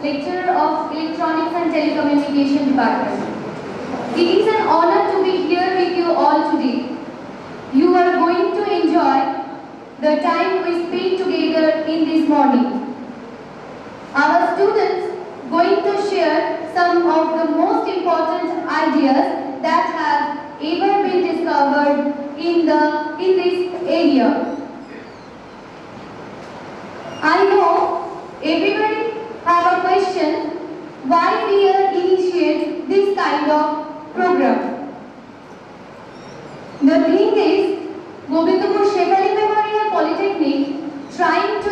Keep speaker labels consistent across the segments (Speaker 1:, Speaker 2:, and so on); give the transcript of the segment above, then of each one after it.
Speaker 1: lecturer of Electronics and Telecommunication Department. It is an honor to be here with you all today. You are going to enjoy the time we spent together in this morning. Our students going to share some of the most important ideas that have ever been discovered in this area. I know everybody have a question why we initiate this kind of program. The thing is, Gobindapur Shekhari Memorial Polytechnic trying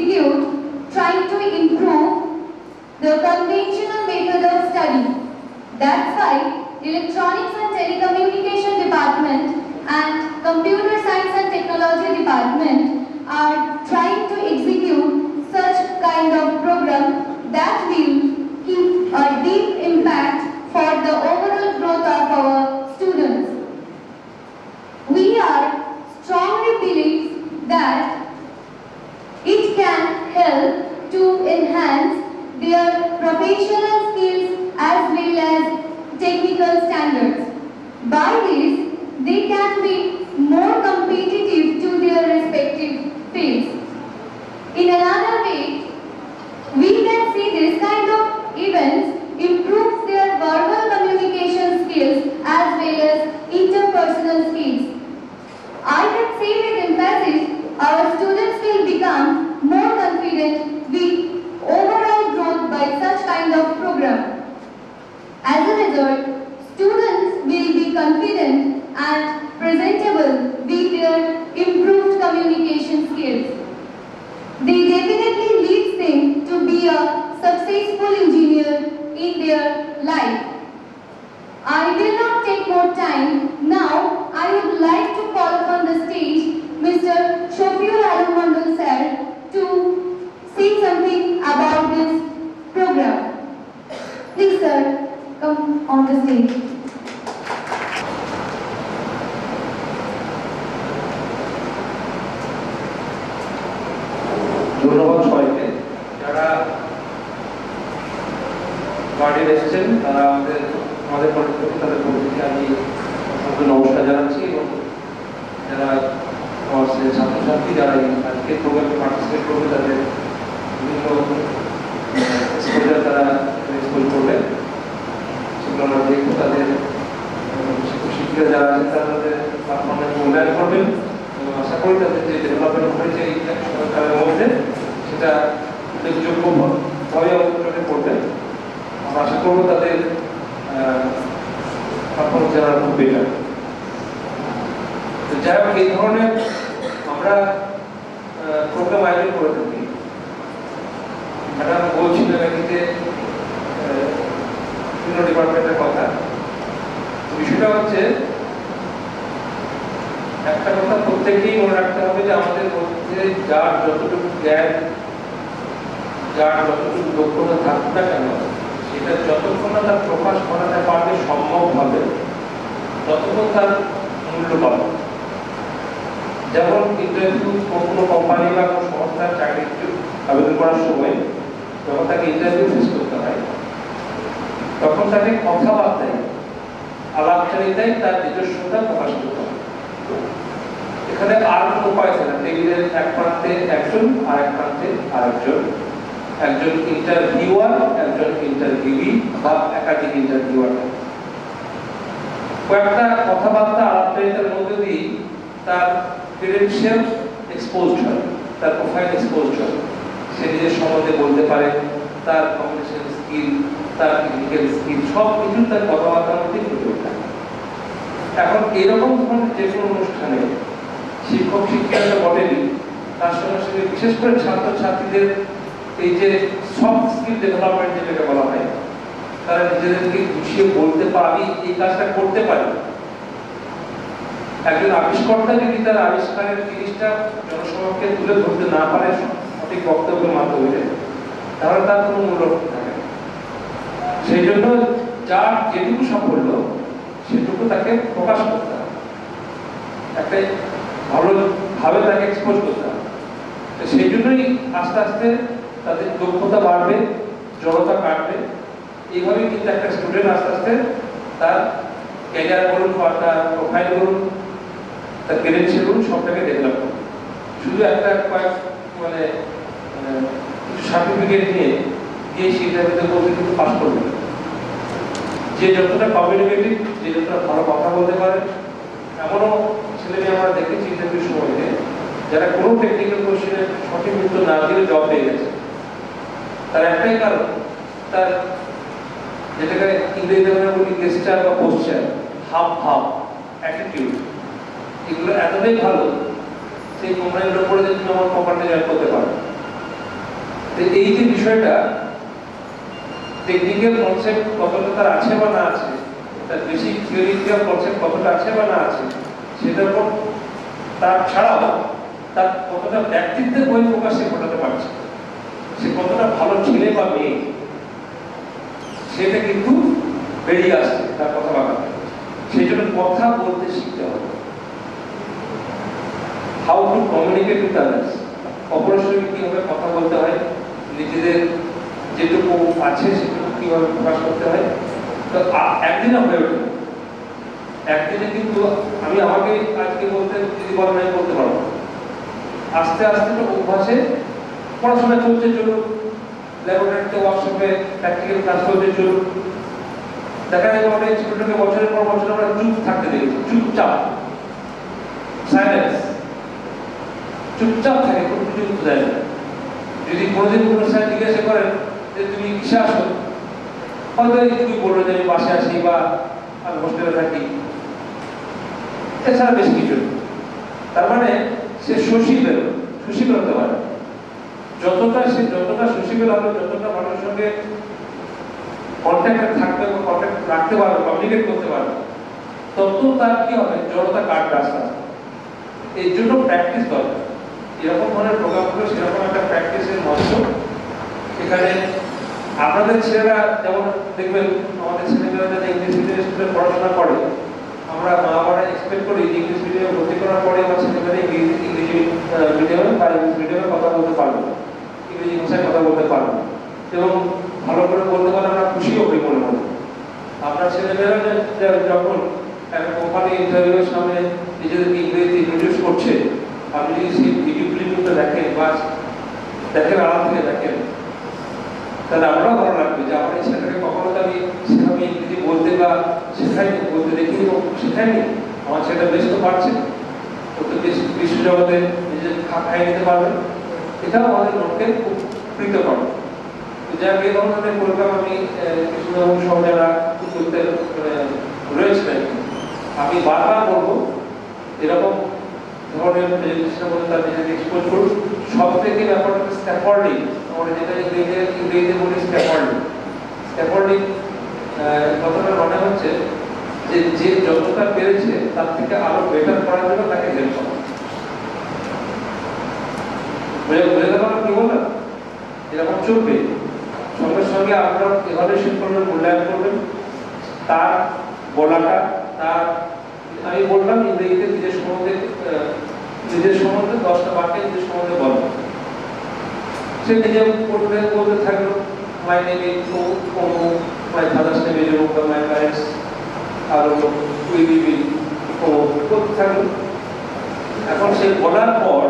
Speaker 1: to improve the conventional method of study. That's why Electronics and Telecommunication Department and Computer Science and Technology Department are trying to execute such kind of program that will keep a deep impact for the overall growth of our students. We are strongly believe that it can help to enhance their professional skills as well as technical standards. By this, they can be more competitive to their respective fields. In another way, we can see this kind of events improves their verbal communication skills as well as interpersonal skills. I can say with emphasis, our students will become more confident with overall growth by such kind of program. As a result, students will be confident and presentable with their improved communication skills. They definitely leads them to be a successful engineer in their life. I will not take more time. Now, I would like to call upon the stage Mr. Shofiul Alam Mandal sir to say something about this program. Please sir, come on the stage.
Speaker 2: ধন্যবাদ সবাইকে যারা garden এসেছেন তারা আমাদের পরিস্থিতি তাদের পরিস্থিতি আমি আপনাদের নমস্কার জানাচ্ছি এবং যারা আমার ছাত্রছাত্রী যারা আজকের প্রোগ্রামে পার্টিসিপেট করবে তাদের বিভিন্ন এক্সপোজার তারা এক্সপোজ করবে সেগুলো আমরা দেখবো তাদের শিক্ষিকা যারা আছেন তাদের পারফরমেন্স মূল্যায়ন করবেন এবং আশা করি তাদের যে ডেভেলপমেন্ট হয়েছে এই সরকারের মধ্যে সেটা উল্লেখযোগ্যভাবে অবতরণে করবেন। আমরা আশা করবো তাদের পারফরমেন্স যারা খুব বেটার। যাই হোক এই ধরনের আমরা প্রোগ্রাম আয়োজন করে থাকি। ম্যাডাম বলছিলেন এদিকে বিভিন্ন ডিপার্টমেন্টের কথা। বিষয়টা হচ্ছে একটা কথা প্রত্যেকেই মনে রাখতে হবে যে আমাদের মধ্যে যার যতটুকু জ্ঞান যার যতটুকু দক্ষতা থাকুক না কেন সেটা যতক্ষণ না তার প্রকাশ করাতে পারবে সম্ভবভাবে ততক্ষণ তার মূল্য পাবে। যেমন ইন্টারভিউ কোনো কোম্পানি বা কোনো সংস্থার চাকরিতে আবেদন করার সময় যখন তাকে ইন্টারভিউ ফেস করতে হয় তখন তাকে কথাবার্তায় আলাপচারিতায় তার নিজস্বতা প্রকাশ করতে হয়। এখানে আর কোনো উপায় থাকে না, টেবিলের এক প্রান্তে একজন আর এক প্রান্তে আরেকজন, একজন ইন্টারভিউয়ার একজন ইন্টারভিউই বা একাধিক ইন্টারভিউয়ার। কয়েকটা কথাবার্তা আলাপচারিতার মধ্যে দিয়ে তার ক্রেডেনশিয়াল এক্সপোজড হয়, তার প্রোফাইল এক্সপোজড হয়। সে নিজের সম্বন্ধে বলতে পারে, তার কমিউনিকেশন স্কিল, তার টেকনিক্যাল স্কিল সব কিছু তার কথাবার্তার মধ্যে ফুটে ওঠে। এখন এরকম ধরনের যে কোনো অনুষ্ঠানে শিক্ষক শিক্ষিকারা বটেনি, তার সঙ্গে সঙ্গে বিশেষ করে ছাত্রছাত্রীদের এই যে সফট স্কিল ডেভেলপমেন্ট যেটাকে বলা হয়, তারা নিজেদেরকে গুছিয়ে বলতে পারি, এই কাজটা করতে পারে। একজন আবিষ্কর্তা যদি তার আবিষ্কারের জিনিসটা জনসমক্ষে তুলে ধরতে না পারে সঠিক বক্তব্যের মাধ্যমে, তাহলে তার কোনো মূল্য থাকে না। সেই জন্য যার যেটুকু সাফল্য সেটুকু তাকে প্রকাশ করতে হবে, একটা ভালোভাবে তাকে এক্সপোজ করতে হবে। সেই জন্যই আস্তে আস্তে তাদের দক্ষতা বাড়বে, জড়তা কাটবে। এইভাবেই কিন্তু একটা স্টুডেন্ট আস্তে আস্তে তার ক্যারিয়ার বলুন বা তার প্রোফাইল বলুন, তার ক্রেডেনশিয়াল বলুন, সবটাকে ডেভেলপ করবে। শুধু একটা কয়েক মানে কিছু সার্টিফিকেট নিয়ে গিয়ে সেটার ভিতরে বলতে কিন্তু পাস করবে। যে যতটা কমিউনিকেটিভ, যে যতটা ভালো কথা বলতে পারে, এমনও ছেলেমেয়ে আমরা দেখেছি ইন্টারভিউ সময়তে যারা কোনো টেকনিক্যাল কোশ্চেনের সঠিক উত্তর না দিয়ে জব পেয়ে গেছে। তার একটাই কারণ, তার যেটাকে ইংরেজিতে আমরা বলি গেস্টার বা পোস্টার, হাব ভাব, অ্যাটিটিউড, এগুলো এতটাই ভালো সেই কোম্পানির উপরে যে তুমি আমার কোম্পানিতে জয়েন করতে পারো। এই যে বিষয়টা, টেকনিক্যাল কনসেপ্ট কতটা তার আছে বা না আছে, তার বেসিক থিওরিটিক্যাল কনসেপ্ট কতটা আছে বা না আছে, সেটার উপর তার ছাড়াও তার কতটা ব্যক্তিত্বের বহিঃপ্রকাশ সে ঘটাতে পারছে, সে কতটা ভালো ছেলে বা মেয়ে, সেটা কিন্তু বেরিয়ে আসছে তার কথাবার্তা। সেই জন্য কথা বলতে শিখতে হবে। How to communicate with others, অপরের সঙ্গে কিভাবে কথা বলতে হয়, নিজেদের যেটুকু আছে সেটুকু কিভাবে প্রকাশ করতে হয়। তো একদিনে হয়ে ওঠে, একদিনে কিন্তু আমি আমাকে আজকে বলতে যদি বলেন আমি বলতে পারবো, আস্তে আস্তে তো অভ্যাসে পড়াশোনা চলছে, চলুন ল্যাবরেটরিতে ওয়ার্কশপে প্র্যাকটিক্যাল ক্লাস চলছে, চলুন। দেখা যায় অনেক স্টুডেন্টকে বছরের পর বছর আমরা চুপ থাকতে দেখেছি, চুপচাপ, সাইলেন্স, চুপচাপ থাকে, কোনো কিছু উত্তর দেয় না। যদি কোনোদিন কোনো স্যার জিজ্ঞাসা করেন যে তুমি কিসে আসো, হয়তো তুমি বললো যে আমি বাসে আসি বা আমি হোস্টেলে থাকি, এছাড়া বেশ কিছু। তার মানে সে সুশীল হতে পারে। যতটা সুশীল হবে, যতটা মানুষের সঙ্গে কন্ট্যাক্টে থাকবে বা কন্ট্যাক্ট রাখতে পারবে, কমিউনিকেট করতে পারবে, তত তার কি হবে, জড়তা কাটবে আস্তে আস্তে। এই জন্য প্র্যাকটিস দরকার। এরকম ধরনের প্রোগ্রামগুলো সেরকম একটা প্র্যাকটিসের মঞ্চ। এখানে আপনাদের ছেলেরা যেমন দেখবেন, আমাদের ছেলেমেয়েরা যারা ইংলিশ মিডিয়াম স্কুলে পড়াশোনা করে, আমরা মা বাবারা এক্সপেক্ট করি যে ইংলিশ মিডিয়ামে ভর্তি করার পরে আমার ছেলেমেয়েরা ইংরেজি মিডিয়ামে বা ইংলিশ মিডিয়ামে কথা বলতে পারবে, ইংরেজি ভাষায় কথা বলতে পারবে এবং ভালো করে বলতে পারলে আমরা খুশিও হই মনে মনে। আপনার ছেলেমেয়েরা যখন একটা কোম্পানি ইন্টারভিউয়ের সামনে নিজেদেরকে ইংরেজিতে ইন্ট্রোডিউস করছে, আপনি যদি সেই ভিডিও ক্লিপটা দেখেন বা দেখেন, আড়াল থেকে দেখেন, তাহলে আমরাও ভালো লাগবে যে আমার এই ছেলেটাকে কখনো তো আমি সেভাবে ইংরেজি বলতে বা শেখাইনি, বলতে দেখিনি, শেখাইনি। আমার ছেলেটা বেশ তো পারছে, ও তো বেশ বিশ্বজগতে নিজের খাই নিতে পারবে। এটাও আমাদের মনকে খুব প্রীত করে। যাক, এই ধরনের প্রোগ্রাম আমি কৃষ্ণবাবু সহ যারা করতে রয়েছেন, আমি বারবার বলবো এরকম ধরনের প্রেজেন্টেশন মধ্যে তার নিজেকে এক্সপোজ করুন। সব থেকে ব্যাপার হচ্ছে স্ক্যাফোল্ডিং, আমরা যেটা ইংরেজিতে বলি স্ক্যাফোল্ডিং কথাটা মনে হচ্ছে যে যে যতটা পেরেছে তার থেকে আরো বেটার করার জন্য তাকে হেল্প করা। বুঝে গেল কি বললাম? এরকম চলবে। সঙ্গে সঙ্গে আপনারা ইভালুয়েশন করবেন, মূল্যায়ন করবেন তার বলাটা, তার আমি বললাম ইংরেজিতে নিজের সম্বন্ধে 10টা বাক্যে নিজের সম্বন্ধে বলো। সে নিজে বলতে থাকলো, মাই নেম ইজ অমুক, মাই ফাদার্স নেম ইজ অমুক, মাই প্যারেন্টস আর উই লিভ ইন অমুক, বলতে থাকলো। এখন সে বলার পর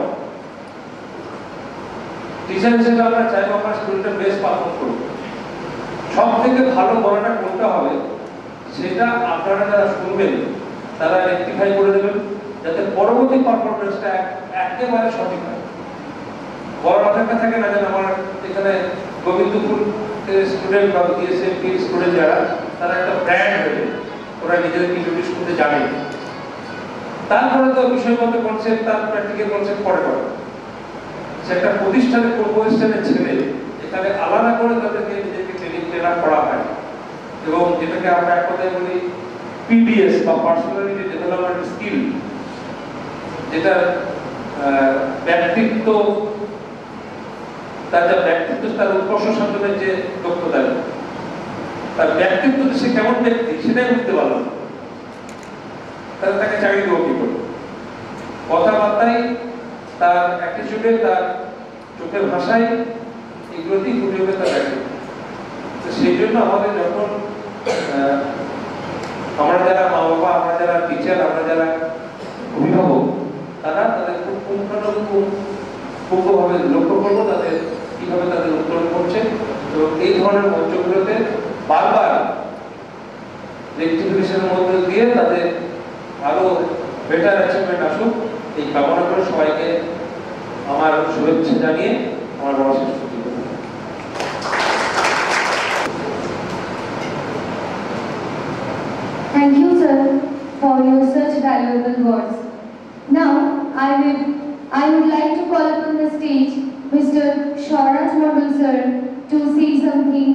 Speaker 2: টিচার হিসেবে আমরা চাইবো আপনার স্টুডেন্টটা বেস্ট পারফর্ম করবে। সব থেকে ভালো বলাটা কোনটা হবে সেটা আপনারা যারা শুনবেন তারা রেকটিফাই করে দেবেন, যাতে পরবর্তী পারফরমেন্সটা একেবারে সঠিক হয়। বড় অপেক্ষা থাকে না, যেন আমার এখানে গোবিন্দপুর স্টুডেন্ট বা G.S.M স্টুডেন্ট যারা, তারা একটা ব্র্যান্ড হয়ে ওরা নিজেদেরকে ইন্ট্রোডিউস করতে জানে। তারপরে তো বিষয়গত কনসেপ্ট, তার প্র্যাকটিক্যাল কনসেপ্ট পরে করে। সে একটা প্রতিষ্ঠানের ছেলে, এখানে আলাদা করে তাদেরকে নিজেকে ট্রেনিং করা হয় এবং যেটাকে আমরা এক কথায় বলি PDS বা পার্সোনালিটি ডেভেলপমেন্ট স্কিল, যেটা ব্যক্তিত্ব, তার উৎকর্ষ সাধনের যে দক্ষতা, তার ব্যক্তিত্ব সে কেমন ব্যক্তি সেটাই বুঝতে পারল না, তাহলে তাকে চাকরি দেবো কি করে? কথাবার্তায়, তার অ্যাটিটিউডে, তার চোখের ভাষায়, এগুলোতেই ফুটে ওঠে তার ব্যক্তিত্ব। সেই জন্য আমাদের যখন আমরা যারা মা বাবা, আমরা যারা টিচার, আমরা যারা অভিভাবক, তারা তাদের খুব পুঙ্খানুপুঙ্খভাবে লক্ষ্য করবো তাদের কিভাবে তাদের উত্তরণ করছে। এবং এই ধরনের মঞ্চগুলোতে বারবার রেকটিফিকেশনের মধ্যে দিয়ে তাদের আরো বেটার অ্যাচিভমেন্ট আসুক, এই কামনা করে সবাইকে আমার শুভেচ্ছা জানিয়ে আমার বলা শেষ করছি।
Speaker 1: Thank you, sir, for your such valuable words. Now, I would like to call upon the stage Mr. Shauraj Model, sir, to say something.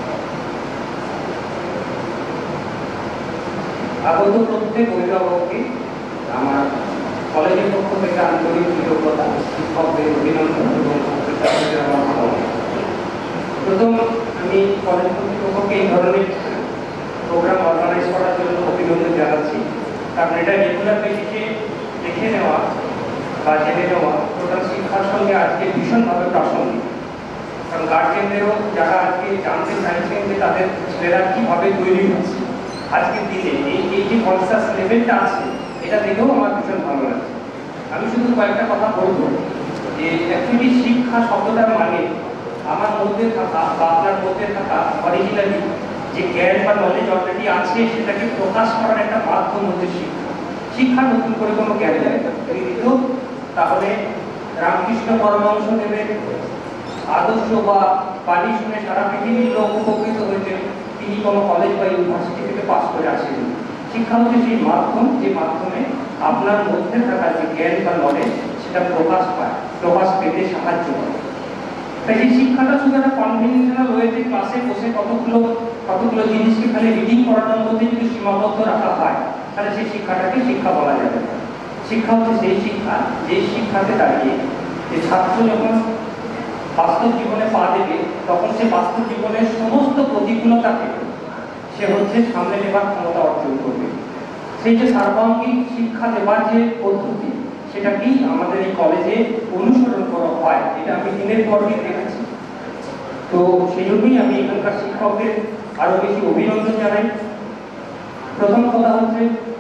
Speaker 3: আগত প্রত্যেক অভিভাবককে আমার কলেজের পক্ষ থেকে আন্তরিক কৃতজ্ঞতা, শিক্ষকদের অভিনন্দন এবং ছাত্রছাত্রীদের আমার ভালো। প্রথম আমি কলেজ কর্তৃপক্ষকে এই ধরনের প্রোগ্রাম অর্গানাইজ করার জন্য অভিনন্দন জানাচ্ছি, কারণ এটা রেগুলার বেসিসে দেখে নেওয়া বা জেনে নেওয়া টোটাল শিক্ষার সঙ্গে আজকে ভীষণভাবে প্রাসঙ্গিক। কারণ গার্জেনদেরও যারা আজকে জানতে চাইছেন যে তাদের ছেলেরা কীভাবে তৈরি হচ্ছে আজকের দিনে, এই যে কনসাস লেভেলটা আছে, এটা দেখেও আমার ভীষণ ভালো লাগছে। আমি শুধু কয়েকটা কথা বলবো যে অ্যাকচুয়ালি শিক্ষা শব্দটার মানে আমার মধ্যে থাকা বা আপনার মধ্যে থাকা অরিজিনালি যে জ্ঞান বা নলেজ অলরেডি আছে সেটাকে প্রকাশ করার একটা মাধ্যম হচ্ছে শিক্ষা। শিক্ষা নতুন করে কোনো জ্ঞান দেয় না। তাহলে রামকৃষ্ণ পরমহংসদেবের আদর্শ বা বাণী শুনে সারা পৃথিবীর লোক উপকৃত হয়েছে, তিনি কোনো কলেজ বা ইউনিভার্সিটি থেকে পাস করে আসেনি। শিক্ষা হচ্ছে সেই মাধ্যম, যে মাধ্যমে আপনার মধ্যে থাকা যে জ্ঞান বা নলেজ সেটা প্রকাশ পায়, প্রকাশ পেতে সাহায্য করে। তাই এই শিক্ষাটা শুধু একটা কনভেনশনাল ওয়েতে ক্লাসে বসে কতগুলো জিনিসকে খালি রিডিং করানোর মধ্যে যদি সীমাবদ্ধ রাখা হয়, তাহলে সেই শিক্ষাটাকে শিক্ষা বলা যাবে না। শিক্ষা হচ্ছে সেই শিক্ষা, যে শিক্ষাতে দাঁড়িয়ে যে ছাত্র যখন বাস্তব জীবনে পা দেবে, তখন সে বাস্তব জীবনের সমস্ত প্রতিকূলতাকে সে হচ্ছে সামনে নেবার ক্ষমতা অর্জন করবে। সেই যে সার্বাঙ্গিক শিক্ষা দেবার যে পদ্ধতি, সেটা কি আমাদের এই কলেজে অনুসরণ করা হয়, এটা আমি দিনের পর দিন দেখেছি। তো সেই জন্যই আমি এখানকার শিক্ষকদের আরো বেশি অভিনন্দন জানাই। প্রথম কথা হচ্ছে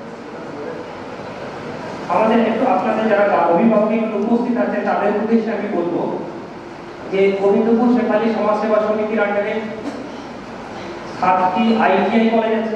Speaker 3: আমাদের একটু আপনাদের যারা অভিভাবক উপস্থিত আছেন তাদের উদ্দেশ্যে আমি বলবো যে গোবিন্দপুর শেফালী সমাজসেবা সমিতির আন্ডারে 7টি ITI কলেজ আছে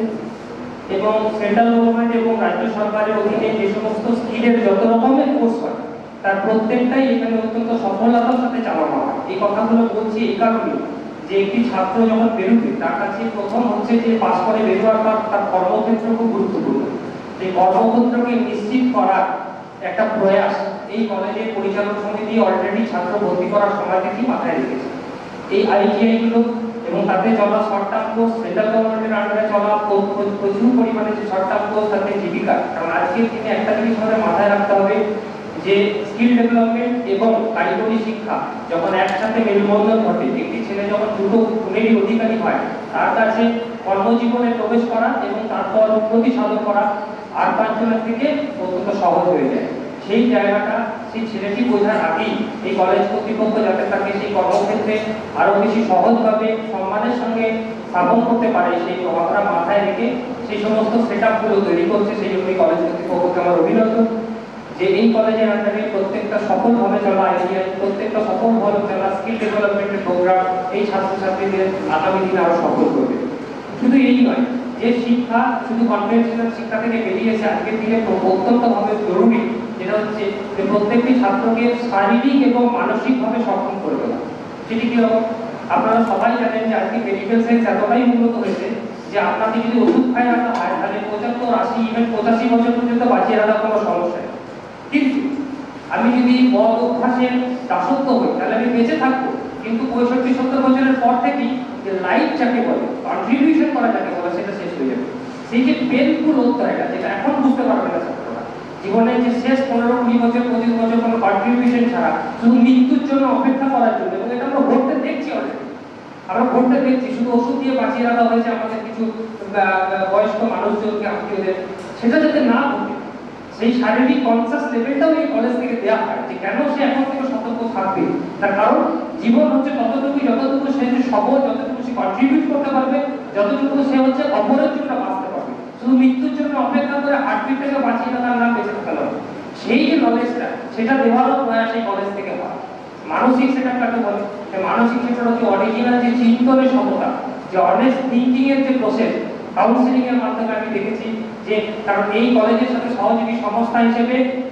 Speaker 3: এবং সেন্ট্রাল গভর্নমেন্ট এবং রাজ্য সরকারের অধীনে যে সমস্ত স্কিলের যত রকমের কোর্স হয় তার প্রত্যেকটাই এখানে অত্যন্ত সফলতার সাথে চালানো হয়। এই কথাগুলো বলছি এই কারণে যে একটি ছাত্র যখন বেরোবে তার কাছে প্রথম হচ্ছে যে পাস করে বেরোয়ার পর তার কর্মক্ষেত্র খুব গুরুত্বপূর্ণ। এই কর্মক্ষেত্রকে নিশ্চিত করার একটা প্রয়াস এই কলেজের পরিচালক সমিতি অলরেডি ছাত্র ভর্তি করার সময় থেকেই মাথায় রেখেছে। এই ITI গুলো এবং তাতে চলা শর্ট টার্ম কোর্স, সেন্ট্রাল গভর্নমেন্টের আন্ডারে চলা প্রচুর পরিমাণে যে শর্ট টার্ম কোর্স, তাতে জীবিকা। কারণ আজকের দিনে একটা জিনিস আমাদের মাথায় রাখতে হবে যে স্কিল ডেভেলপমেন্ট এবং কারিগরি শিক্ষা যখন একসাথে মেলবন্ধন ঘটে, একটি ছেলে যখন দুটো গুণেরই অধিকারী হয়, তার কাছে কর্মজীবনে প্রবেশ করা এবং তারপর উন্নতি সাধন করা আর 5 জনের থেকে অত্যন্ত সহজ হয়ে যায়। সেই জায়গাটা সেই ছেলেটি বোঝার আগেই এই কলেজ কর্তৃপক্ষ যাতে তাকে সেই কর্মক্ষেত্রে আরো বেশি সহজভাবে সম্মানের সঙ্গে স্থাপন করতে পারে, সেই কথা মাথায় রেখে সেই সমস্ত সেটআপগুলো তৈরি করছে। সেই জন্য কলেজ কর্তৃপক্ষকে আমার অভিনন্দন যে এই কলেজের আন্ডারে প্রত্যেকটা সফলভাবে চলা ITI, প্রত্যেকটা সফলভাবে চলা স্কিল ডেভেলপমেন্টের প্রোগ্রাম এই ছাত্রছাত্রীদের আগামী দিনে আরো সফল করবে। শুধু এই নয় যে শিক্ষা শুধু কনভেনশনাল শিক্ষা থেকে বেরিয়ে এসে আজকের দিনে অত্যন্তভাবে জরুরি, যেটা হচ্ছে যে প্রত্যেকটি ছাত্রকে শারীরিক এবং মানসিকভাবে সক্ষম করে তোলা। সেটি কিরকম? আপনারা সবাই জানেন যে আজকে মেডিকেল সায়েন্স এতটাই উন্নত হয়েছে যে আপনাকে যদি ওষুধ খাই রাখা হয় তাহলে 75, 80, ইভেন 85 বছর পর্যন্ত বাঁচিয়ে রাখা কোনো সমস্যা নেই। কিন্তু আমি যদি বদ অভ্যাসের দাসত্ব হই তাহলে আমি বেঁচে থাকবো, কিন্তু 65-70 বছরের পর থেকেই যে লাইফ যাকে বলে, কন্ট্রিবিউশন করা যাকে বলে, সেটা শেষ হয়ে যাবে। সেই যে পেনফুল অধ্যায়টা, যেটা এখন বুঝতে পারবে না ছাত্ররা, জীবনের যে শেষ 15-20 বছর 25 বছর কোনো কন্ট্রিবিউশন ছাড়া শুধু মৃত্যুর জন্য অপেক্ষা করার জন্য, এবং এটা আমরা ঘটতে দেখছি অলরেডি। আমরা ঘটতে দেখছি, শুধু ওষুধ দিয়ে বাঁচিয়ে রাখা হয়েছে আমাদের কিছু বয়স্ক মানুষজনকে, আত্মীয়দের। সেটা যাতে না ঘটে, সেই শারীরিক কনসাস লেভেলটাও এই কলেজ থেকে দেওয়া হয় যে কেন সে এখন থেকে সতর্ক থাকবে। তার কারণ জীবন হচ্ছে ততটুকু যতটুকু সে সবল, যতটুকু সে কন্ট্রিবিউট করতে পারবে, যতটুকু সে হচ্ছে অপরের জন্য বাঁচতে পারবে। শুধু মৃত্যুর জন্য অপেক্ষা করে হার্টবিটটাকে বাঁচিয়ে তার নাম বেঁচে থাকা নয়, সেই যে নলেজটা সেটা দেওয়ারও প্রয়াস এই কলেজ থেকে হয়। মানসিক সেটআপটাকে বলে, মানসিক সেটআপ হচ্ছে অরিজিনাল যে চিন্তনের ক্ষমতা, যে অনেস্ট থিঙ্কিং এর যে প্রসেস, কাউন্সিলিং এর মাধ্যমে আমি দেখেছি যে, কারণ এই কলেজের সাথে সহযোগী সংস্থা হিসেবে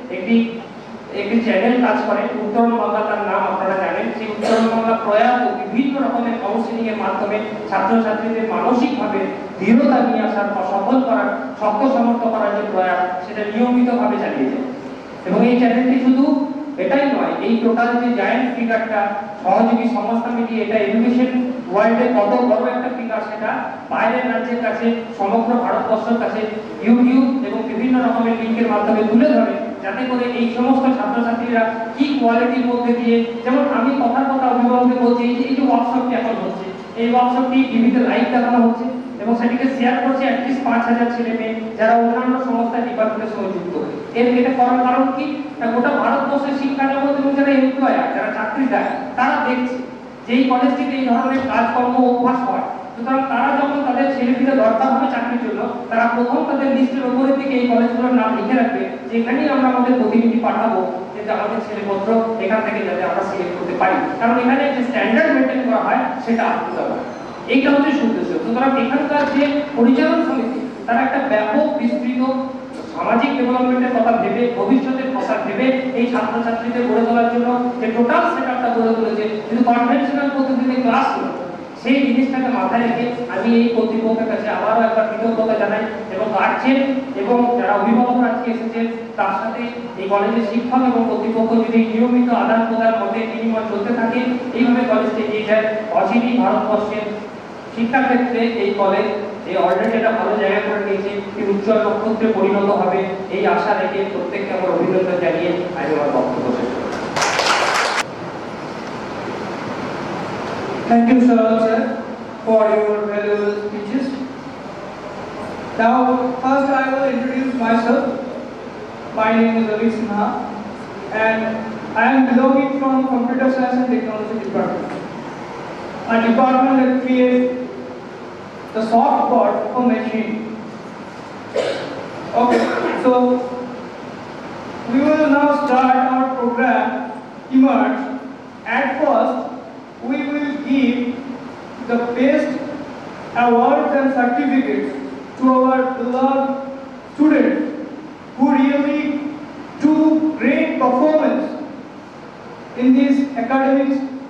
Speaker 3: একটি চ্যানেল কাজ করে উত্তরণ বাংলা, তার নাম আপনারা জানেন। সেই উত্তরণ বাংলা প্রয়াস বিভিন্ন রকমের কাউন্সিলিং এর মাধ্যমে ছাত্রছাত্রীদের মানসিকভাবে দৃঢ়তা নিয়ে আসার, সফল করার, শক্ত সমর্থ করার যে প্রয়াস, সেটা নিয়মিতভাবে চালিয়ে যায়। এবং এই চ্যানেলটি শুধু এটাই নয়, এই টোটাল যে জায়ান্ট ফিগারটা সহযোগী সংস্থা মিলিয়ে এটা এডুকেশন ওয়ার্ল্ডে কত বড় একটা ফিগার, সেটা বাইরের রাজ্যের কাছে, সমগ্র ভারতবর্ষের কাছে ইউটিউব এবং বিভিন্ন রকমের লিঙ্কের মাধ্যমে তুলে ধরে, যাতে করে এই সমস্ত ছাত্রছাত্রীরা কি কোয়ালিটির মধ্যে দিয়ে, যেমন আমি কথার কথা অভিভাবককে বলছি, এই যে ওয়ার্কশপটি এখন হচ্ছে, এই ওয়ার্কশপটি টিভিতে লাইভ দেখানো হচ্ছে এবং সেটিকে শেয়ার করছে অ্যাটলিস্ট 5000 ছেলে মেয়ে যারা অন্যান্য সংস্থা ডিপার্টমেন্টের সঙ্গে যুক্ত। এটা করার কারণ কি? গোটা ভারতবর্ষের শিক্ষা জগৎ এবং যারা এমপ্লয়ার, যারা চাকরি দেয়, তারা দেখছে যে এই কলেজটিতে এই ধরনের কাজকর্ম অভ্যাস হয়। সুতরাং তারা যখন তাদের ছেলেপিলে দরকার হবে চাকরির জন্য, তারা প্রথম তাদের লিস্টের উপরের দিকে এই কলেজগুলোর নাম লিখে রাখবে, যেখানেই আমরা আমাদের প্রতিনিধি পাঠাবো, যে আমাদের ছেলেপত্র এখান থেকে যাতে আমরা সিলেক্ট করতে পারি, কারণ এখানে যে স্ট্যান্ডার্ড মেনটেন করা হয় সেটা আলাদা হয়। এইটা হচ্ছে উদ্দেশ্য। সুতরাং এখানকার যে পরিচালন সমিতি, তারা একটা ব্যাপক বিস্তৃত সামাজিক ডেভেলপমেন্টের কথা ভেবে, ভবিষ্যতের কথা ভেবে এই ছাত্রছাত্রীদের গড়ে তোলার জন্য যে টোটাল সেটআপটা গড়ে তুলেছে, কিন্তু কনভেনশনাল পদ্ধতিতে ক্লাসগুলো, সেই জিনিসটাকে মাথায় রেখে আমি এই কর্তৃপক্ষের কাছে আবারও একবার কৃতজ্ঞতা জানাই, এবং গার্জেন এবং যারা অভিভাবক আজকে এসেছেন, তার সাথে এই কলেজের শিক্ষক এবং কর্তৃপক্ষ যদি নিয়মিত আদান প্রদান মতে বিনিময় চলতে থাকে, এইভাবে কলেজটি এগিয়ে যায়। অচিরেই ভারতবর্ষের শিক্ষাক্ষেত্রে এই কলেজ এই অলরেডি একটা ভালো জায়গা করে নিয়েছে, এই উজ্জ্বল নক্ষত্রে পরিণত হবে, এই আশা রেখে প্রত্যেককে আমার অভিনন্দন জানিয়ে আমি আমার বক্তব্য শেষ করছি।
Speaker 4: Thank you, sir, for your valuable speeches. Now, first I will introduce myself. My name is G.S.M, and I am belonging from Computer Science and Technology Department, a department that creates the soft part of a machine. Okay, so we will now start our program, Emerge. At first, we will give the best awards and certificates to our beloved students who really do great performance in this academic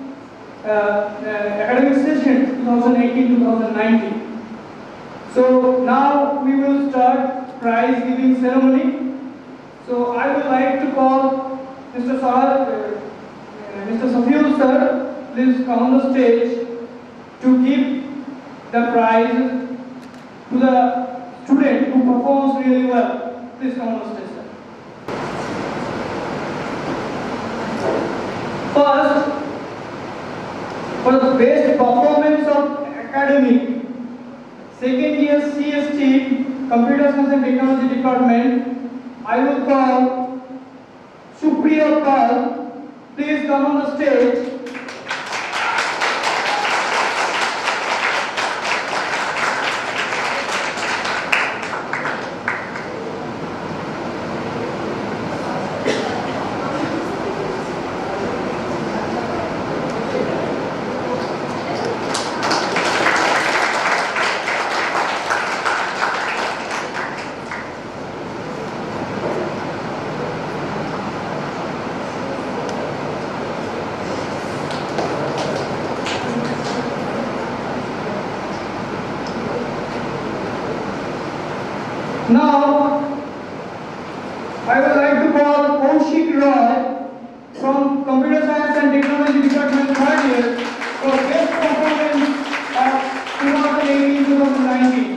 Speaker 4: session 2018-2019. So now we will start prize giving ceremony. So I would like to call Mr. Safiul sir, please come on the stage to give the prize to the student who performs really well. Please come on the stage, sir. First, for the best performance of academic, second year CST Computer Science and Technology Department, I will call Supriya Pal. Please come on the stage. Now, I would like to call Kaushik Roy from Computer Science and Technology Department, third year, for best performance of 2018-2019.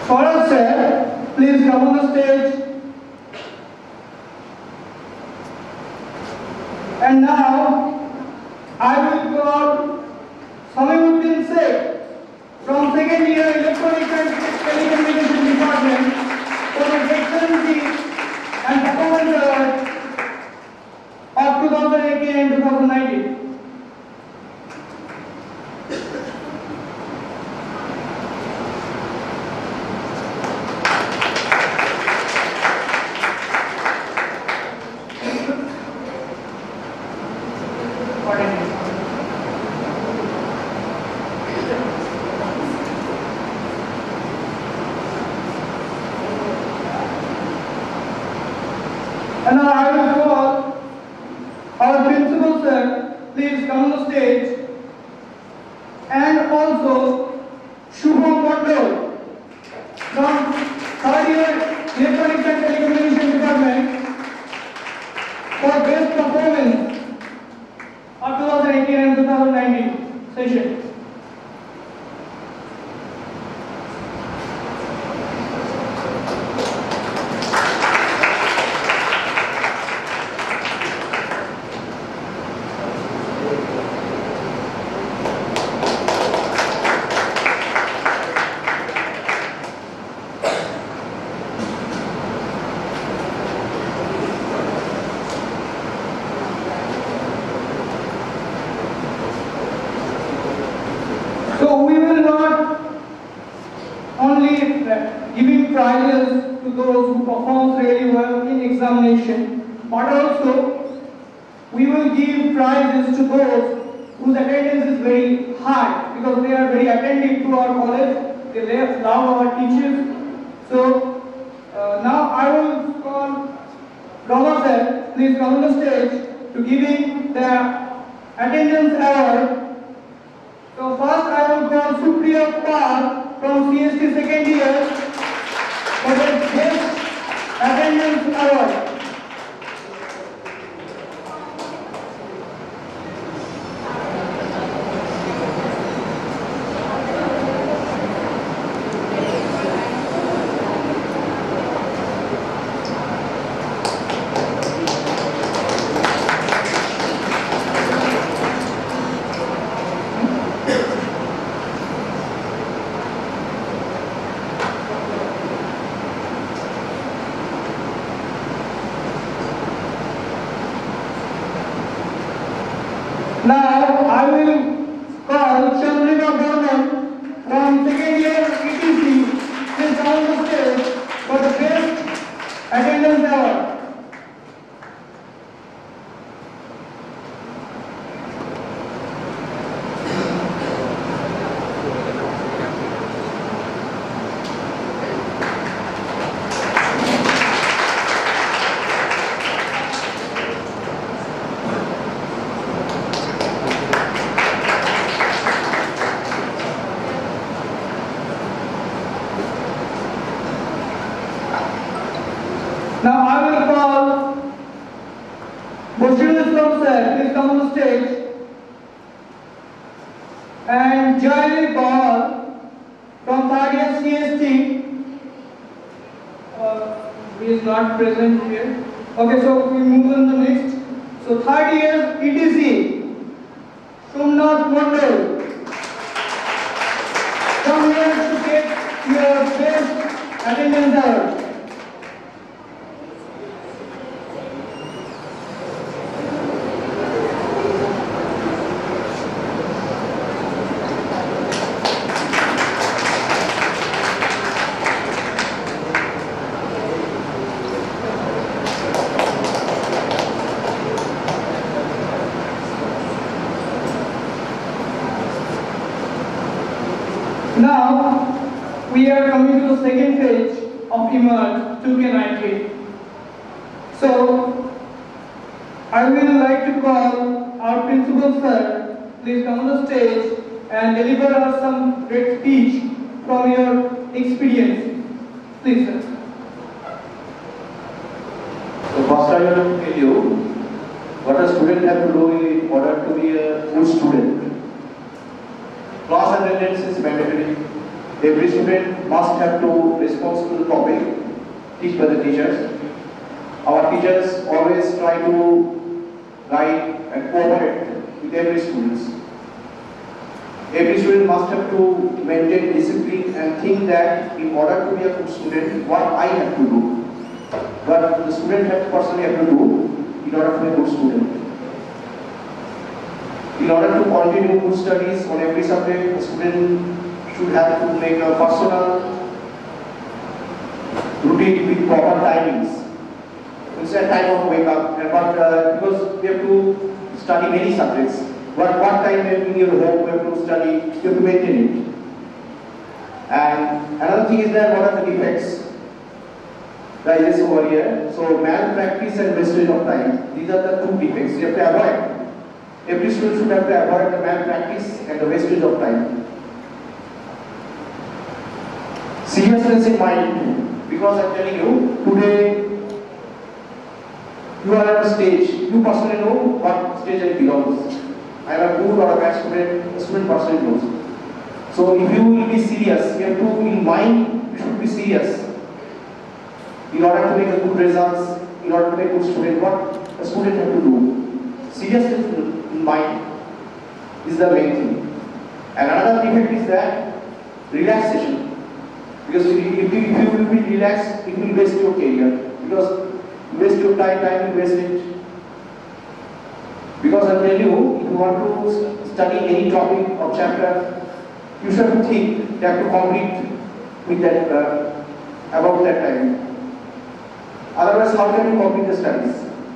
Speaker 4: Forest sir, please come on the stage. And now I will call Samiuddin Sheikh from second year Electronics and Telecommunication Department for his excellency and performance award of 2018 and 2019. And now I will call our principal sir, please come on the stage, and also Shubham Mondal from third year Electronics and Telecommunication Department for best performance of 2018 and 2019 session. So we will not only giving prizes to those who perform really well in examination, but also we will give prizes to those whose attendance is very high because they are very attentive to our college, they love our teachers. So now I will call Rama sir, please come on the stage to giving the attendance award. So first I will call Supriya Par from CST second year for the best attendance award. Now I will call Chandrika Burman from second year ETC please come on the stage for the best attendance award. Now I will call Bashir Islam sir, please come on the stage, and Jai Bahal from third year CST. He is not present here. Okay, so we move on to the next. So third year ETC, Shumnath Mondal. Come here to get your best attendance award. Now we are coming to the second phase of emerge 2K19. So I will like to call our principal sir, please come on the stage and deliver us some great speech from your experience. Please sir.
Speaker 5: So first I will tell you what a student has to do in order to be a good student. Class attendance is mandatory. Every student must have to respond to the topic taught by the teachers. Our teachers always try to guide and cooperate with every student. Every student must have to maintain discipline and think that in order to be a good student, what I have to do, what the student has personally have to do in order to be a good student. In order to continue good studies on every subject, the student should have to make a personal routine with proper timings. It's a time of wake up, but because we have to study many subjects. What time in your home you have to study, you have to maintain it. And another thing is that what are the defects? That is over here. So malpractice and wastage of time. These are the two defects you have to avoid. Every student should have to avoid the malpractice and the wastage of time. Seriousness in mind, because I'm telling you, today you are at a stage, you personally know what stage I belong. I am a good or a bad student, the student personally knows. So if you will be serious, you have to, in mind, you should be serious. In order to make a good results, in order to make a good student, what a student have to do. Seriousness in mind is the main thing. And another defect is that relaxation. Because if you will be relaxed, it will waste your career. Because you waste your time you waste it. Because I tell you, if you want to study any topic or chapter, you should have to think that to complete with that about that time. Otherwise, how can you complete the studies?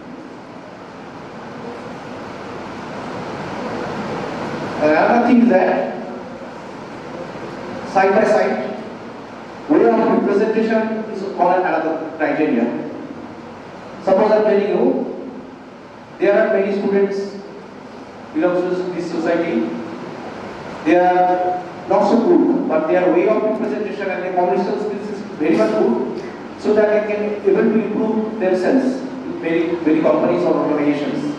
Speaker 5: Another thing is that side by side, way of representation is called another criteria. Suppose I am telling you, there are many students belong to this society. They are not so good, but their way of representation and their communication skills is very much good, so that they can able to improve themselves in many companies or organizations.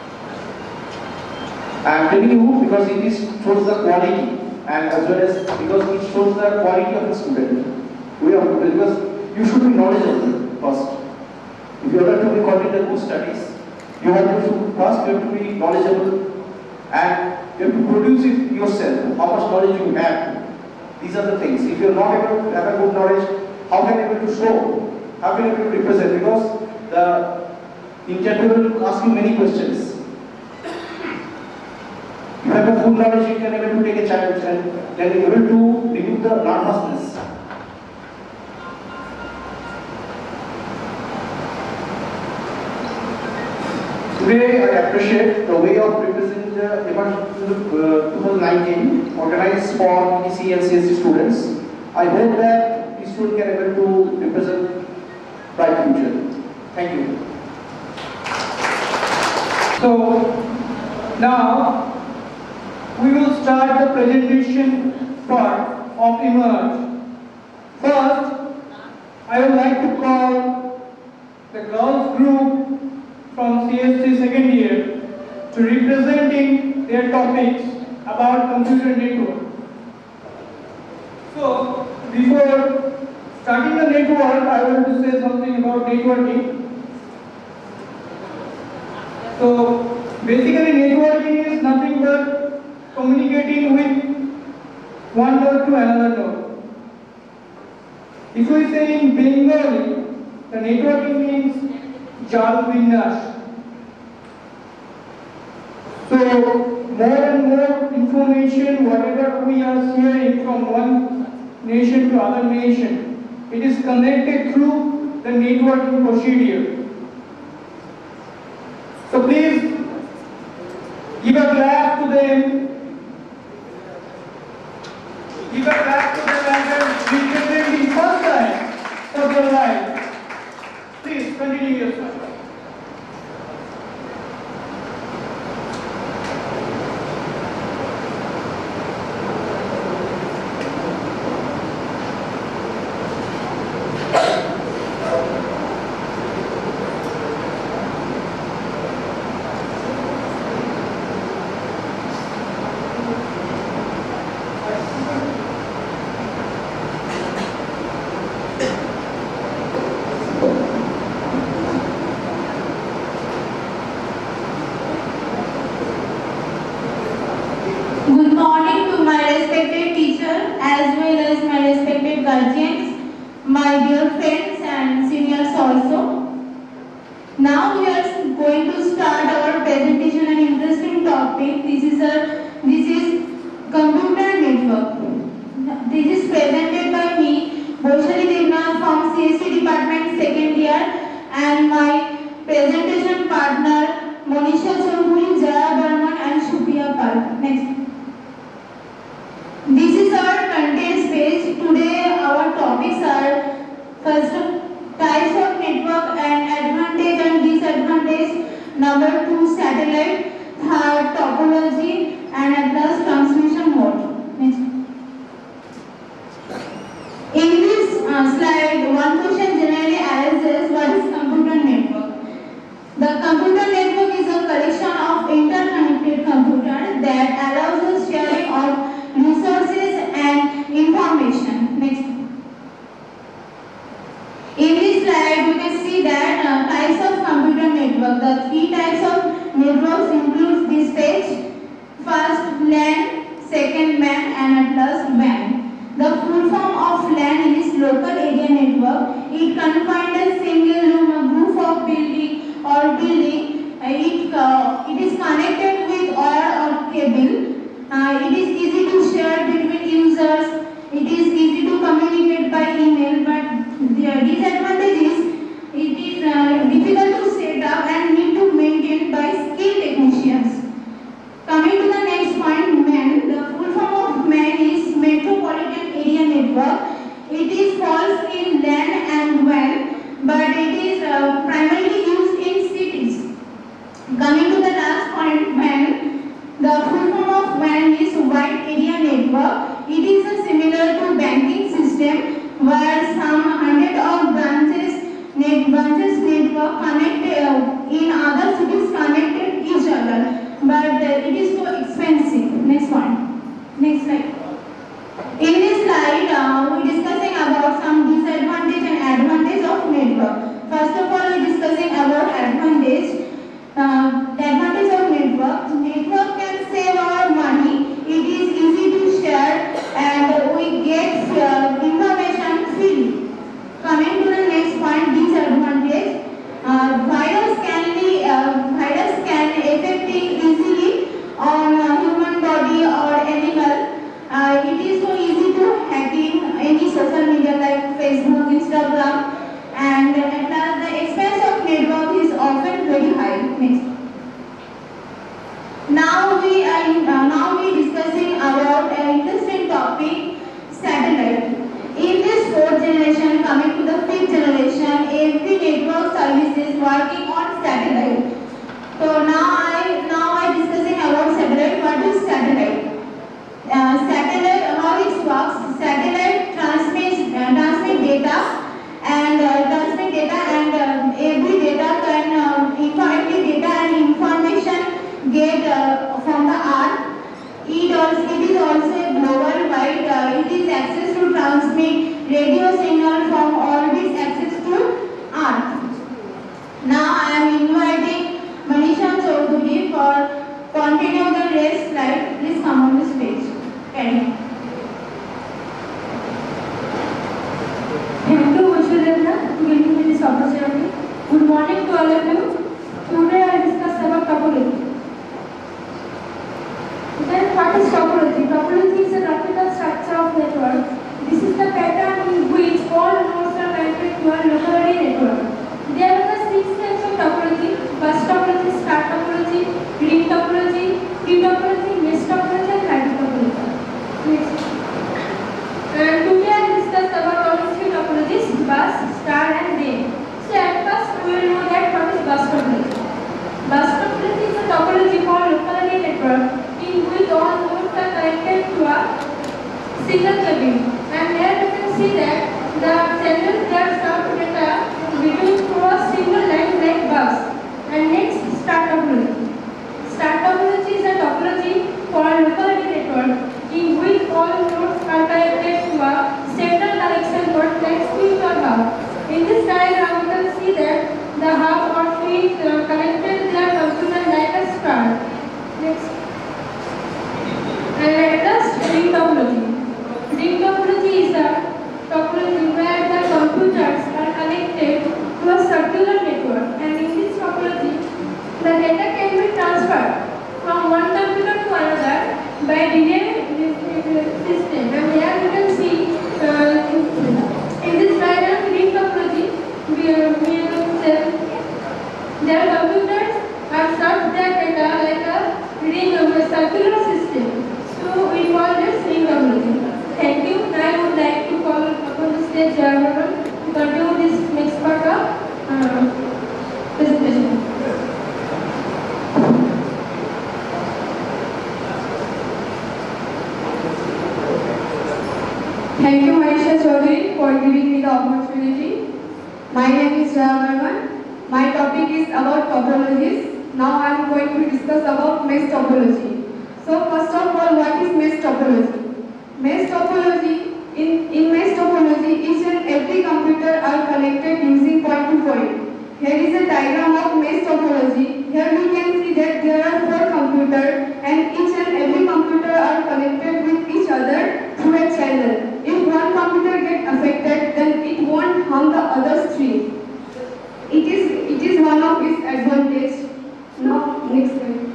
Speaker 5: I am telling you because it shows the quality, and as well as because it shows the quality of the student. Because you should be knowledgeable first. If you are to be conducting good studies, you have to first you have to be knowledgeable and you have to produce it yourself. How much knowledge you have. These are the things. If you are not able to have a good knowledge, how can you able to show? How can you able to represent? Because the interviewer will ask you many questions. If you have a good knowledge, you can able to take a challenge and then you able to remove the nervousness. Today, I appreciate the way of representing the 2019 organized for ETC and CST students. I hope that these students can able to represent bright future. Thank you.
Speaker 4: So now we will start the presentation part of Emerge. First, I would like to call the girls group from CST second year to representing their topics about computer network. So before starting the network, I want to say something about networking. So basically networking is nothing but communicating with one node to another node. If we say in Bengali, the networking means Jal Vinyash. So more and more information, whatever we are sharing from one nation to other nation, it is connected through the networking procedure. So please give a clap to them. Give a clap to them and representing first time for their life. Please continue your slide.
Speaker 1: guardians, my dear friends and seniors also. Now we are going to start our presentation on interesting topic. This is computer network. This is presented by me, Boshali Devnath from CST Department second year, and my presentation partner Monisha Choudhury, Jaya Burman and Shupriya Pal. Next. This is our contents page. Today our topics are first types of network and advantage and disadvantage. Number 2 satellite. Third topology and at last transmission mode. Next. In this slide, one question generally arises: what is computer network? The computer network is a collection of interconnected computers that allows the sharing of resources and information. Next. In this slide, you can see that types of computer network. The three types of networks include this page. First, LAN, second MAN, and at last WAN. The full form of LAN is local area network. It confines a single room, a group of building or building. It is connected with wire or cable. It is easy to share between users. It is easy to communicate by email, but the disadvantage is it is difficult to set up and need to maintain by skilled technicians. Coming to the next point, MAN. The full form of MAN is Metropolitan Area Network. It is falls in LAN and WAN, but it is primarily used in cities. Coming to the last point, WAN. The full form of WAN is Wide Area Network. It is similar to banking system where some hundred of branches network connected in other cities connected each other, but it is so expensive. Next one. Next slide. In this slide, we are discussing about some disadvantage and advantage of network. First of all, we are discussing about advantage. The advantage of network. Network can save our money. It is easy to share and we get information freely. Coming to the next point, disadvantage. Virus can affect easily on human body or animal. It is so easy to hacking any social media like Facebook, Instagram, and at last the expense of network is often very high. Next. Now we are discussing about an interesting topic, satellite. In this fourth generation, coming to the fifth generation, every network service is working on satellite. So now I discussing about satellite. What is satellite? Satellite, how it works? Satellite transmit data and every data and information get from the earth. It is also a global wide. It is access to transmit radio signal from orbit access to earth. Now I am inviting Monisha Choudhury for continue the next slide. Please come on the stage. Thank you, Boshali Devnath, to give me this opportunity. Good morning to all of you. Today I will discuss about topology. Then what is topology? Topology is a graphical structure of network. This is the pattern in which all nodes are connected to a local area network. There are the 6 types of topology: bus topology, star topology, ring topology, tree topology, mesh topology, and ladder topology. Next. And today I will discuss about all 3 topologies: bus, star, and ring. So at first we will know that what is bus topology. Bus topology is a topology for local area network in which all nodes are connected to a single cable. And here you can see that the channels that serve data between through a single line like bus. And next, star topology. Star topology is a topology for local area network in which all nodes are connected to a central connection point like switch or hub. In this diagram, you can see that the hub or switch connected their component like a star. Next. And at last, ring topology. Ring topology is a
Speaker 6: the chairman to continue this next part of presentation.
Speaker 7: Thank you, Manisha Chaudhary, for giving me the opportunity. My name is Jaya. My topic is about topologies. Now I am going to discuss about mesh topology. So first of all, what is mesh topology? Mesh topology, in mesh topology, each and every computer are connected using point to point. Here is a diagram of mesh topology. Here we can see that there are 4 computers and each and every computer are connected with each other through a channel. If one computer gets affected, then it won't harm the other 3. It is one of its advantage. Now, next slide.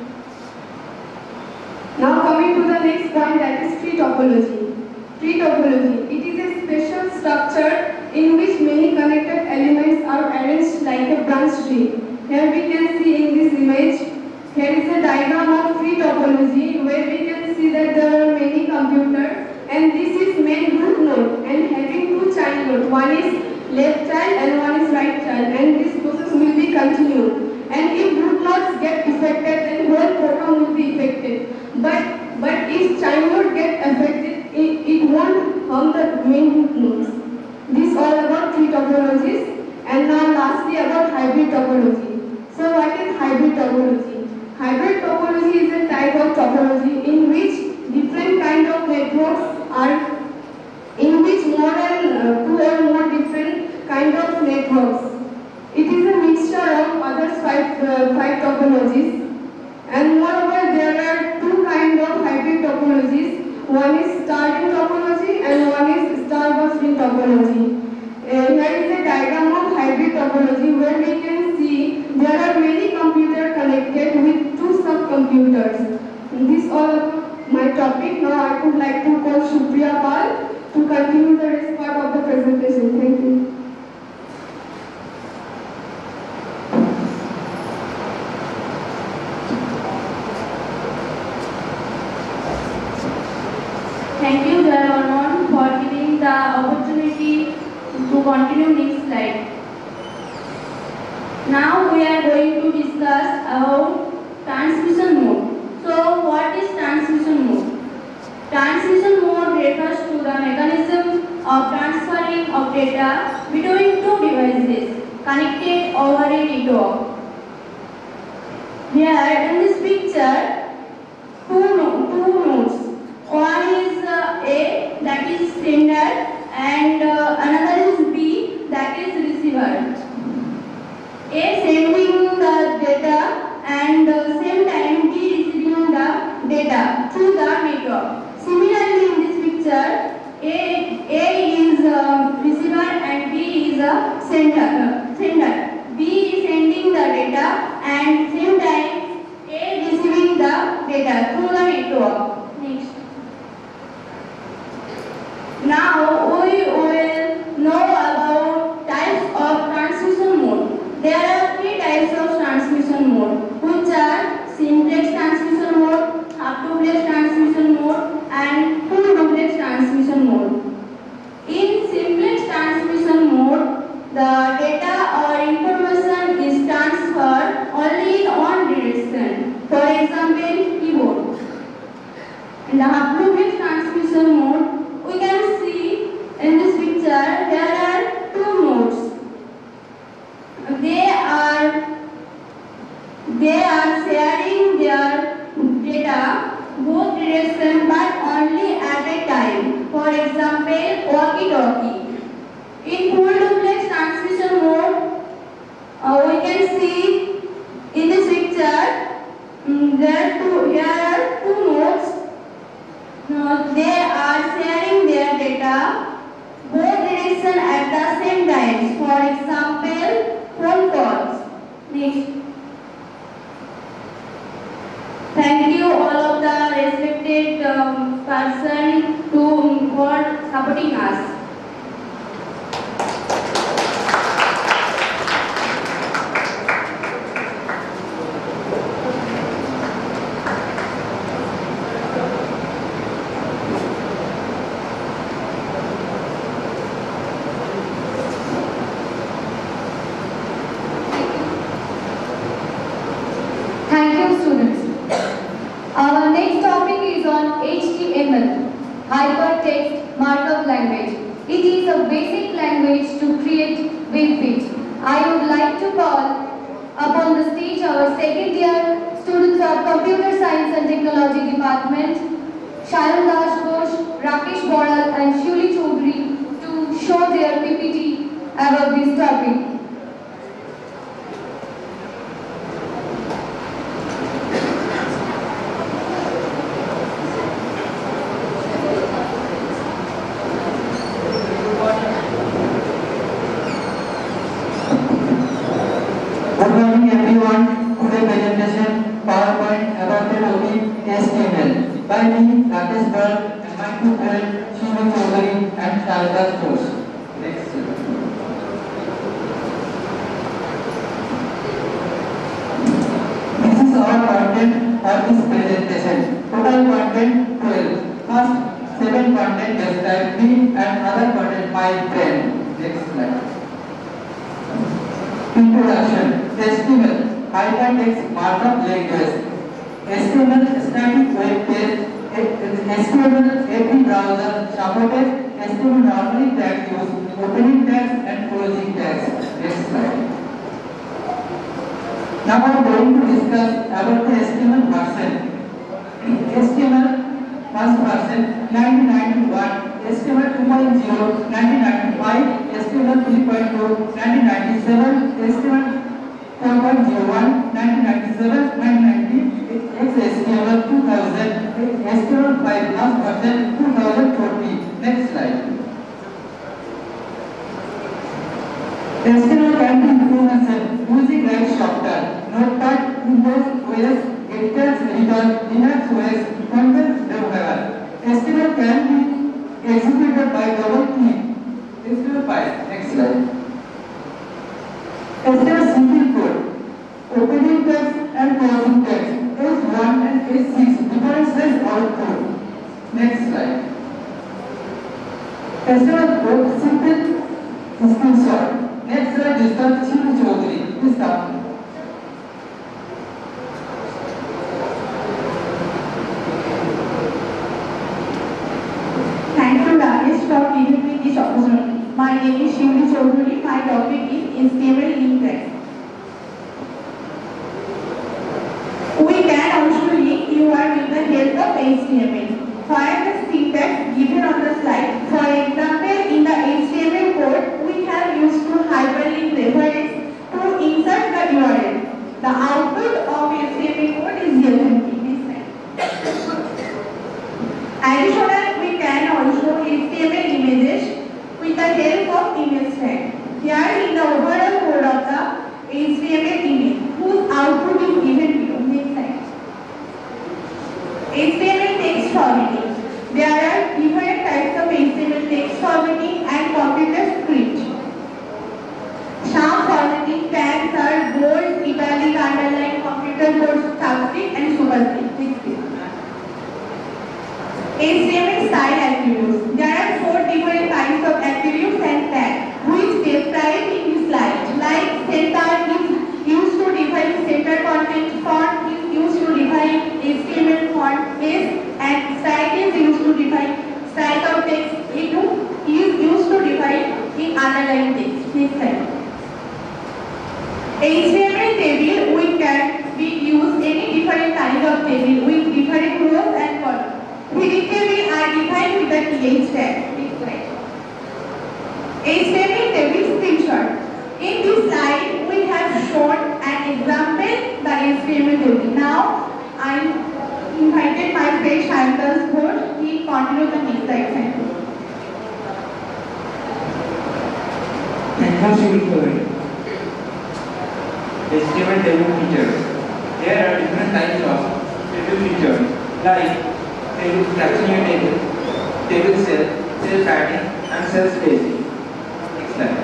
Speaker 7: Now coming to the next point, that is tree topology. Tree topology. It is a special structure in which many connected elements are arranged like a branch tree. Here we can see in this image, here is a diagram of tree topology where we can see that there are many computers and this is main root node and having 2 child nodes. One is left child and one is right child, and this process will be continued. And if root nodes get affected, then whole program will be affected. But if child node get affected, it won't harm the main root nodes. This all about tree topologies. And now lastly about hybrid topology. So what is hybrid topology? Hybrid topology is a type of topology in which different kind of networks are, in which more than 2 or more different kind of networks. It is a mixture of other 5 topologies. And moreover, there are 2 kinds of hybrid topologies. One is star-ring topology and one is star-bus-ring topology. Here is a diagram of hybrid topology where we can see there are many computers connected with 2 subcomputers. This all about my topic. Now I would like to call Supriya Pal to continue the rest part of the presentation. Thank you.
Speaker 6: Thank you, Jaya, for giving the opportunity to continue next slide. Now we are going to discuss about transmission mode. So what is transmission mode? Transmission mode refers to the mechanism of transferring of data between 2 devices connected over a network. Here in this picture, 2 nodes. One is A, that is sender, and another is B, that is receiver. A sending the data and same time B receiving the data through the network. Similarly, in this picture, A is receiver and B is a sender. B is sending the data and same time A receiving the data through the network. Next. Now we will know about types of transmission mode. There are 3 types of transmission mode, which are simplex transmission mode, half-duplex transmission mode, and full-duplex transmission mode. In simplex transmission mode, the data or information is transferred only in one direction. For example, keyboard. In the half-duplex transmission mode, we can see in this picture there are 2 nodes. They are sharing their data both directions but only at a time. For example, walkie-talkie. In full duplex transmission mode, we can see in this picture here are 2 nodes. They are sharing their data both directions at the same time. For example, phone calls. Next. Thank you all of the respected person for supporting us.
Speaker 1: It is a basic language to create benefit. I would like to call upon the stage our second year students of Computer Science and Technology Department, Sharon Das Ghosh, Rakesh Boral and Shuli Chaudhary to show their PPT about this topic.
Speaker 8: Good morning everyone. Today presentation PowerPoint about the topic HTML by me Rakesh Boral and my two friends Shuli Chaudhary and Sharon Das Ghosh. Next. This is our content for this presentation. Total content 12. First 7 content describe me and other content my friend. Next slide. Introduction. HTML hypertext markup language. HTML static web page. HTML every browser supported. HTML normally tags use opening tags and closing tags. Next slide. Now I am going to discuss about the HTML version. HTML first version 1991, HTML 2.0 1995, HTML 3.2 1997, HTML 4.01 1997, 1990, XHTML 2000, HTML 5 last version 2014. Next slide. HTML can be implemented using right software, Notepad, Windows OS, Editors Editor, Linux OS, Content Developer. HTML can be executed by double click. HTML5. Next slide. HTML simple code, opening text and closing text, H1 and H6, different size output. Next slide. HTML code simple screenshot. Next slide is the Shuli Chaudhary. Please come.
Speaker 6: Thank you, Rakesh, for giving me this opportunity. My name is Shuli Chaudhary. My topic is HTML link text. We can also link URL with the help of HTML. Find the syntax given on the slide. For example, in the HTML code, we have used to hyperlink reference to insert the URL. The output of HTML code is G.S.M. Additionally, we can also HTML images with the help of image tag. Here is the overall code of the HTML image, whose output is given below. Next slide. HTML text formatting. There are different types of HTML text formatting and computer script. Some formatting tags are bold, italic, underline, computer code, subscript and superscript. HTML style attributes. There are 4 different kinds of attributes and tags, which described in this slide. Like center is used to define center content, font is used to define HTML font base, and style is used to define style of text. It is used to define in underline text. Next slide. HTML table, we can use any different kind of table with different rows and columns. Predictable are defined with the th tag. Next slide. HTML table screenshot. In this slide, we have shown an example, the HTML table. Now, I invited my friend Sharon Das Ghosh. He continue the next slide.
Speaker 9: Thank you, Shuli Chaudhary. HTML table features. There are different types of table features like table fractional table, table cell padding, and cell spacing. Next slide.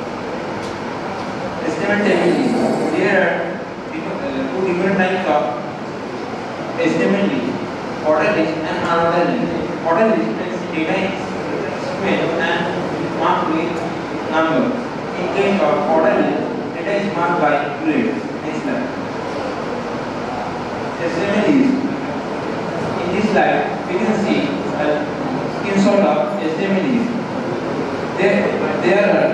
Speaker 9: HTML table. There are 2 different types of HTML list: order list and another list. Order list means data is sequence and marked with number. In case of order list, data is marked by grade. Next slide. HTML list. In this slide, we can see a screenshot of HTML list. There are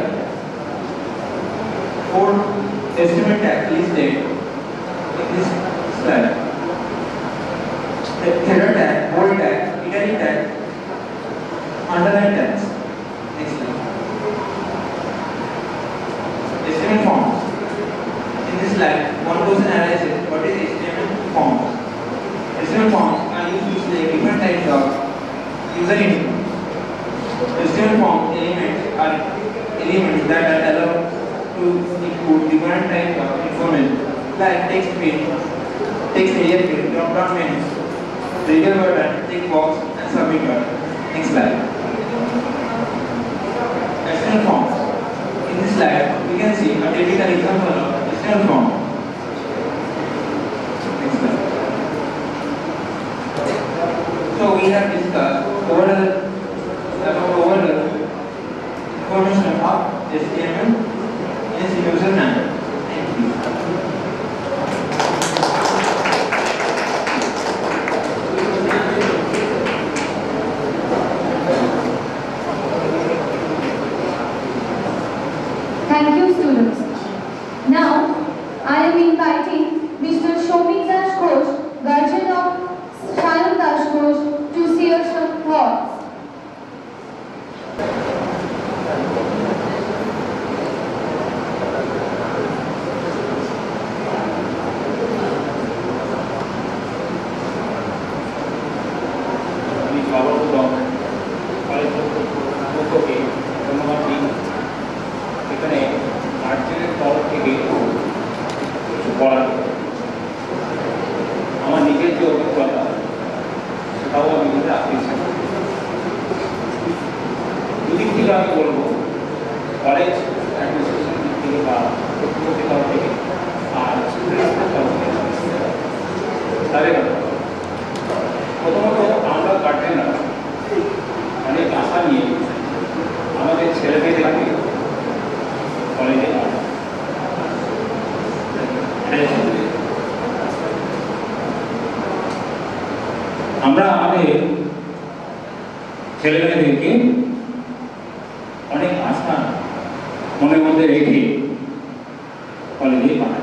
Speaker 9: 4 estimate tags listed in this slide. The header tag, bold tag, italic tag, underline tags. Next slide. Estimate forms. In this slide, one person analyzes what is estimate forms. Estimate forms are used to select different types of user input. Estimate form elements are elements that are allowed to include different types of information like text field, text area field, drop-down menus, trigger button, tick box, and submit button. Next slide. Estimate forms. In this slide, we can see a typical example of estimate form. Next slide. So we have discussed overall information of HTML is user manual. Thank you.
Speaker 1: Thank you, students. Now, I am inviting Mr. Shomik Das Ghosh, guardian of Shayan Das Ghosh, to share some thoughts.
Speaker 10: আমরা আমাদের ছেলেমেয়েদেরকে অনেক আশা মনের মধ্যে রেখে কলেজে পাঠাই,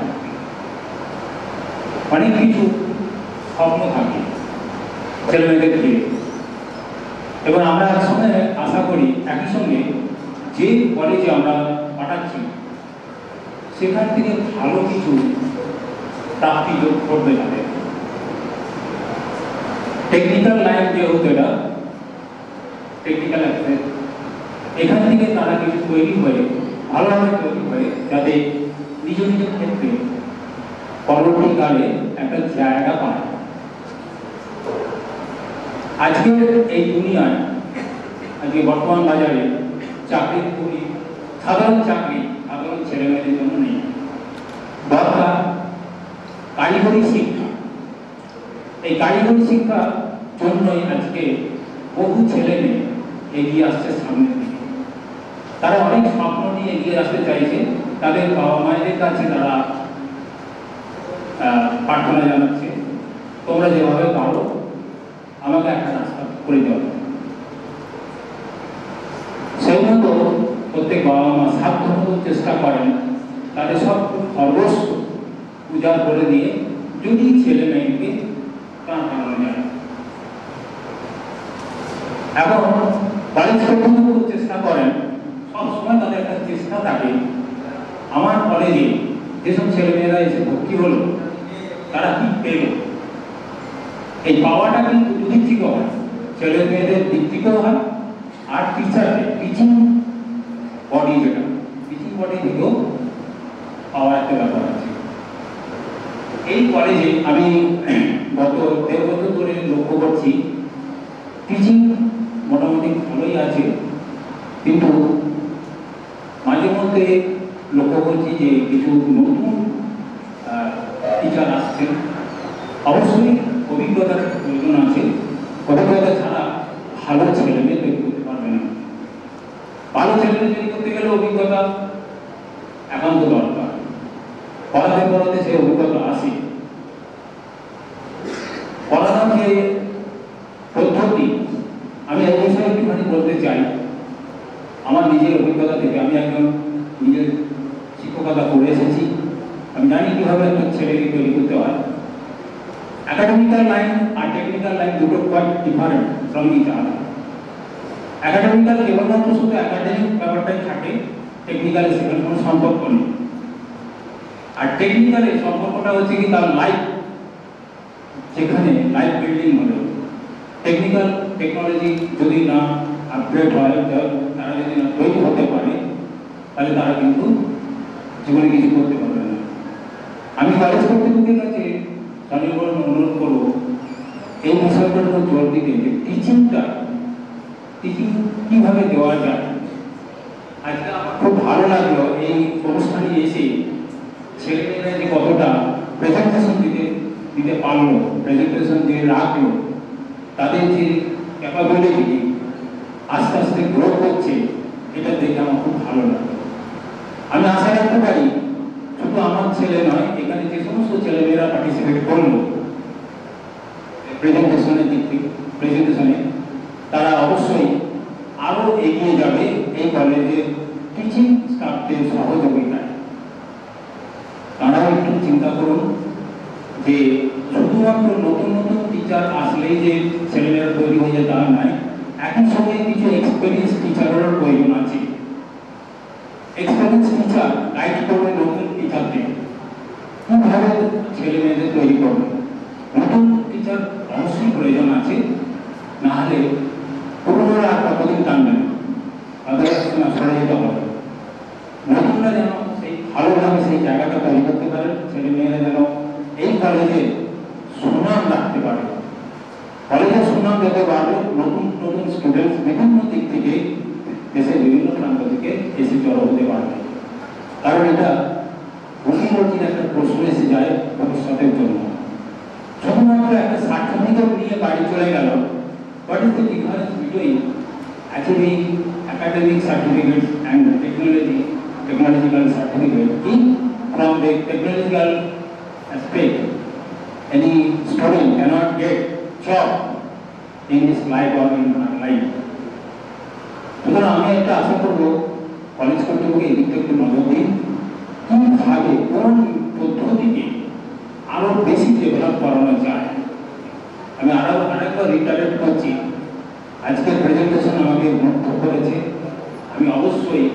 Speaker 10: অনেক কিছু স্বপ্ন থাকে ছেলেমেয়েদের ঘিরে, এবং আমরা একসঙ্গে আশা করি একই সঙ্গে যে কলেজে আমরা পাঠাচ্ছি সেখান থেকে ভালো কিছু প্রাপ্তি যোগ করবে তাদের। টেকনিক্যাল লাইন যেহেতু এটা টেকনিক্যাল অ্যাক্সেস, এখান থেকে তারা কিছু তৈরি হয়ে ভালোভাবে তৈরি হয়ে যাতে নিজ নিজ ক্ষেত্রে পরবর্তীকালে একটা জায়গা পায়। আজকের এই দুনিয়ায়, আজকে বর্তমান বাজারে চাকরি খুবই সাধারণ চাকরি সাধারণ ছেলেমেয়েদের জন্য নেই, দরকার কারিগরি শিক্ষা। এই কারিগরি শিক্ষার জন্যই আজকে বহু ছেলে মেয়ে এগিয়ে আসছে সামনের দিকে। তারা অনেক স্বপ্ন নিয়ে এগিয়ে আসতে চাইছে, তাদের বাবা মায়েদের কাছে তারা প্রার্থনা জানাচ্ছে, তোমরা যেভাবে পারো আমাকে একটা রাস্তা করে দেওয়া। সেই মতো প্রত্যেক বাবা মা সাধ্যমতো চেষ্টা করেন তাদের সব সর্বস্ব উজাড় করে দিয়ে যদি ছেলে মেয়েকে টানানো যায়। এখন কলেজ কর্তৃপক্ষ চেষ্টা করেন, সবসময় তাদের একটা চেষ্টা থাকে আমার কলেজে যেসব ছেলেমেয়েরা এসে ভর্তি হলো তারা কি পেল। এই পাওয়াটা কিন্তু দুদিক থেকে হয়, ছেলে মেয়েদের দিক থেকেও হয় আর টিচারদের টিচিং বডি, যেটা টিচিং বডি থেকেও পাওয়ার একটা ব্যাপার আছে। এই কলেজে আমি গত 1.5 বছর ধরে লক্ষ্য করছি টিচিং মোটামুটি ভালোই আছে, কিন্তু মাঝে মধ্যে লক্ষ্য করছি যে কিছু নতুন টিচার আসছেন। অবশ্যই অভিজ্ঞতার প্রয়োজন আছে, অভিজ্ঞতা ছাড়া ভালো ছেলেমেয়ে তৈরি করতে পারবে না। ভালো ছেলেমেয়ে তৈরি করতে গেলে অভিজ্ঞতা একান্ত দরকার। পড়াতে পড়াতে সেই অভিজ্ঞতা আসে। পড়ানোর যে পদ্ধতি, আমি এই বিষয়ে একটুখানি বলতে চাই। আমার নিজের অভিজ্ঞতা থেকে, আমি একজন নিজের শিক্ষকতা করে এসেছি, আমি জানি কীভাবে একটা ছেলেকে তৈরি করতে হয়। অ্যাকাডেমিক্যাল লাইন আর টেকনিক্যাল লাইন দুটো quite different from each other. Academical কেবলমাত্র শুধু একাডেমিক ব্যাপারটাই থাকে, টেকনিক্যাল সেখানে কোনো সম্পর্ক নেই। আর টেকনিক্যালে সম্পর্কটা হচ্ছে কি তার লাইফ, যেখানে লাইফ বিল্ডিং হলো। টেকনিক্যাল টেকনোলজি যদি না আপগ্রেড হয়, তারা যদি না তৈরি হতে পারে, তাহলে তারা কিন্তু জীবনে কিছু করতে পারবে না। আমি কলেজ কর্তৃপক্ষের কাছে স্বনির্ভর অনুরোধ করব এই বিষয়টার উপর জোর দিতে, যে টিচিং কীভাবে দেওয়া যায়। আজকে আমার খুব ভালো লাগলো এই অনুষ্ঠানে এসে ছেলেমেয়েরা যে কতটা প্রেজেন্টেশন দিতে পারলো, প্রেজেন্টেশন যে রাখলো, তাদের যে ক্যাপাবিলিটি আস্তে আস্তে গ্রো করছে, এটা দেখে আমার খুব ভালো লাগে। আমি আশা রাখতে পারি শুধু আমার ছেলে নয়, এখানে যে সমস্ত ছেলেমেয়েরা পার্টিসিপেট করলো প্রেজেন্টেশনে, তারা অবশ্যই আরও এগিয়ে যাবে এই কলেজের টিচিং স্টাফদের সহযোগিতায়। তারাও একটু চিন্তা করুন যে শুধুমাত্র নতুন নতুন টিচার আসলেই যে ছেলেমেয়েরা তৈরি হয়ে যায় তা নয়, একই সঙ্গে কিছু এক্সপেরিয়েন্স টিচারেরও প্রয়োজন আছে। এক্সপেরিয়েন্স টিচার গাইড করবে নতুন টিচারদের কীভাবে ছেলেমেয়েদের তৈরি করবে। নতুন টিচার অবশ্যই প্রয়োজন আছে, না হলে পুরোনোরা আর কতদিন টানবেন, তাদের সরে যেতে হবে। নতুনরা যেন সেই ভালোভাবে সেই জায়গাটা তৈরি করতে পারে, ছেলেমেয়েরা যেন এই কলেজে সুনাম রাখতে পারে। কলেজের সুনাম যত বাড়বে, নতুন নতুন স্টুডেন্টস বিভিন্ন দিক থেকে দেশের বিভিন্ন প্রান্ত থেকে এসে জড়ো হতে পারবে। কারণ এটা ভূমিরতির একটা প্রশ্ন এসে যায় ভবিষ্যতের জন্য। শুধুমাত্র একটা সার্টিফিকেট নিয়ে বাড়ি চলে গেল, what is the difference between achieving academic certificates and technological certificate? In from the technological aspect, any student cannot get job in his life or in her life. সুতরাং আমি একটা আশা করবো কলেজ কর্তৃপক্ষ এই দিকটা একটু নজর দিন, কীভাবে কোন পদ্ধতিকে আরো বেশি ডেভেলপ করানো যায়। আমি আরেকবার রিটারেট করছি, আজকের প্রেজেন্টেশন আমাকে মুগ্ধ করেছে। আমি অবশ্যই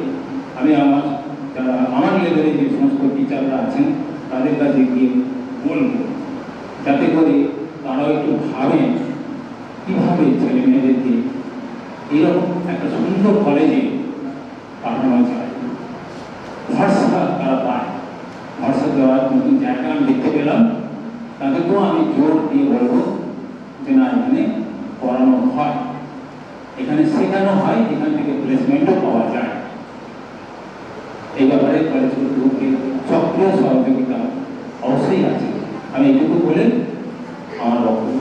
Speaker 10: আমার লেভেলে যে সমস্ত টিচাররা আছেন তাদের কাছে গিয়ে বলব, যাতে করে তারাও একটু ভাবেন কীভাবে ছেলে মেয়েদেরকে এইরকম একটা সুন্দর কলেজে পাঠানো যায়। ভরসা তারা পায়, ভরসা দেওয়ার নতুন জায়গা আমি দেখতে পেলাম। তাদেরকেও আমি জোর দিয়ে বলবো যে না, এখানে পড়ানো হয়, এখানে শেখানো হয়, এখান থেকে প্লেসমেন্টও পাওয়া যায়। এই ব্যাপারে কলেজ কর্তৃপক্ষের সক্রিয় সহযোগিতা অবশ্যই আছে। আমি এটুকু বলে আমার বক্তব্য।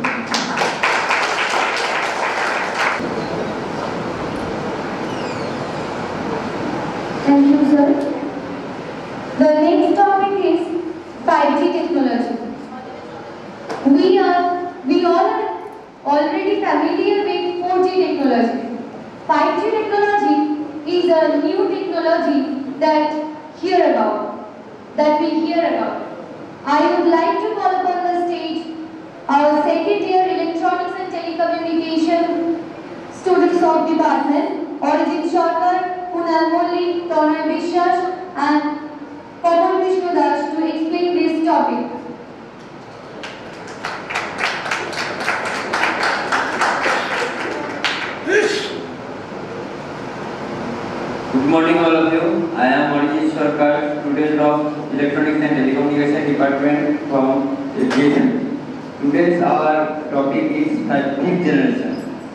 Speaker 1: Thank you, sir. The next topic is 5G technology. We all are already familiar with 4G technology. 5G technology is a new technology that we hear about. I would like to call upon the stage our second year Electronics and Telecommunication students of department, Orijit Sarkar, Kunal Molli, Tanay Bishwas and Pawan Vishnu Das to explain this topic.
Speaker 11: Good morning all of you. I am Orijit Sarkar, student of Electronics and Telecommunication Department from G.S.M. Today's our topic is 5th generation.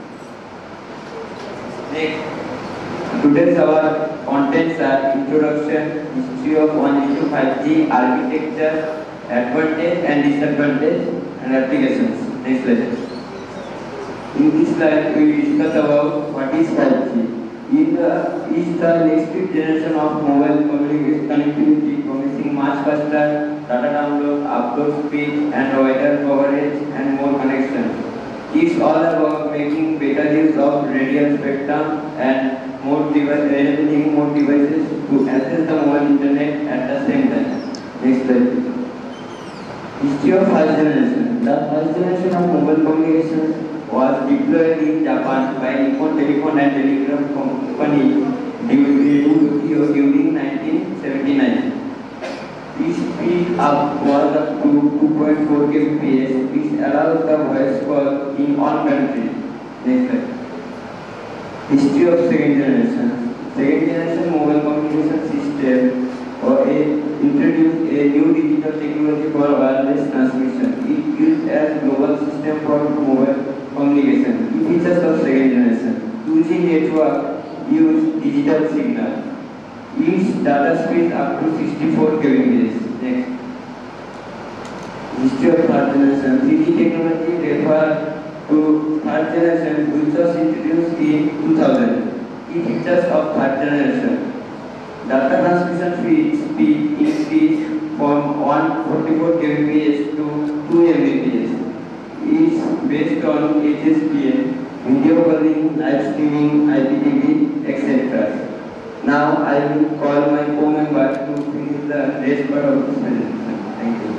Speaker 11: Today's our contents are introduction, history of 1:5G, architecture, advantage and disadvantage and applications. Next slide. In this slide we discuss about what is 5G. It is the next generation of mobile communication connectivity, promising much faster data download, upload speed and wider coverage and more connection. It's all about making better use of radio spectrum and enabling more devices to access the mobile internet at the same time. Next slide. History of first generation. The first generation of mobile communications was deployed in Japan by Nippon Telephone and Telegraph Company during 1979. Its speed up was up to 2.4 kbps, which allows the voice call in all countries. Next slide. History of second generation. Second generation mobile communication system introduced a new digital technology for wireless transmission. It used as global system for mobile communication. Key features of second generation. 2G network use digital signal. Its data speed up to 64 kbps. Next. History of third generation. 3G technology refer to third generation, which was introduced in 2000. Key features of third generation. Data transmission speed increased from 144 kbps to 2 mbps. Is based on HSPA, video calling, live streaming, IPTV, etc. Now I will call my co-member to finish the rest part of this presentation. Thank you.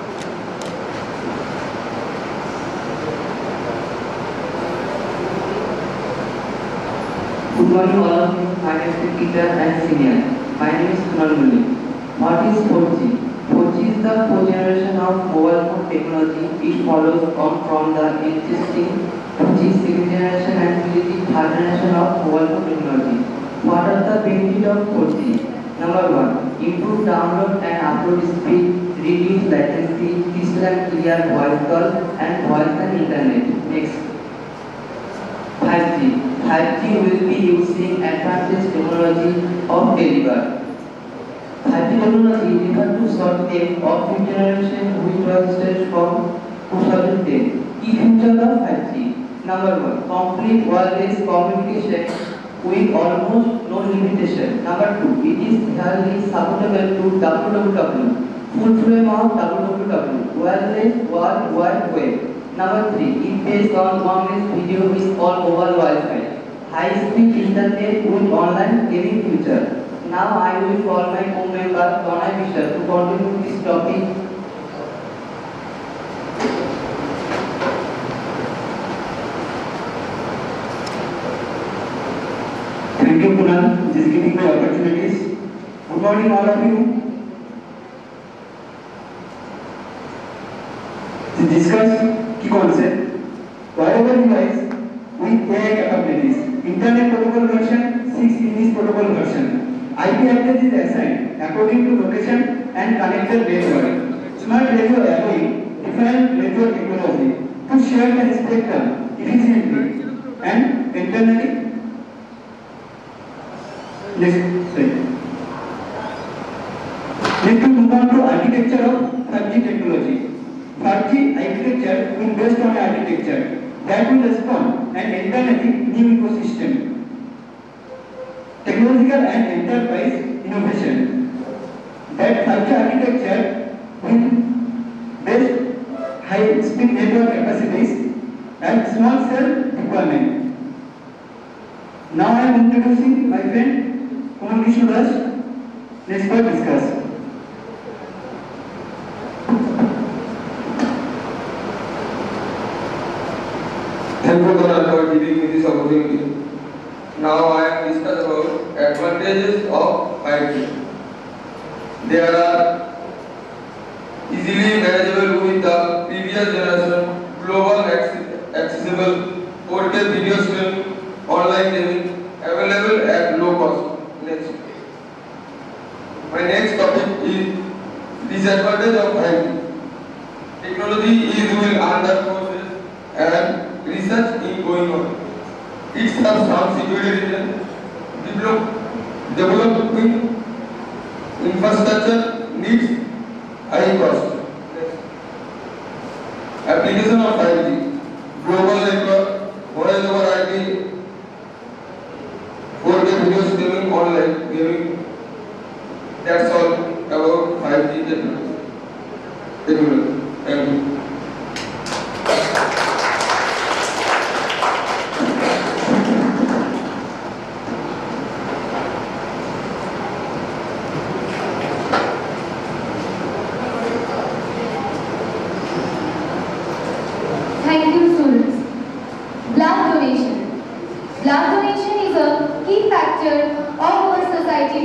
Speaker 12: Good morning all of you, my respected teacher and senior. My name is Kunal. What is 4G? 4G is the fourth generation of mobile phone technology. It follows on from the existing 2G second generation and 3G third generation of mobile phone technology. What are the benefits of 4G? Number 1. Improved download and upload speed, reduced latency, crystal and clear voice call, and voice and internet. Next. 5G. 5G will be using advanced technology of deliver. 5G technology refers to short wave of new generation which was started from 2010. Key features of 5G. Number 1. Complete wireless communication with almost no limitation. Number 2. It is highly supportable to WWW, full frame of WWW, wireless World Wide Web. Number 3. It based on wireless video with all mobile Wi-Fi. High-speed internet with online gaming feature. Now I will call my co-member Donna Fisher to continue this topic.
Speaker 8: Thank you, Kunal. This is giving me opportunities. Good morning, all of you. To discuss key concept, whatever device with AI capabilities, Internet Protocol version 6 English Protocol version. IP address is assigned according to location and connected network. Smart radio allowing different network technology to share the spectrum efficiently and internally. Next slide. Next we move on to architecture of 5G technology. 5G architecture will based on architecture that will respond and internally new ecosystem. Technological and enterprise innovation. That 5G architecture will based high-speed network capacities and small cell deployment. Now I am introducing my friend Kumar Kishore. Let's go discuss.
Speaker 13: Thank you, Kunal, for giving me this opportunity. Now I am discuss about advantages of 5G. There are easily manageable with the previous generation, global accessible, 4K video stream, online gaming, available at low cost. Next. My next topic is disadvantage of 5G. Technology is will under process and research is going on. It has some security reason. Developing infrastructure needs high cost. Application of 5G, global network, voice over IP, 4K video streaming, online gaming. That's all about 5G technology. Thank you.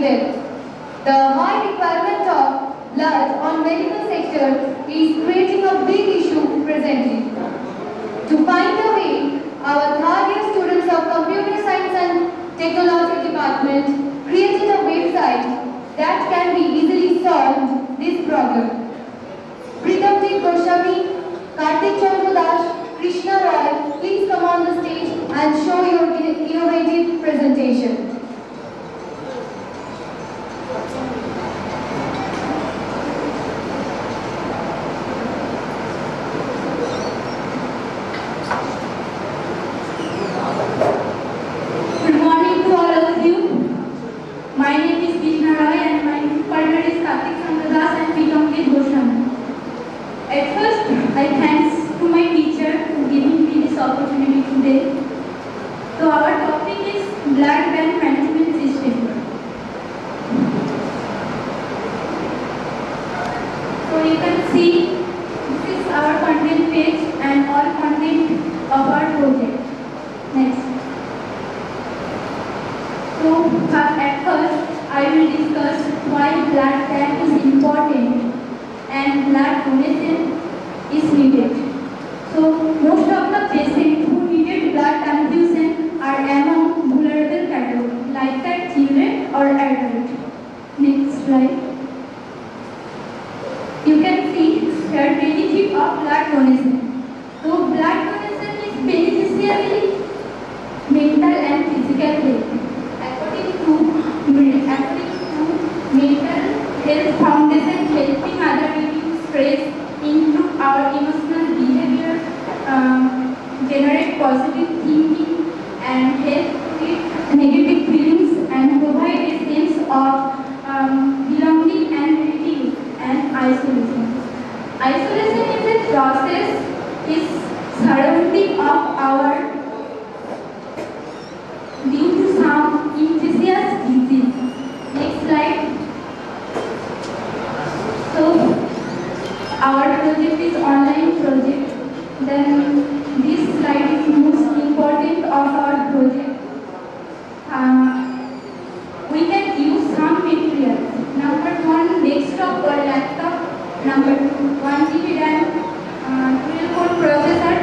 Speaker 1: well. The high requirement of blood on medical sector is creating a big issue presently. To find a way, our third-year students of Computer Science and Technology Department created a website that can be easily solved this problem. Pritamjit Goswami, Kartik Chandra Das, Krishna Roy, please come on the stage and show your innovative presentation.
Speaker 6: Good morning to all of you. My name is Krishna Roy and my partner is Kartik Chandra Das and Pritamjit Goswami. At first, I thanks to my teacher for giving me this opportunity today. So our topic is blood bank management system. So you can see this is our content page and all content of our project. Next. So at first, I will discuss why blood bank is important and blood donation is needed. So most of the patients who needed blood transfusion are among vulnerable categories, like that children or adults. Next slide. You can see here benefit of blood donation. So blood donation is beneficially mental and physical health. According to Mental Health Foundation, helping other reduce stress, improve our emotional behavior, generate positive thinking, and help with negative feelings and provide a sense of belonging and relief and isolation. Isolation is a process is surrounding of our due to some infectious disease. Next slide. So our project is online project. Then this slide is most important of our project. We can use some materials. Number one, desktop or laptop. Number two, 1 GB RAM, 12-core processor,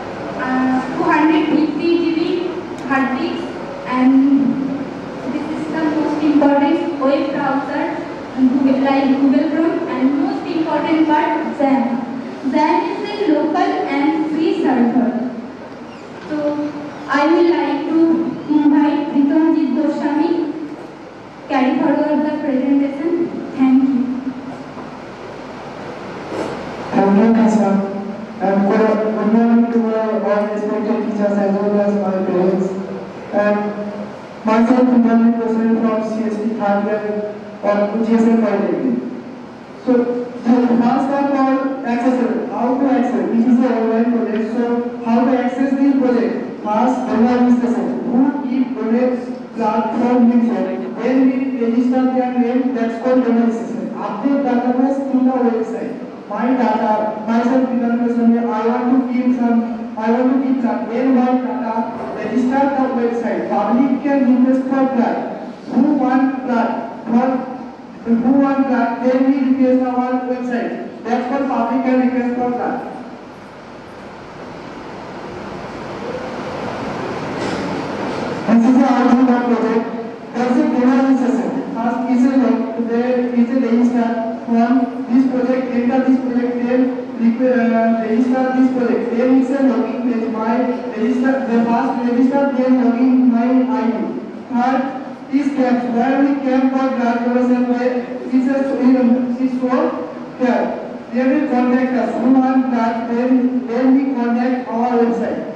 Speaker 6: 250 GB hard disk, and this is the most important web browser, like Google Chrome, and most important part, G.S.M. G.S.M is a local and free server. So I would like to invite Pritamjit Goswami carry forward the presentation. Thank you.
Speaker 8: Thank you, Krishna. And good morning to all respected teachers as well as my parents. And myself, Pritamjit Goswami from CST third year of G.S.M Polytechnic. So the first are called accessible. How to access? This is an online project. So how to access this project? First, donor registration. Who give donates platform info. When we register their name, that's called donor registration. Update database to the website. My data, myself, Pritamjit Goswami, I want to give some. When my data register the website, public can request for blood. Who want blood? Then we request our website. That's what public can request for blood. This is the outcome of project. There's a donor registration. First there is a register from this project, enter this project, then register this project. Then it's a login page. The first register, then login my ID. Third is camps, where we camp for blood donation, where is shown here. They will contact us. Who want blood, then we contact our website.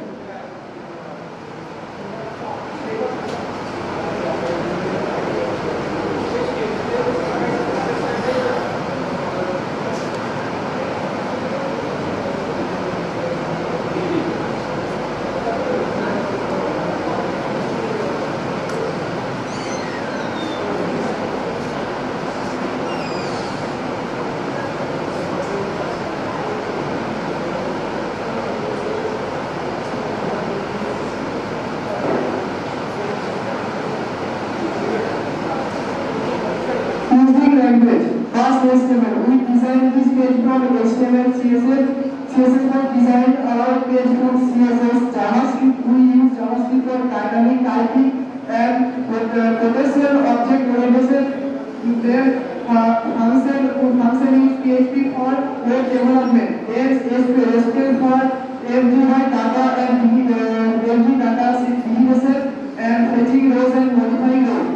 Speaker 8: HTML. We designed this page from HTML, CSS. CSS was designed our page from CSS. JavaScript, we use JavaScript for dynamic typing and potential object orientation. Then function is PHP for web development. SQL for MGY data and MG data integration and fetching rows and modifying rows.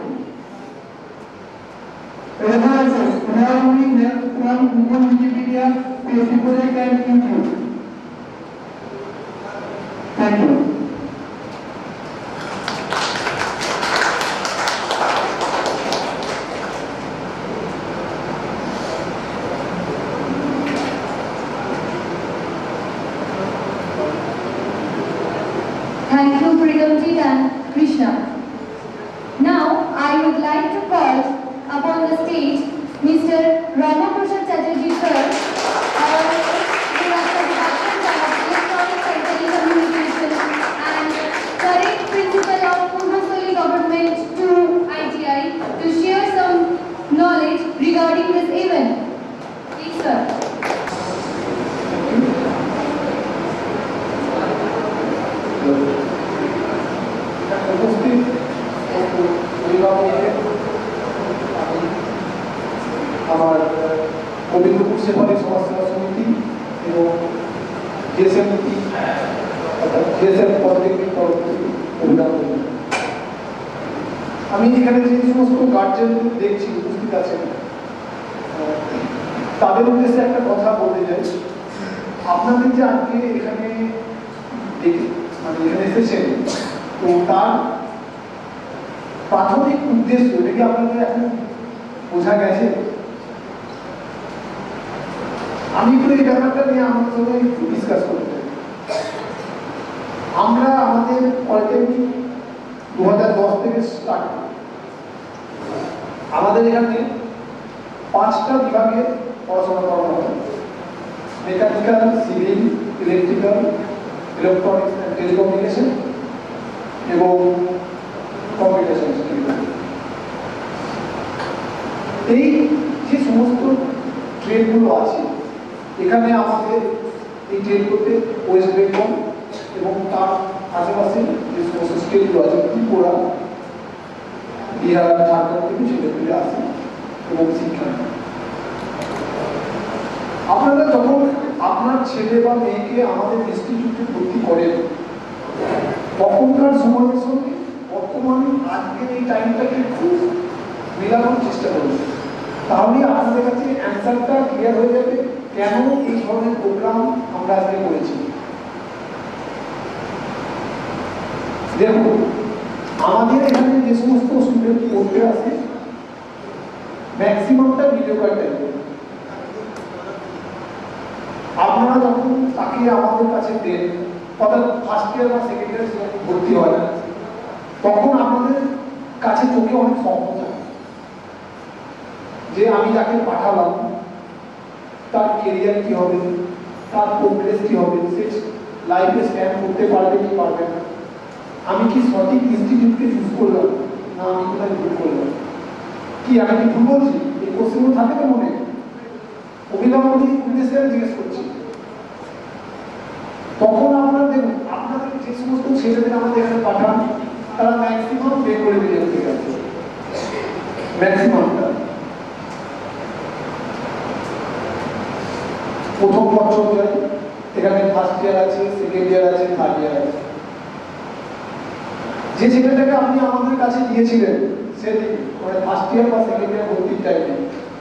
Speaker 8: References. Now we have from Google, Wikipedia, PHP project and YouTube. Thank you.
Speaker 1: Thank you, Freedomjit and Krishna. Now, I would like to call upon the stage Mr. Ramaprasad Chatterjee sir, our Director Department of Electronics and Telecommunications and current Principal of Purvasali Government 2 ITI, to share some knowledge regarding this event. Please, sir.
Speaker 5: আমার গোবিন্দপুর সেবারী সমাজসেবা সমিতি এবং G.S.M polytechnic তরফ থেকে অভিনন্দন। আমি এখানে যে সমস্ত গার্জেন দেখছি উপস্থিত আছেন, তাদের উদ্দেশ্যে একটা কথা বলতে চাই। আপনাদের যে আজকে এখানে এখানে এসেছেন, তো তার প্রাথমিক উদ্দেশ্য এটা কি আপনাদের এখন বোঝা গেছে? আমি তো এই ব্যাপারটা নিয়ে আমাদের সঙ্গে একটু ডিসকাস করতে চাই। আমরা আমাদের পলিটেকনিক 2010 থেকে স্টার্ট, আমাদের এখানে 5টা বিভাগে পড়াশোনা করানো হয়: mechanical, civil, electrical, electronics and telecommunication এবং কম্পিউটার সায়েন্স। এই যে সমস্ত ট্রেডগুলো আছে এখানে আমাদের এই ট্রেড করতে ওয়েস্ট বেঙ্গল এবং তার আশেপাশে যে সমস্ত স্টেটগুলো আছে, ত্রিপুরা, বিহার, ঝাড়খণ্ড থেকে ছেলেপুলে আসে এবং শিক্ষা নেয়। আপনারা যখন আপনার ছেলে বা মেয়েকে আমাদের ইনস্টিটিউটে ভর্তি করেন, তখনকার সময়ের সঙ্গে বর্তমানে আজকের এই টাইমটাকে খুব মেলানোর চেষ্টা করবেন, তাহলে আপনাদের কাছে অ্যান্সারটা ক্লিয়ার হয়ে যাবে কেন এই ধরনের প্রোগ্রাম আমরা আজকে করেছি। দেখুন, আমাদের এখানে যে সমস্ত স্টুডেন্ট পড়তে আসে ম্যাক্সিমামটা মিডিওকার টাইপের। আপনারা যখন তাকে আমাদের কাছে দেন, অর্থাৎ ফার্স্ট ইয়ার বা সেকেন্ড ইয়ার ভর্তি হয়, তখন আপনাদের কাছে চোখে অনেক স্বপ্ন থাকে যে আমি যাকে পাঠালাম তার কেরিয়ার কি হবে, তার প্রোগ্রেস কি হবে, সে লাইফে স্ট্যান্ড করতে পারবে কি পারবে না, আমি কি সঠিক ইনস্টিটিউটকে চুজ করলাম না আমি কোথায় ভুল করলাম, কি আমি কি ভুল বলছি, এই কোশ্চেনগুলো থাকে তো মনে। অভিভাবক উদ্দেশ্যে আমি জিজ্ঞেস করছি। তখন আপনারা দেখুন, আপনাদের যে সমস্ত ছেলেদের আমাদের এখানে পাঠান তারা ম্যাক্সিমাম বেঙ্গলি মিডিয়াম থেকে আছে, ম্যাক্সিমামটা। প্রথম বছর যায়, এখানে ফার্স্ট ইয়ার আছে, সেকেন্ড ইয়ার আছে, থার্ড ইয়ার আছে। যে ছেলেটাকে আপনি আমাদের কাছে দিয়েছিলেন সেদিন মানে ফার্স্ট ইয়ার বা সেকেন্ড ইয়ার ভর্তির টাইমে,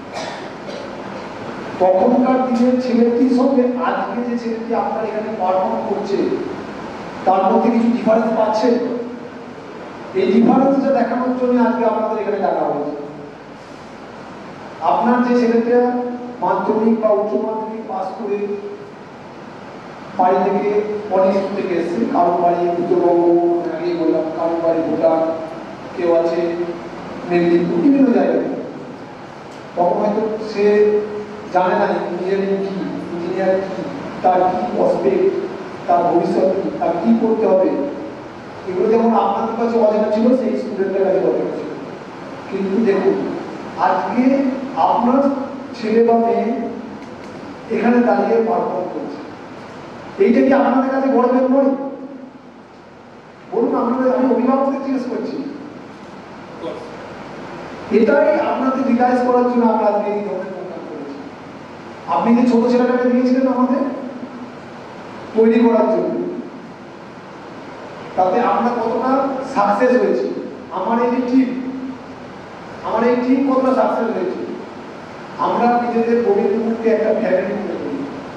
Speaker 5: তখনকার দিনের ছেলেটির সঙ্গে আজকে যে ছেলেটি আপনার এখানে পারফর্ম করছে তার মধ্যে কিছু ডিফারেন্স পাচ্ছেন। এই ডিফারেন্সটা দেখানোর জন্য আজকে আপনাদের এখানে ডাকা হয়েছে। আপনার যে ছেলেটা মাধ্যমিক বা উচ্চ মাধ্যমিক পাস করে বাড়ি থেকে অনেক স্কুল থেকে এসছে, কারোর বাড়ি উত্তরবঙ্গ, আগেই বললাম, কারোর বাড়ি ভুটান, কেউ আছে মেদিনীপুর, বিভিন্ন জায়গায়, তখন হয়তো সে জানে না ইঞ্জিনিয়ারিং কি, ইঞ্জিনিয়ার কি, তার কি প্রসপেক্ট, তার ভবিষ্যৎ কি, তার কি করতে হবে, এগুলো যেমন আপনাদের কাছে অজানা ছিল সেই স্টুডেন্টের কাছে অজানা ছিল। কিন্তু দেখুন, আজকে আপনার
Speaker 14: ছেলে বা মেয়ে এখানে দাঁড়িয়ে পারফর্ম করছে, এইটা কি আপনাদের কাছে গর্বের নয়? বলুন, আপনাদের, আমি অভিভাবকদের জিজ্ঞেস করছি। এটাই আপনাদের রিলাইজ করার জন্য আমরা আজকে এই ধরনের প্রোগ্রাম করেছি। আপনি যে ছোট ছেলেটাকে দিয়েছিলেন আমাদের তৈরি করার জন্য, তাতে আমরা কতটা সাকসেস হয়েছি, আমার এই টিম কতটা সাকসেস হয়েছে। আমরা নিজেদের গোবিন্দপুরকে একটা ফ্যামিলি মনে করি,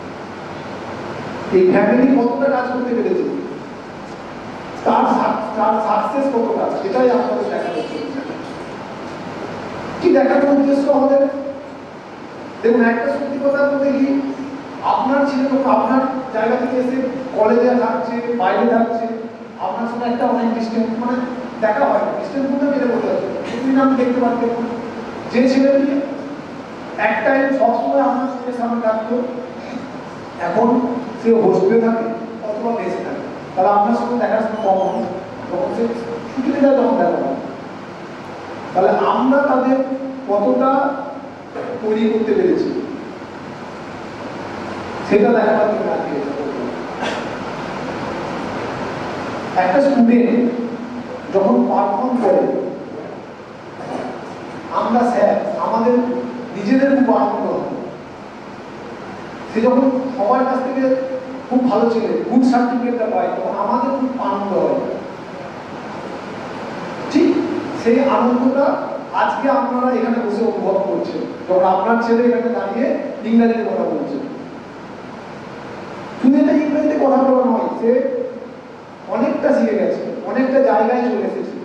Speaker 14: এই ফ্যামিলি কতটা কাজ করতে পেরেছে, তার সাকসেস কতটা, সেটাই আপনাদের দেখানো হচ্ছে। কি দেখানোর উদ্দেশ্য আমাদের? দেখুন, একটা সত্যি কথা বলতে কি, আপনার ছেলে যখন আপনার জায়গা থেকে এসে কলেজে থাকছে, বাইরে থাকছে, আপনার সঙ্গে একটা অনেক ডিস্টেন্স, মানে দেখা হয়, ডিস্টেন্স মধ্যে মেরে বলতে হবে, সেদিন আমি দেখতে পারতেন যে ছেলেটি এক টাইম সবসময় আপনার চোখের সামনে থাকতো, এখন সে হোস্টেলে থাকে অথবা মেসে থাকে, তাহলে আপনার সঙ্গে দেখার সময় কম হয়, তখন সে ছুটিতে যায়, তখন দেখা হয়। তাহলে আমরা তাদের কতটা তৈরি করতে পেরেছি সেটা দেখাবার জন্য আজকে একটা স্টুডেন্ট যখন পারফর্ম করে, আমরা স্যার আমাদের নিজেদের খুব আনন্দ হয়। সে যখন সবার কাছ থেকে খুব ভালো ছেলে গুড সার্টিফিকেটটা পায়, তখন আমাদের খুব আনন্দ হয়। ঠিক সেই আনন্দটা আজকে আপনারা এখানে বসে অনুভব করছেন, যখন আপনার ছেলে এখানে দাঁড়িয়ে ইংরেজিতে কথা বলছে। শুধু এটা ইংরেজিতে কথা বলা নয়, সে অনেকটা শিখে গেছে, অনেকটা জায়গায় চলে এসেছে।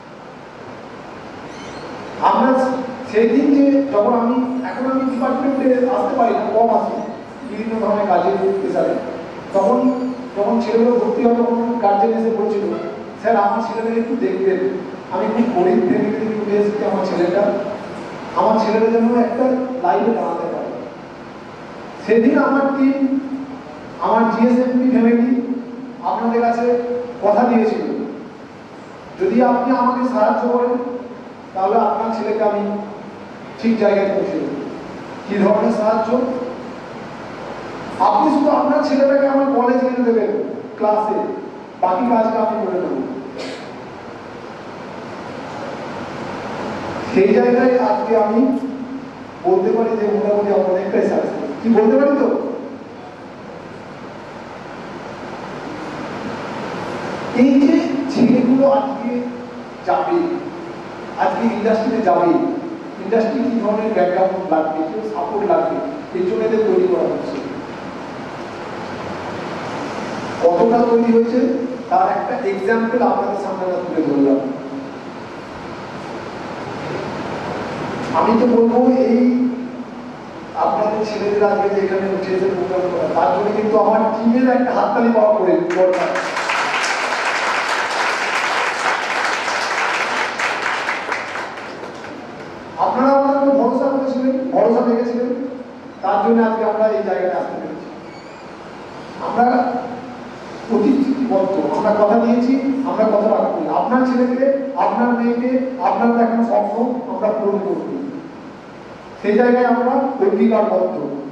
Speaker 14: আমরা সেই দিন যে যখন এখন আমি ডিপার্টমেন্টে আসতে পারি না, কম আসি বিভিন্ন ধরনের কাজের পেশারে, যখন ছেলেগুলো ভর্তি হয়, তখন গার্জেন এসে বলছিল, স্যার আমার ছেলেটাকে একটু দেখবেন, আমি খুব গরিব ফ্যামিলি থেকে উঠে এসেছি, আমার ছেলেটা যেন একটা লাইফে দাঁড়াতে পারে। সেদিন আমার টিম, আমার G.S.M ফ্যামিলি আপনাদের কাছে কথা দিয়েছিল, যদি আপনি আমাকে সাহায্য করেন তাহলে আপনার ছেলেকে আমি ঠিক জায়গায় পৌঁছে দেব। কি ধরনের সাহায্য? আপনি শুধু আপনার ছেলেটাকে আমার কলেজে এনে দেবেন ক্লাসে, বাকি কাজটা আমি করে দেবো। সেই জায়গায় আজকে আমি বলতে পারি যে মোটামুটি অনেকটাই সাকসেস। কি বলতে পারি তো? এই যে ছেলেগুলো আজকে যাবে, আজকে ইন্ডাস্ট্রিতে যাবে, ইন্ডাস্ট্রি কি ধরনের ব্যাকগ্রাউন্ড লাগবে, কেউ সাপোর্ট লাগবে, এই জন্য এদের তৈরি করা হচ্ছে। কতটা তৈরি হয়েছে তার একটা এক্সাম্পল আপনাদের সামনে তুলে ধরলাম। আমি তো বলবো, এই আপনাদের ছেলেদের আজকে যে এখানে উঠে এসে প্রোগ্রাম করা, তার জন্য কিন্তু আমার টিমের একটা হাততালি পাওয়া করে দরকার। আপনারা আমাদের উপর ভরসা করেছিলেন, ভরসা রেখেছিলেন, তার জন্য আজকে আমরা এই জায়গায় আসতে পেরেছি। আমরা প্রতিশ্রুতিবদ্ধ, আমরা কথা দিয়েছি, আমরা কথা রাখবো। আপনার ছেলেকে, আপনার মেয়েকে, আপনার দেখানো স্বপ্ন আমরা পূরণ করব, সেই জায়গায় আমরা অঙ্গীকারবদ্ধ।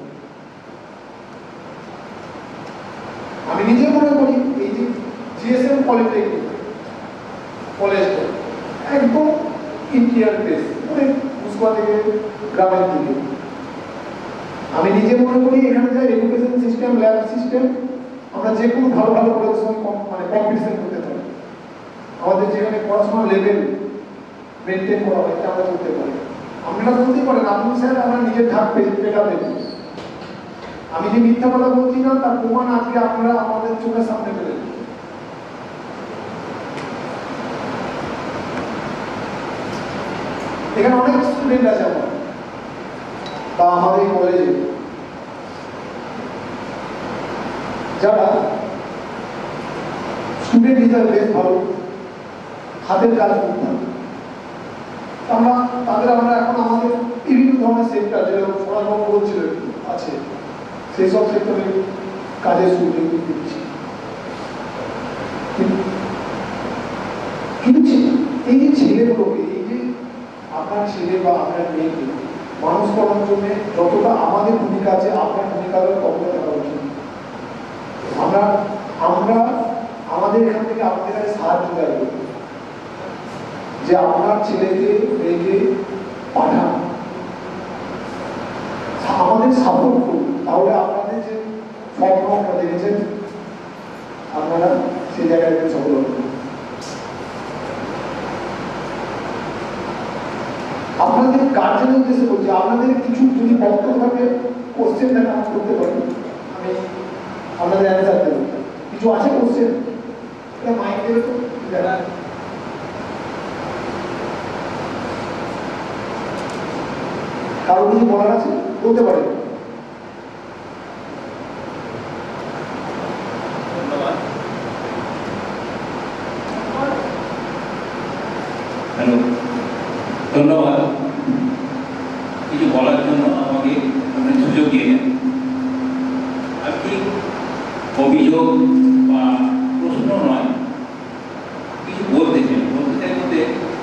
Speaker 14: আমি নিজে মনে করি এই যে G.S.M পলিটেকনিক কলেজটা একদম ইন্টিরিয়ার প্লেস, অনেক মুসকা থেকে গ্রামের দিকে। আমি নিজে মনে করি এখানে যে এডুকেশন সিস্টেম, ল্যাব সিস্টেম, আমরা যে কোনো ভালো ভালো কলেজের সঙ্গে কম্পিটিশন করতে পারি। আমাদের যেখানে পড়াশোনার লেভেল মেনটেন করা হয়, আমরা করতে পারি। আপনারা বলতেই পারেন, আপনি স্যার আমার নিজের ঢাক পেটাবেন। আমি যে মিথ্যা কথা বলছি না, তার প্রমাণ আজকে আপনারা আমাদের চোখের সামনে পেলেন। এখানে অনেক স্টুডেন্ট আছে আমার, বা আমাদের এই কলেজে, যারা স্টুডেন্ট হিসাবে বেশ ভালো হাতের কাজ করতে হবে। আমরা এখন আমাদের বিভিন্ন ধরনের সেক্টর, যেরকম সরাসরি বলছিল আছে, সেই সব সেক্টরে কাজের সুযোগ দিচ্ছি। কিন্তু এই যে ছেলেগুলোকে, এই যে আপনার ছেলে বা আপনার মেয়েকে মানুষ করার জন্য যতটা আমাদের ভূমিকা আছে আপনার ভূমিকারও ততটা থাকা উচিত। আমরা আমরা আমাদের এখান থেকে আপনাদের কাছে সাহায্য দেব যে আপনার ছেলেকে মেয়েকে পাঠান, আমাদের সাপোর্ট করুন, তাহলে আপনাদের যে স্বপ্ন আপনারা দেখেছেন আপনারা সেই জায়গায় সফল হবেন। আপনাদের গার্জেনের উদ্দেশ্যে বলছি, আপনাদের কিছু যদি বক্তব্য থাকে কোশ্চেন থাকে আমি করতে পারি, আমি আপনাদের অ্যান্সার দেবো। কিছু আছে কোশ্চেন? মাইক দেবে তো? কারো কিছু বলার আছে বলতে পারে।
Speaker 10: হ্যালো, ধন্যবাদ কিছু বলার জন্য আমাকে সুযোগ দিয়েছেন। আপনি অভিযোগ বা প্রশ্ন নয়, কিছু বলতে চাই মধ্যে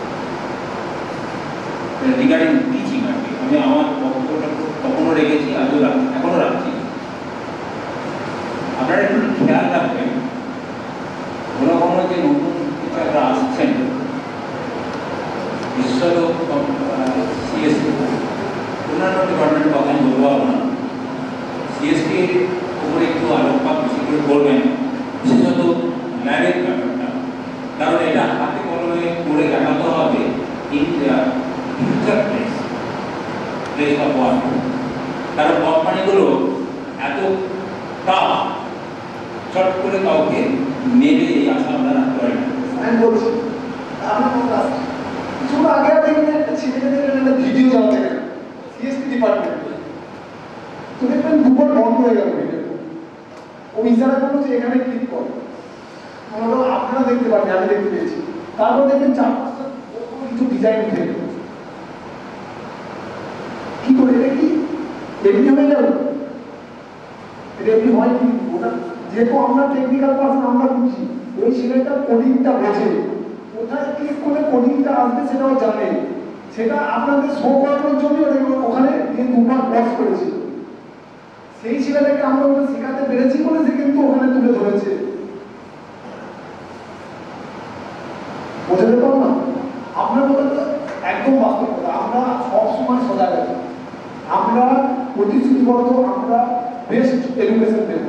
Speaker 10: রিগার্ডিং টিচিং আর কি। আমি আমার বক্তব্যটা তখনও রেখেছি, আজও রাখছি, এখনও রাখছি। আপনারা একটু খেয়াল রাখবেন, কোনো কোনো যে নতুন টিচাররা আসছেন বিশ্বত সিএসটি অন্যান্য ডিপার্টমেন্টের কথা আমি বলবো না, সিএসটির উপরে একটু আলোকপাত বেশি করে করবেন, বিশেষত ল্যাবের ব্যাপারটা। কারণ এটা হাতে কলমে করে দেখাতে হবে in future place of work. কারণ কোম্পানিগুলো এত টাফ, চট করে কাউকে নেবে এই আশা আমরা রাখতে পারি না।
Speaker 14: আমি বলছি কিছুক্ষণ আগে দেখবেন একটা ছেলেকে দেখবেন একটা ভিডিও যাওয়া দেখেন সিএসটি ডিপার্টমেন্টে, তো দেখবেন দুবার বন্ধ হয়ে গেল ভিডিও। ও ইশারা করলো যে এখানে ক্লিক করো, আপনারা দেখতে পারেন, আমি দেখতে পেয়েছি। তারপর দেখবেন 4-5টা কিছু ডিজাইন উঠে গেল। কি করে এটা কি এমনি হয়ে গেল? এটা এমনি হয় কি? ওটা যেহেতু আমরা টেকনিক্যাল পার্সন আমরা বুঝি, ওই ছেলেটা কোডিংটা বোঝে, কোথায় ক্লিক করলে কোডিংটা আসবে সেটাও জানে। সেটা আপনাদের শো করানোর জন্য ওখানে গিয়ে দুবার বক্স করেছি। সেই ছেলেটাকে আমরা ওটা শেখাতে পেরেছি বলে সে কিন্তু ওখানে তুলে ধরেছে। বোঝাতে পারো না? আপনার কথা তো একদম বাস্তব কথা। আমরা সবসময় সজাগ আছি, আমরা প্রতিশ্রুতিবদ্ধ, আমরা বেস্ট এডুকেশন দেব।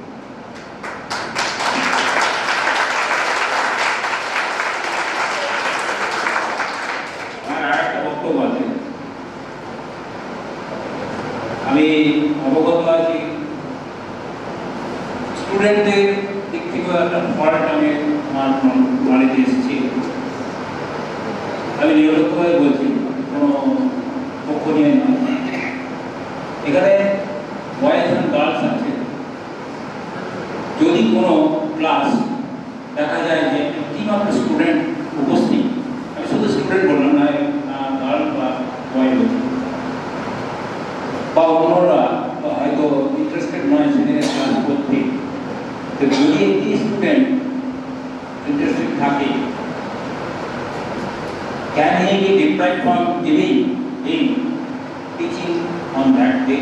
Speaker 10: আমি অবগত আছি স্টুডেন্টদের দিক থেকে একটা ফল্ট আমি আমার নলেজে এসেছি। আমি নিরপেক্ষভাবে বলছি, কোনো পক্ষ নিয়ে নয়। এখানে বয়েজ অ্যান্ড গার্লস আছে। যদি কোনো ক্লাস দেখা যায় যে একটিমাত্র স্টুডেন্ট উপস্থিত, আমি শুধু স্টুডেন্ট বললাম না, গার্ল বা বয় বলছি, বা অন্যরা হয়তো ইন্টারেস্টেড নয় সেখানে ক্লাস করতে, তো যদি একটি স্টুডেন্ট ইন্টারেস্টেড থাকে, can he be deprived from giving in teaching on that day?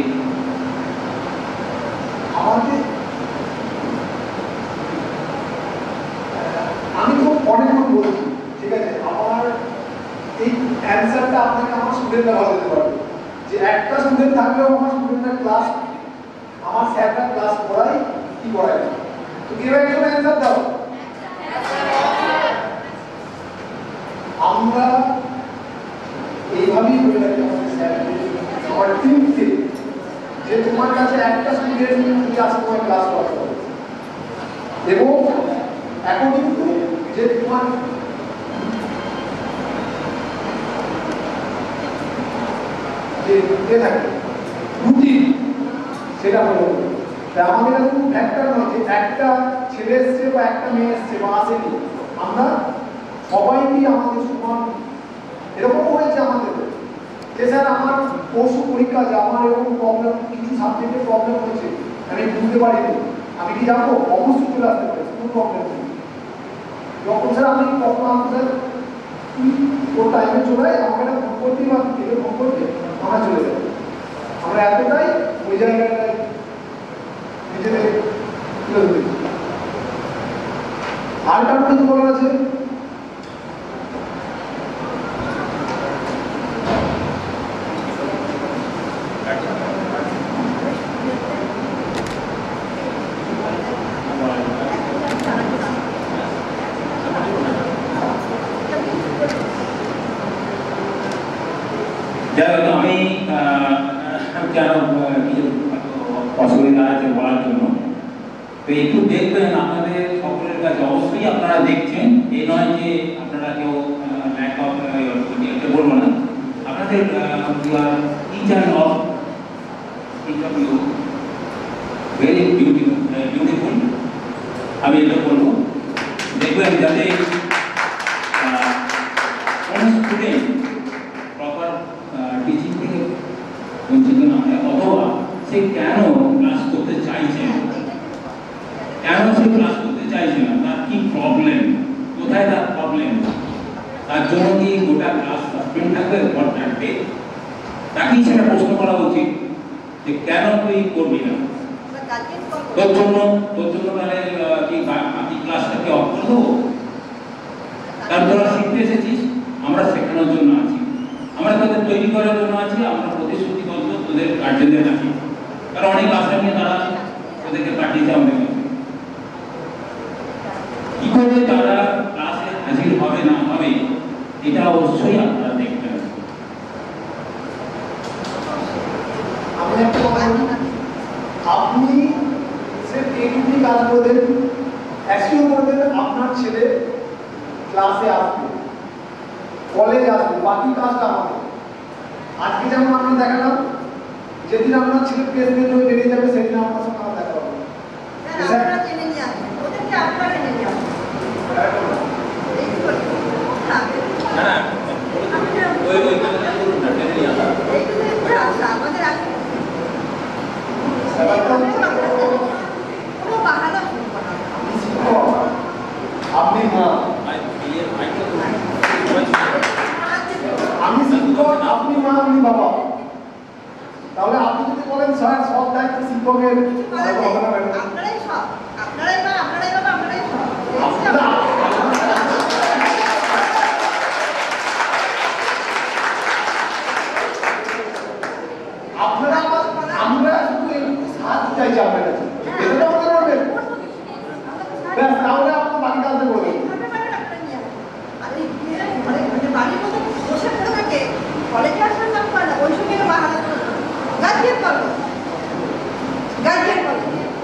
Speaker 14: আমি তো অনেকক্ষণ বলছি, ঠিক আছে? আমার এই অ্যান্সারটা আপনাকে আমার স্টুডেন্টরা বলতে পারবে যে একটা স্টুডেন্ট থাকলেও আমার স্টুডেন্টরা ক্লাস, আমার স্যাররা ক্লাস পড়ায় কি পড়ায় না। তো কেউ একজন অ্যান্সার দাও। আমরা এইভাবেই বলে রাখি আমাদের স্যারকে, আমার টিমকে, যে তোমার কাছে একটা স্টুডেন্ট নিয়ে আসে তোমার ক্লাস করতে হবে, এবং অ্যাকর্ডিং টু যে তোমার যে থাকে রুটিন সেটা হলো। তাই আমাদের কাছে কোনো ফ্যাক্টর নয় যে একটা ছেলে এসছে বা একটা মেয়ে এসছে বা আসেনি, আমরা সবাইকে আমাদের সমান। এরকম হয়েছে আমাদের যে স্যার আমার পরশু পরীক্ষা আছে, আমার এরকম প্রবলেম, কিছু সাবজেক্টের প্রবলেম হয়েছে, আমি বুঝতে পারিনি, আমি কি যাবো? অবশ্যই চলে আসতে পারি, কোনো প্রবলেম নেই। যখন স্যার আমি কখন আসবো স্যার, ওর টাইমে চলে আমাকে একটা ফোন করতেই বা ফোন করতে আমরা চলে যাই। আমরা এতটাই ওই জায়গাটায় নিজেদের তুলে ধরেছি। আর কারণ কিছু বলার আছে?
Speaker 10: আমি কেন কিছু অসুবিধা আছে বলার জন্য, তো একটু দেখবেন আপনাদের সকলের কাছে, অবশ্যই আপনারা দেখছেন, এই নয় যে আপনারা কেউ বলবো না, আপনাদের each of you very beautiful, আমি এটা বলবো, দেখবেন যাতে কোন স্টুডেন্ট প্রপার টিচিং থেকে বঞ্চিত না হয়, অথবা সে কেন ক্লাস করতে চাইছে, কেন সে ক্লাস করতে চাইছে না, তার কি প্রবলেম, কোথায় তার প্রবলেম, তার জন্য কি গোটা ক্লাস সাসপেন্ড থাকবে ফর দ্যাট ডে, তাকেই সেটা প্রশ্ন করা উচিত যে কেন তুই করবি না, তোর জন্য তাহলে কি বাকি ক্লাসটাকে অফ করে দেবো, তার তোরা শিখতে এসেছিস, আমরা শেখানোর জন্য আছি, আমরা তাদের তৈরি করার জন্য আছি, আমরা প্রতিশ্রুতিবদ্ধ তোদের গার্জেনদের আছি, কারণ অনেক আশা নিয়ে তারা ওদেরকে পাঠিয়েছে আমাদের কাছে, কি করে তারা ক্লাসে হাজির হবে না হবে এটা অবশ্যই আপনারা দেখতে হবে।
Speaker 14: আপনি সে টেকনিক কাজ করবেন, অ্যাসিউম করবেন আপনার ছেলে ক্লাসে আসবে, কলেজ আসবে, বাকি কাজটা আমাদের। আজকে যেমন আমরা দেখালাম, যেদিন আপনার ছেলে প্লেসমেন্ট হয়ে বেরিয়ে যাবে সেদিন আপনার সঙ্গে আমার দেখা হবে। আপনি মা, আমি শিক্ষক, আপনি মা, আমি বাবা, তাহলে আপনি যদি বলেন স্যার সব দায়িত্ব শিক্ষকের,
Speaker 15: আপনারাই সব, আপনারাই মা, আপনারাই বাবা, আপনারাই সব।
Speaker 14: আপনারা আমরা শুধু একটু সাহায্য চাইছি আপনার কাছে, এটা আমাদের করবেন, ব্যাস তাহলে আপনার বাকি কাজটা করবেন।
Speaker 15: বাড়ির মতো বসে পড়ে থাকে, কলেজে আসার নাম করে না, ওই সঙ্গে বাহানা গার্জিয়ান করো, গার্জিয়ান করো।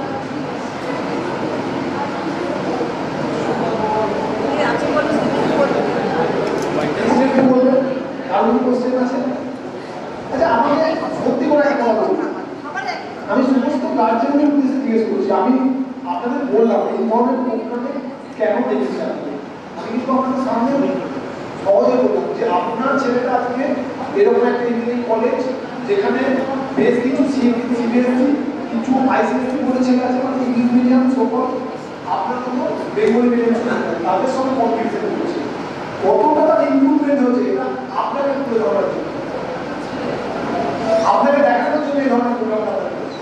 Speaker 14: আমি সমস্ত গার্জেনদের উদ্দেশ্যে জিজ্ঞেস করছি, আমি আপনাদের বললাম এই ধরনের প্রোগ্রামে কেন দেখতে চান, আমি কিন্তু আপনাদের সামনে সহজে বললাম যে আপনার ছেলেটা আজকে এরকম একটা ইঞ্জিনিয়ারিং কলেজ যেখানে বেশ কিছু সিবিএসসি, কিছু আইসিএসসি বলে ছেলে আছে, মানে ইংলিশ মিডিয়াম সকল আপনার মতো বেঙ্গলি মিডিয়াম তাদের সঙ্গে কম্পিটিশন করছে, কতটা তার ইমপ্রুভমেন্ট হচ্ছে এটা আপনাকে তুলে ধরার জন্য, আপনাকে দেখানোর জন্য এই ধরনের প্রোগ্রামটা।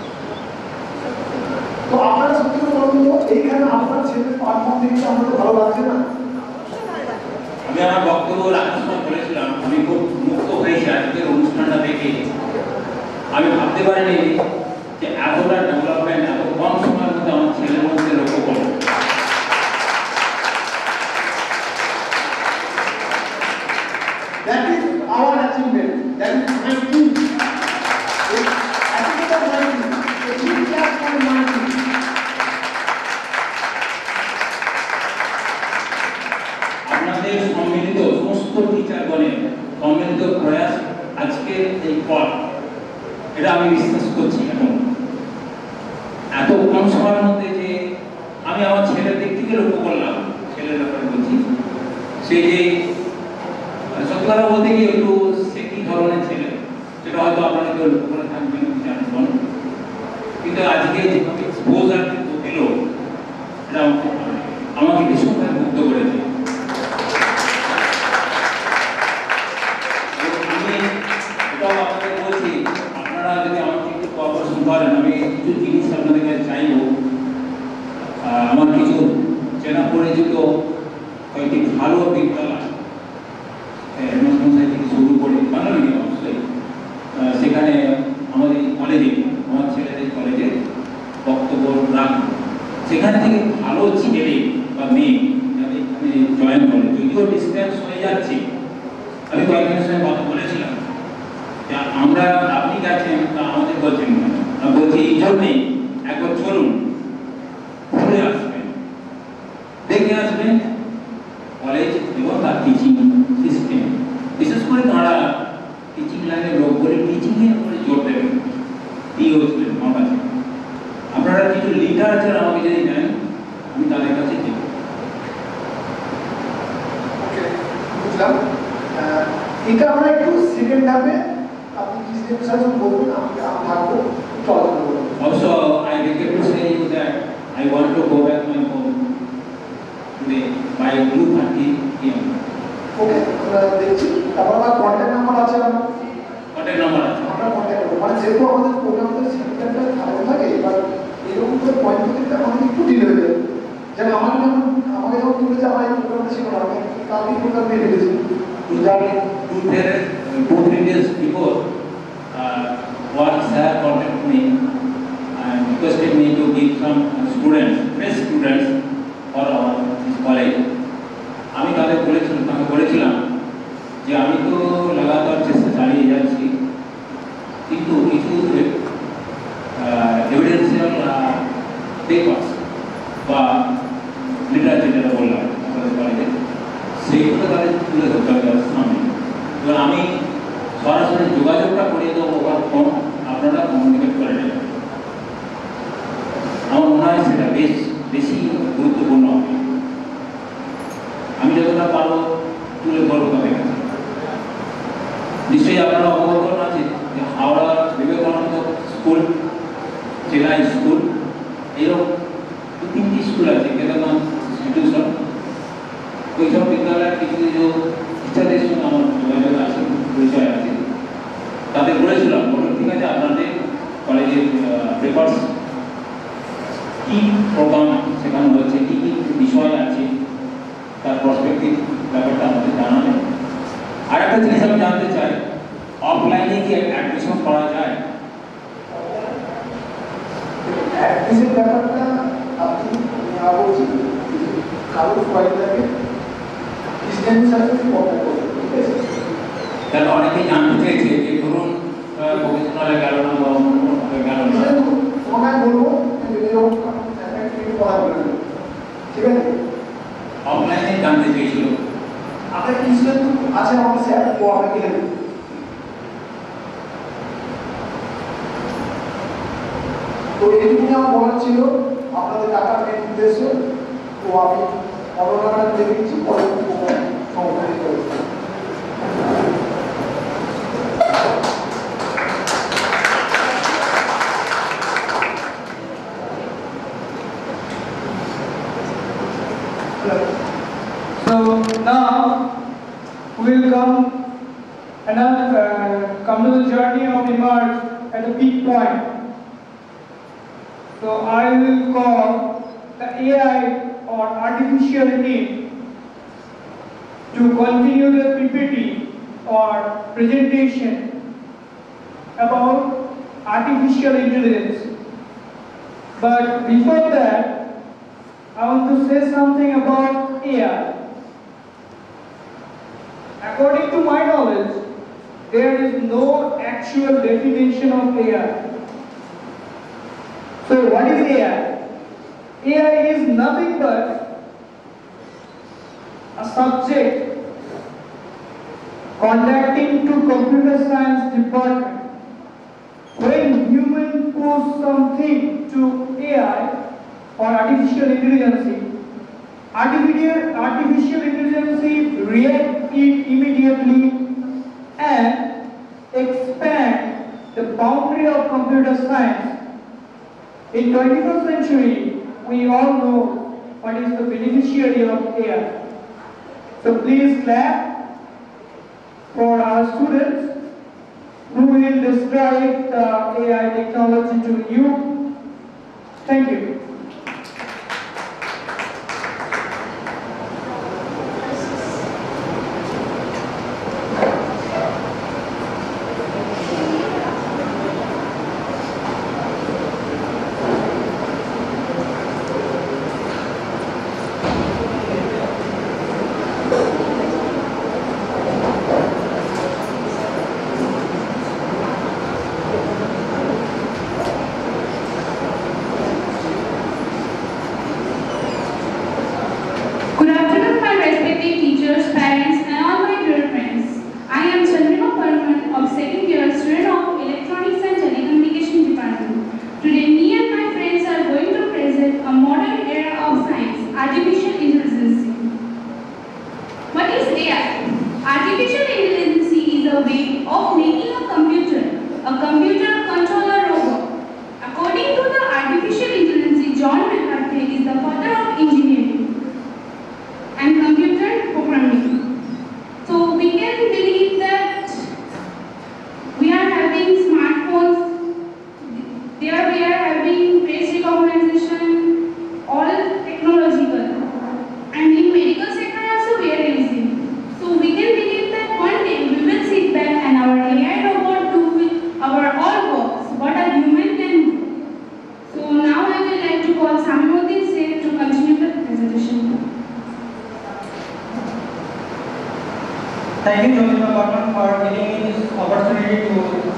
Speaker 14: তো আপনারা সত্যি করে বলুন তো, এইখানে আপনার ছেলের পারফর্ম দেখতে আমাদের ভালো লাগছে না?
Speaker 10: আমি আমার বক্তব্য রাখার সময় বলেছিলাম আমি খুব মুক্ত হয়েছি আজকের অনুষ্ঠানটা দেখে, আমি ভাবতে পারিনি যে এতটা ডেভেলপমেন্ট এত কম সময়ের মধ্যে আমার ছেলের মধ্যে লক্ষ্য করবো।
Speaker 14: That is our achievement. That is my team. Achievement of my team. A team class for my team.
Speaker 10: আপনাদের সম্মিলিত সমস্ত টিচারগণের সম্মিলিত প্রয়াস আজকের এই ফল, এটা আমি বিশ্বাস করছি। এখন এত কম সময়ের মধ্যে যে আমি আমার ছেলের দিক থেকে লক্ষ্য করলাম, ছেলের ব্যাপারে বলছি, সে যে সত্যি কথা বলতে গিয়ে একটু সে কি ধরনের ছেলে সেটা হয়তো আপনারা কেউ লক্ষ্য করে থাকবেন জানবেন, কিন্তু আজকে যেভাবে এক্সপোজার দিল এটা আমাকে ভীষণভাবে মুগ্ধ করেছে। আমি এটাও আপনাদের বলছি, আপনারা যদি আমাকে আমরা আপনি গেছেন তা আমাদের বলছেন না, বলছি এই জন্যেই একবার চলুন, ঘুরে আসবেন, দেখে আসবেন কলেজ এবং তার টিচিং সিস্টেম। বিশেষ করে তারা টিচিং লাইনের লোক বলে টিচিংয়ের উপরে জোর দেবেন, এই হচ্ছে আমার কাছে। আপনারা কিছু লিটারেচার আমাকে যদি দেন, আমি তাদের কাছে দেব।
Speaker 14: বুঝলাম। এটা আমরা একটু সেকেন্ড ধাপে আপনি কি বিষয়ে বলবেন, আমি থাকবো চলাচল করবো।
Speaker 10: Also, I regret to say you that I want to go back my home today by 2:30 p.m.
Speaker 14: ওকে, আমরা দেখছি। তারপর আমার কন্ট্যাক্ট নাম্বার আছে, আমার
Speaker 10: কন্ট্যাক্ট নাম্বার আছে,
Speaker 14: আমরা কন্ট্যাক্ট করবো। মানে যেহেতু আমাদের প্রোগ্রামটা সেন্টারটা খারাপ থাকে, এবার এরকম করে পয়েন্ট করতে আমাদের একটু ডিলে হয়ে যায়। যেন আমাকে যখন তুলেছে আমার এই প্রোগ্রামটা ছিল না, আমি কালকে প্রোগ্রাম দিয়ে রেখেছি।
Speaker 10: Two, 3 days before, one sir contacted me and requested me to give some students, fresh students for our college. আমি তাদের বলেছিলাম যে আমি তো লাগাতার চেষ্টা চালিয়ে যাচ্ছি, কিন্তু কিছু এভিডেন্সিয়াল পেপার্স বা লিটারেচার যেটা বললাম আমাদের কলেজে, সেইগুলো তাদের তুলে ধরতে হবে তাদের সামনে। এবার আমি সরাসরি যোগাযোগটা করিয়ে দেবো ওভার ফোন, আপনারা কমিউনিকেট করে নেবেন। আমার মনে হয় সেটা বেশি গুরুত্বপূর্ণ হবে। আমি যতটা পারবো তুলে ধরবো তাদের কাছে। নিশ্চয়ই আপনারা অবগত আছে যে হাওড়া বিবেকানন্দ স্কুল, জেলা স্কুল, এরকম 3টি স্কুল আছে কেদারনাথ ইনস্টিটিউশন। ওইসব বিদ্যালয়ের কিছু কিছু টিচারদের সঙ্গে আমার যোগাযোগ আছে, পরিচয় আছে। তাদের বলেছিলাম, বলুন ঠিক আছে আপনাদের কলেজের পেপার্স কি প্রোগ্রাম শেখানো হচ্ছে, কী কী বিষয় আছে, তার প্রসপেক্টিভ ব্যাপারটা আমাদের জানাবেন। আর একটা জিনিস আমি জানতে চাই, অফলাইনে কি অ্যাডমিশন করা যায়?
Speaker 14: অ্যাডমিশন ব্যাপারটা আপনি বলছি কারো ফাইল লাগে ডিস্টেন্স সাথে কন্ট্যাক্ট করবেন, ঠিক আছে?
Speaker 10: তাহলে অনেকেই জানতে চাইছে যে ধরুন প্রফেশনালে গেল না বা অন্য গেল না,
Speaker 14: তোমাকে বলবো এরকম কথা বলবেন, ঠিক আছে?
Speaker 10: অফলাইনে জানতে চেয়েছিল।
Speaker 14: আপনার ইনস্ট্যান্ট আছে আমাদের স্যার, ও আপনাকে দেবে। তো এইটুকুনি আমার বলার ছিল আপনাদের টাকার মেন উদ্দেশ্য। তো আমি অনলাইনে দেখে দিচ্ছি, পরে সংশোধন করেছি।
Speaker 4: So now we will come to the journey of emerge at a peak point. So I will call the AI or artificial intelligence to continue the PPT or presentation about artificial intelligence. But before that, I want to say something about AI. According to my knowledge, there is no actual definition of AI. So what is AI? AI is nothing but a subject contacting to computer science department. When human post something to AI or artificial intelligence, artificial intelligence react it immediately and expand the boundary of computer science. In 21st century, we all know what is the beneficiary of AI. So please clap for our students who will describe the AI technology to you. Thank you.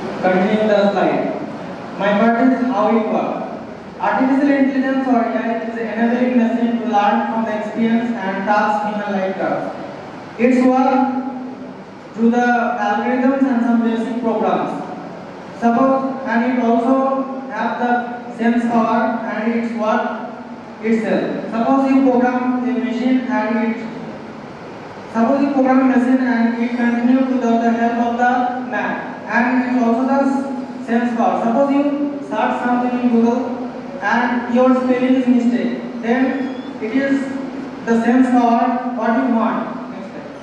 Speaker 8: Continuing the slide. My part is how it works. Artificial intelligence or AI is enabling machine to learn from the experience and tasks human life does. Its work through the algorithms and some basic programs. Suppose, and it also have the sense power and its work itself. Suppose you program a machine and it continue without the help of the man, and it also does sense power. Suppose you search something in Google and your spelling is mistake, then it is the sense power what you want. Next slide.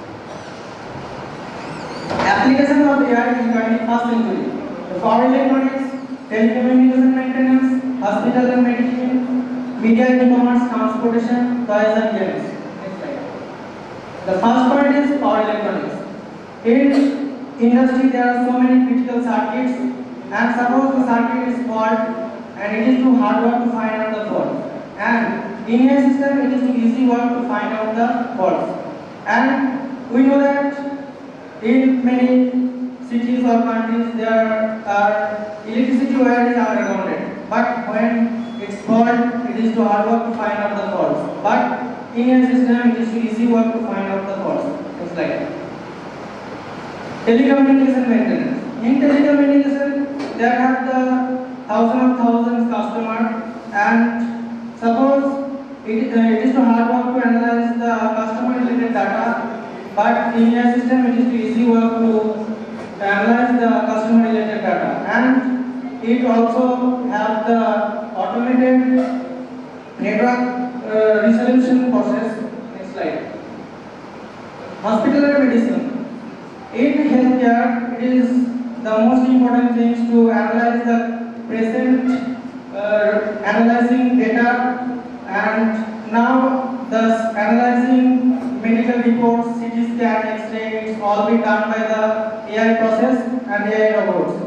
Speaker 8: Application of AI in 21st century. Power electronics, telecommunication maintenance, hospital and medicine, media, e-commerce, transportation, toys and games. Next slide. The first point is power electronics. In industry there are so many critical circuits, and suppose the circuit is fault and it is too hard work to find out the fault. And in a system it is too easy work to find out the faults. And we know that in many cities or countries there are electricity wires are grounded, but when it's fault it is too hard work to find out the faults. But in a system it is too easy work to find out the faults. It's like telecommunication maintenance. In telecommunication there are the thousands customers, and suppose it is too hard work to analyze the customer related data, but in a system it is too easy work to analyze the customer related data, and it also have the automated network resolution process. Next slide. Hospital and medicine. In healthcare, it is the most important things to analyze the present, analyzing data, and now thus analyzing medical reports, CT scan, X-ray, it's all be done by the AI process and AI robots.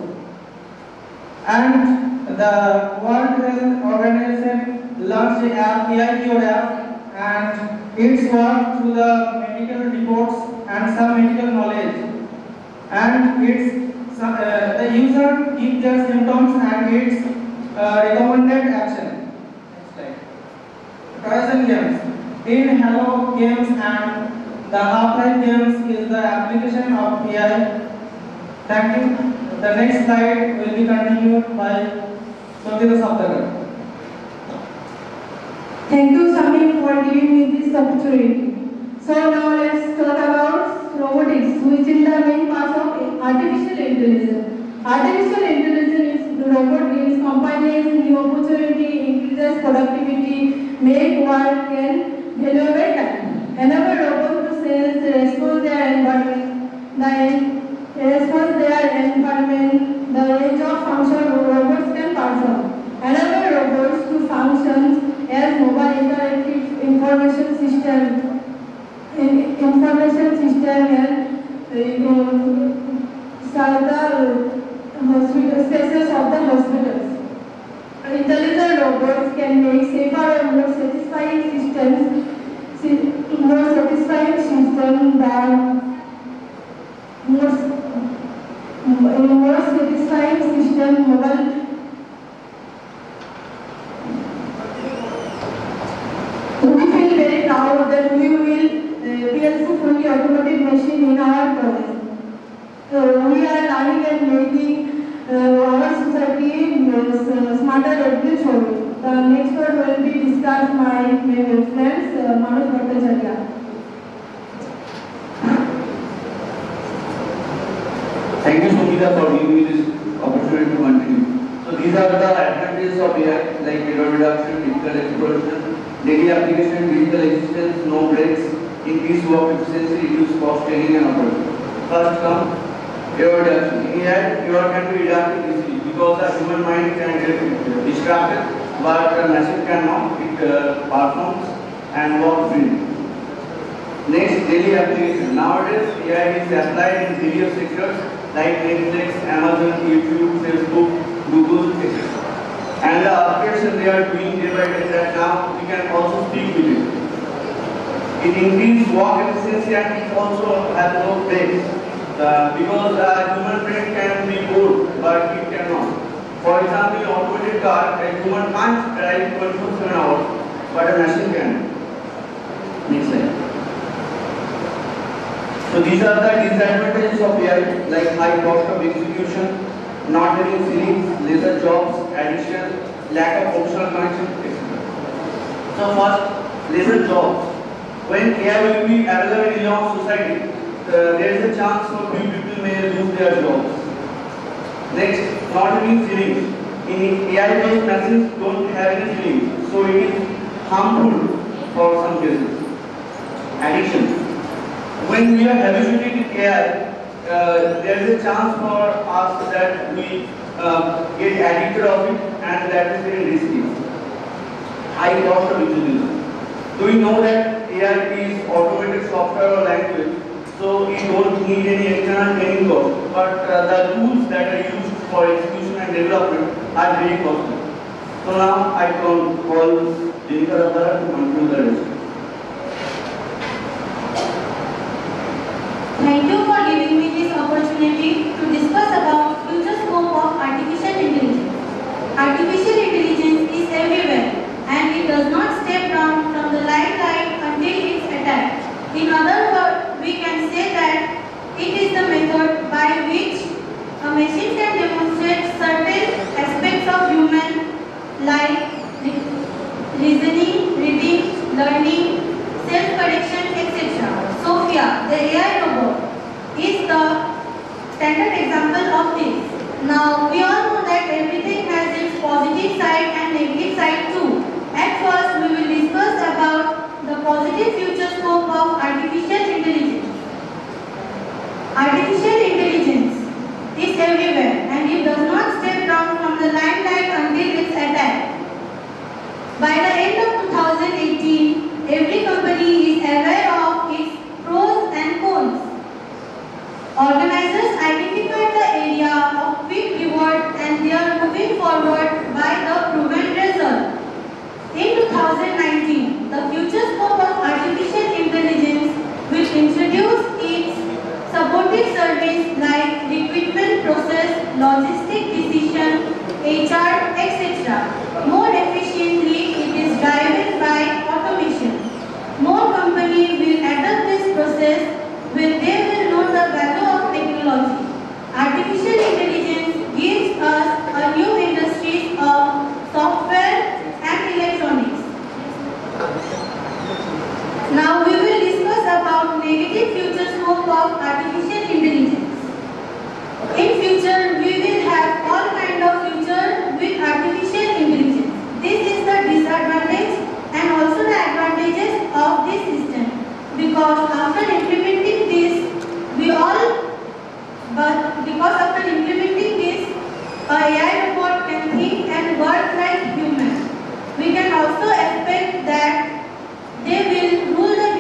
Speaker 8: And the World Health Organization launched the app, AI Cure app, and it's work through the medical reports and some medical knowledge. And it's the user give their symptoms and its recommended action. Next slide. Toys and games. In Hello Games and the Half-Life games is the application of AI. Thank you. The next slide will be continued by Sotira Saptagar.
Speaker 7: Thank you, Samir, for giving me this opportunity. So now let's talk about robotics, which is the main part of artificial intelligence. Artificial intelligence is the robot gives companies new opportunity, increases productivity, make work and valuable time. Enable robots to sense, respond their environment, the range of function robots can perform. Enable robots to function as mobile interactive information system and the spaces of the hospitals. Intelligent robots can make safer and more satisfying systems mobile. We feel very proud that we will build fully automated machine in our college. We are learning and making our society smarter every day. The next one will be discussed by my friends Manoj Bhattacharya.
Speaker 16: Thank you, Sumita, for giving me this opportunity to continue. So these are the advantages of AI, like error reduction, digital exploration, daily application, digital assistance, no breaks, increase work efficiency, reduce cost, training and operation. First come error reduction. In AI, error can be reduced easily because a human mind can get distracted, but a machine cannot. It performs and works freely. Next, daily application. Nowadays, AI is applied in various sectors like Netflix, Amazon, YouTube, Facebook, Google, etc. And the application they are doing day by day that now we can also speak with it. It increases work efficiency and it also has no breaks. Because a human brain can be bored but it cannot. For example, automated car, a human can't drive 24/7 hours, but a machine can. Next slide. So these are the disadvantages of AI, like high cost of execution, not having ceilings, lesser jobs, addiction, lack of functional connection, etc. So first, lesser jobs. When AI will be available in our society, there is a chance for few people may lose their jobs. Next, not having feelings. In AI-based machines don't have any feelings, so it is harmful for some cases. Addiction. When we are habituated with AI, there is a chance for us that we get addicted of it, and that is very risky. High cost of execution. Do we know that AI is automated software or language, so we don't need any external training cost, but the tools that are used for execution and development are very costly. So now I can call Jennifer to conclude the rest.
Speaker 6: Thank you for giving me this opportunity to discuss about future scope of artificial intelligence. Artificial intelligence is everywhere and it does not step down from the limelight until it's attacked. In other words, we can say that it is the method by which a machine can demonstrate certain aspects of human life, reasoning, reading, learning, self-correction, etc. Sophia, the AI robot, is the standard example of this. Now, we all know that everything has its positive side and negative side too. At first, we will discuss about the positive future scope of artificial intelligence. Artificial intelligence is everywhere and it does not step down from the limelight until it's attacked. By the end of 2018, every company is aware of its pros and cons. Organizers identified the area of quick reward and they are moving forward by the proven result. In 2019, the future scope of artificial intelligence will introduce its supportive service like recruitment process, logistic decision, HR, etc. More efficiently, it is driven by automation. More companies will adopt this process when they will know the value of technology. Artificial intelligence gives us a new industries of software and electronics. Now we will discuss about negative future scope of artificial intelligence. In future, we will have all kind of future with artificial intelligence. This is the disadvantage and also the advantages of this system. Because after implementing this, a AI robot can think and work like humans. We can also expect that they will rule the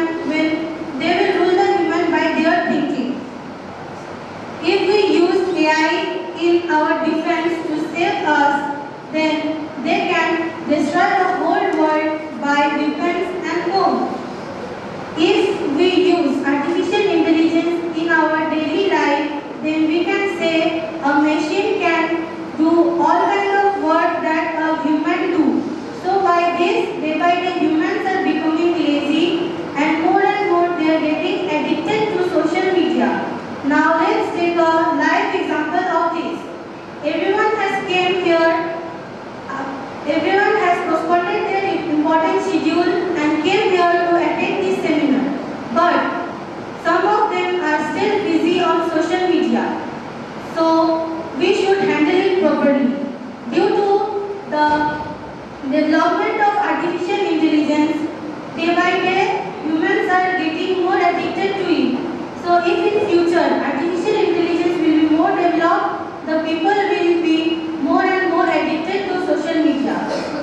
Speaker 6: human by their thinking. If we use AI in our defense to save us, then they can destroy the whole world by weapons and bombs. If we use artificial intelligence in our daily life, then we can say a machine can do all kinds of work that a human do. So by this, day by day humans are becoming lazy and more they are getting addicted to social media. Now let's take a live example of this. Everyone has came here, everyone has postponed their important schedule and came here to attend this seminar. But some of them are still busy on social media. So we should handle it properly. Due to the development of artificial intelligence, day by day humans are getting more addicted to it. So if in future artificial intelligence will be more developed, the people will be more and more addicted to social media.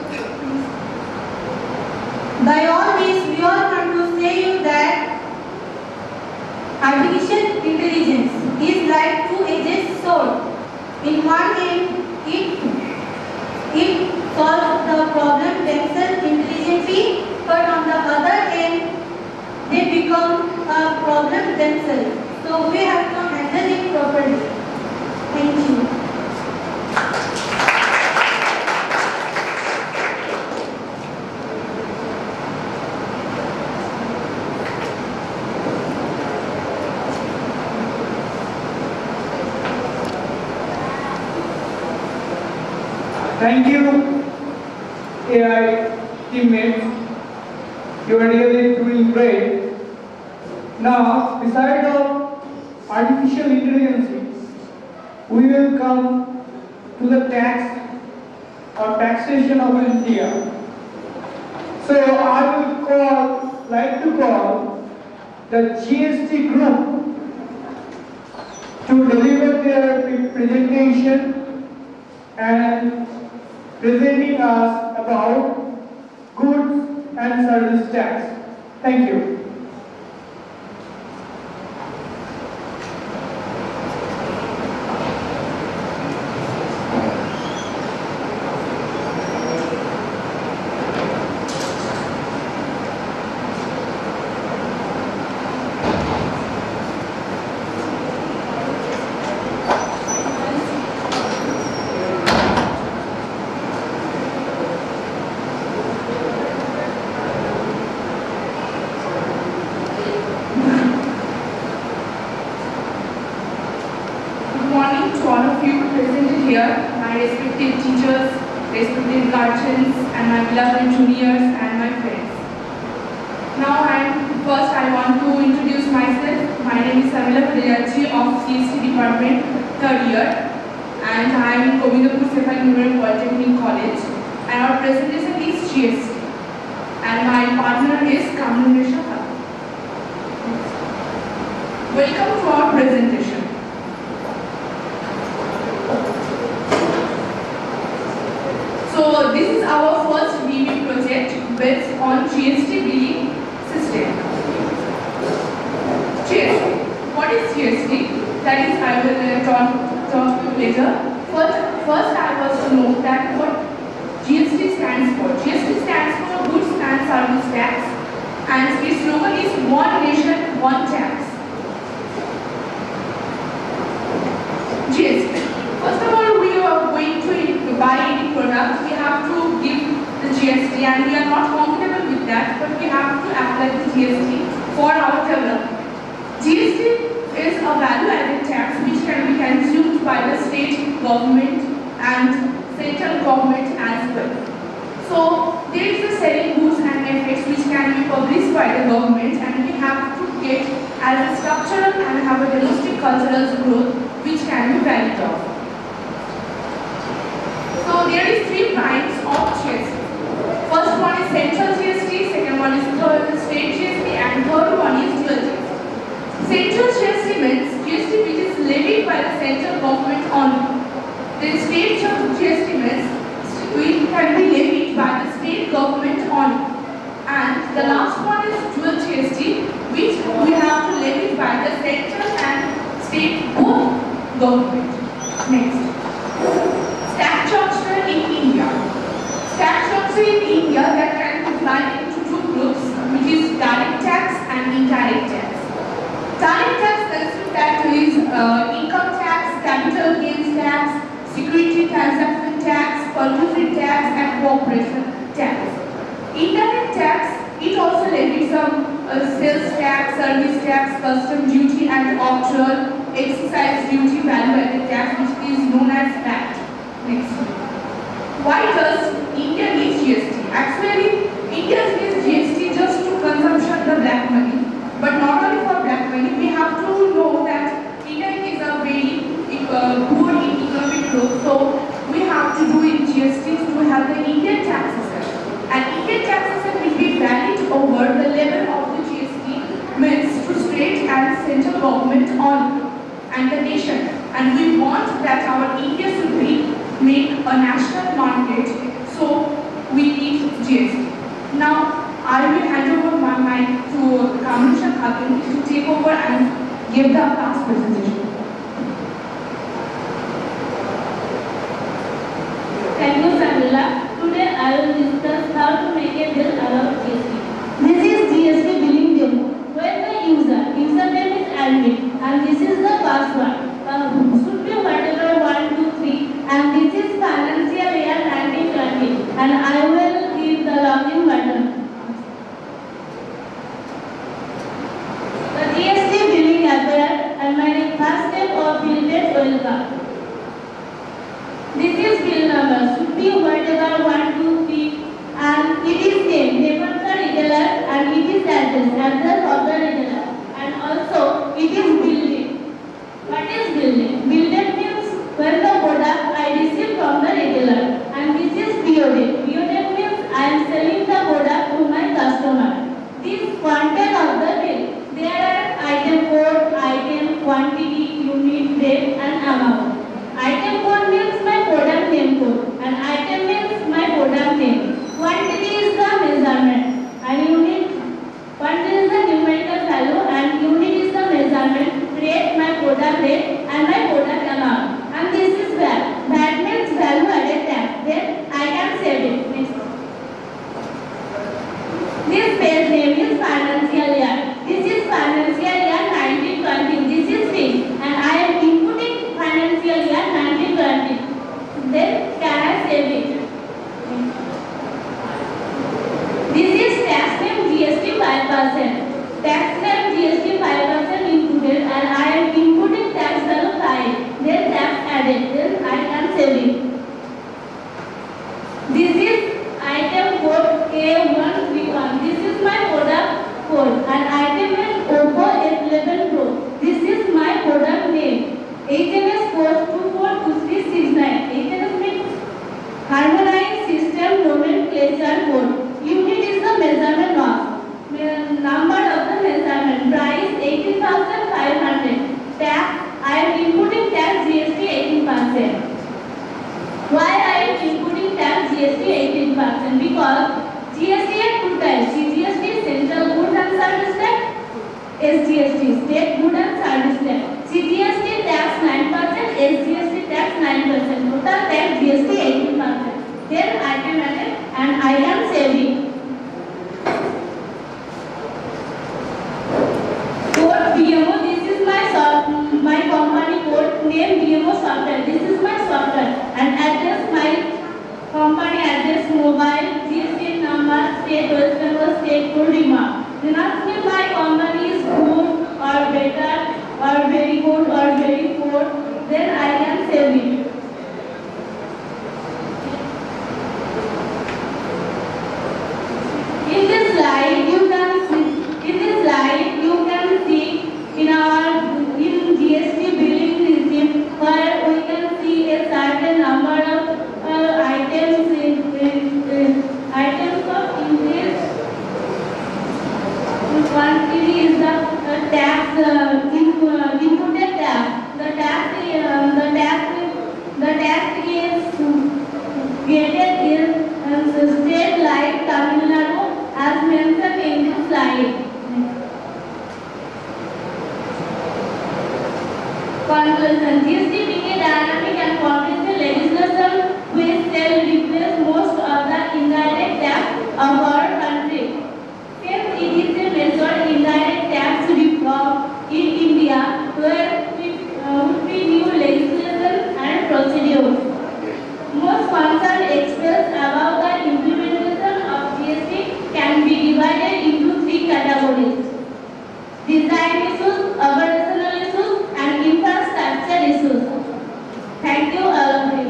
Speaker 6: By all this, we all want to say you that artificial intelligence is like two-edged sword. In one end, it solves the problem themselves intelligently, but on the other end, they become a problem themselves. So we have to handle it properly. Thank you.
Speaker 4: Thank you, AI teammates. You are really doing great. Now, beside of artificial intelligence, we will come to the tax or taxation of India. So I will like to call the GST group to deliver their presentation and presenting us about goods and service tax. Thank you.
Speaker 17: Of CST Department, 3rd year, and I am in Polytechnic College, and our presentation is G.S.M, and my partner is Kamlesh. Welcome to our presentation. So this is our first BB project based on GST billing system. GST. What is GST? That is, I will talk to you later. First I was to know that what GST stands for. GST stands for Goods and Service Tax, and its slogan is One Nation, One Tax. GST. First of all, we are going to buy any product, we have to give the GST, and we are not comfortable with that, but we have to apply the GST for our development. GST is a value-added tax which can be consumed by the state government and central government as well. So there is a selling goods and effects which can be published by the government, and we have to get as a structural and have a domestic cultural growth which can be valued off. So there is 3 kinds of GST. First one is central GST, second one is state GST, and third one is dual GST. Central GST means GST which is levied by the central government only. The state GST means which can be levied by the state government only. And the last one is dual GST, which we have to levy by the central and state both government. Next. Tax structure in India. Tax structure in India that can be divided into 2 groups, which is direct tax and indirect tax. Direct tax consists that is income tax, capital gains tax, security transaction tax, pollution tax, and corporation tax. Indirect tax, it also levies some sales tax, service tax, custom duty, and optional exercise duty value-added tax, which is known as VAT. Next. Why does India need GST? Actually, India needs GST just to consumption the black money. But not only for black money, we have to know that India is a very poor in economic growth. So we have to do in GST to have the Indian tax system. And Indian tax system will be valid over the level of the GST means to state and central government only and the nation. And we want that our India should be make a national market. So we need GST. Now I will hand over my mic to Kamlesh to take over and give the class presentation.
Speaker 18: Thank you, Samila. Today I will discuss how to make a bill about GST. This is GST billing demo, where the username is admin, and this is the password. Should be whatever 1, 2, 3, and this is financial year 1920, and I will give the login button. The GST billing appeared, and my first step of filtered welcome. This is bill number should be whatever 1, 2, 3, and it is name of the retailer, and it is address of the retailer, and also it is building. What is building? Building means when the product I receive from the retailer, and this is POD. POD means I am selling the product to my customer. This content of the bill, there are item code, item, quantity, unit, rate, and amount. Item code means my product name code, and item means my product name. Quantity is the measurement, and unit, quantity is the numerical value, and unit is the measurement. Rate, my product rate, and my product amount. And this is VAT. VAT means value added tax. Then I can save it. Next. This page name is financial year. This is financial year 1920. This is fixed, and I am inputting financial year 1920. Then can I save it? This is tax name GST 5%. Tax name GST 5% included, and I am inputting tax value 5. Then tax added. Then I can save it. This is item code A131. This is my product code, and item is Oppo F11 Pro. This is my product name. HMS code 242369. HMS means Harmonized System Nomenclature Code. Unit is the measurement of. Number of the measurement. Price 18,500. Tax, I am inputting tax GST 18%. Why I am inputting tax GST 18%? Because GST has two types. CGST, Central Goods and Service Tax. SGST, State Goods and Service Tax. CGST tax 9%, SGST tax 9%. Total tax GST 18%. Then I can add it, and I am saving. Code BMO, this is my company code, name BMO software. This is my software, and address my company address, mobile, GST number, state, West Bengal, state code, remark. Do not feel my company is good or better or very good or very poor. Then I can save it. In this slide, you can see in GST billing receipt where we can see a certain number of items of increase. Quantity is the tax inputted tax. The tax is created in state like Tamil Nadu as mentioned in this slide. Conclusion: GST being a dynamic and comprehensive legislation which shall replace most of the indirect tax of our country. Since it is a major indirect tax reform in India, where would be new legislation and procedures. Most concern expressed about the implementation of GST can be divided into 3 categories: design issues, operational issues, and infrastructure issues. Thank you all of you.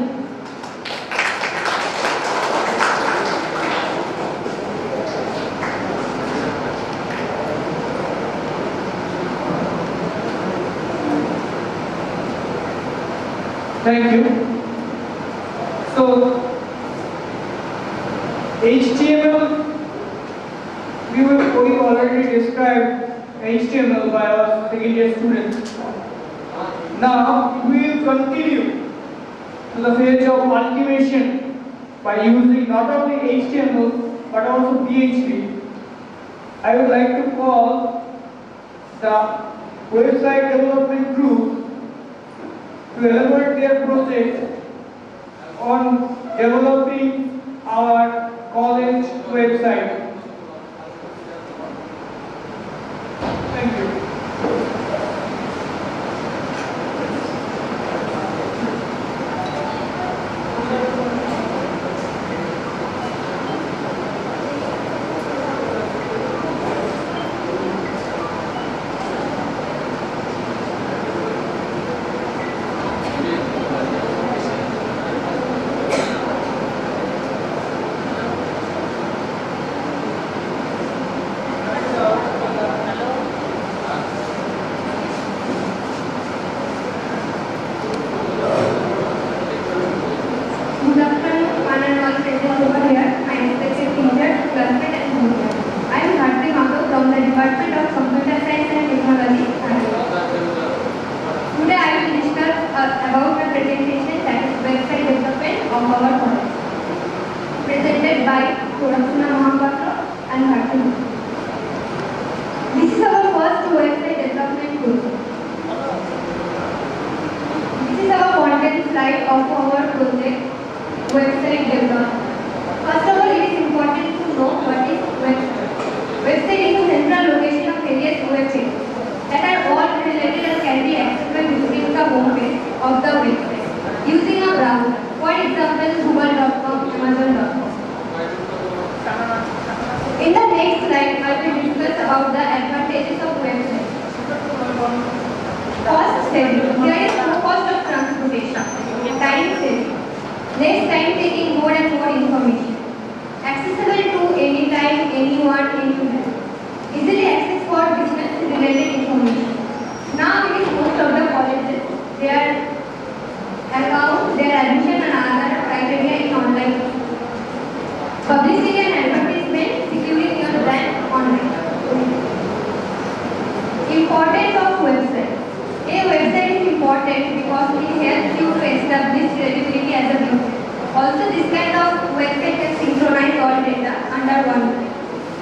Speaker 4: Thank you. So, HTML, we already described HTML by our second year students. Now, we will continue to the phase of ultimation by using not only HTML but also PHP. I would like to call the website development group to elaborate their project on developing our college website. Thank you.
Speaker 1: of our project, website development. First of all, it is important to know what is website. Website is a central location of various web pages that are all related and can be accessed by visiting the home page of the website using a browser. For example, google.com, amazon.com. In the next slide, I will discuss about the advantages of website. Cost saving. There is no cost of transportation. Time saving. Less time taking more and more information. Accessible to anytime, anyone, anywhere. Easily access for business related information. Now it is most of the colleges, their account, their admission and other criteria in online. Publicity and advertisement, securing your brand online. Importance of website. A website is important because it helps you to establish credibility as a business. Also, this kind of website can synchronize all data under one place.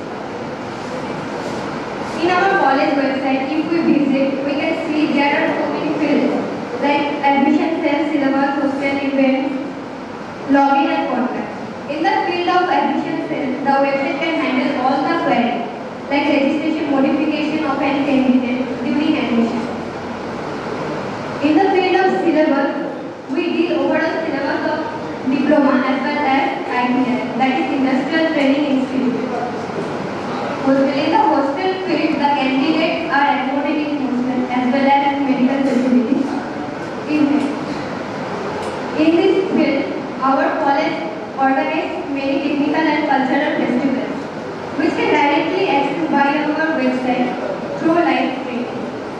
Speaker 1: In our college website, if we visit, we can see there are so many fields like admission cell, syllabus, hostel events, login and contact. In the field of admission cell, the website can handle all the queries like registration, modification of an candidate during admission. In the field of syllabus, we deal overall syllabus of diploma as well as ITI, that is Industrial Training Institute. In the hostel field, the candidates are accommodated in hostel as well as medical facilities. In this field, our college organizes many technical and cultural festivals, which can directly accessed by our website through live streaming.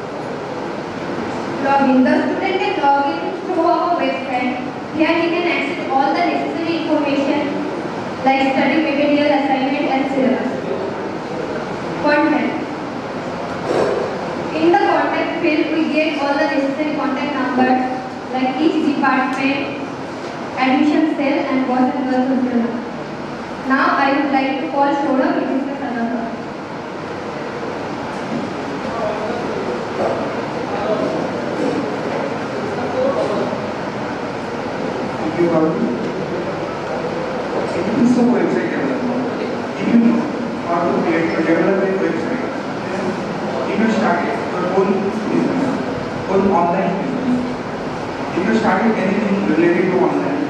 Speaker 1: Login. The student can log in through our website. Here he can access all the necessary information like study material, assignment and syllabus. Contact. In the contact field, we get all the necessary contact numbers like each department, admission cell and boys and girls hostel. Now I would like to call Shourabh to discuss another topic.
Speaker 19: Thank you, Bhavani. In this website development, if you know how to create a development website, if you started your own business, own online business, if you started anything related to online,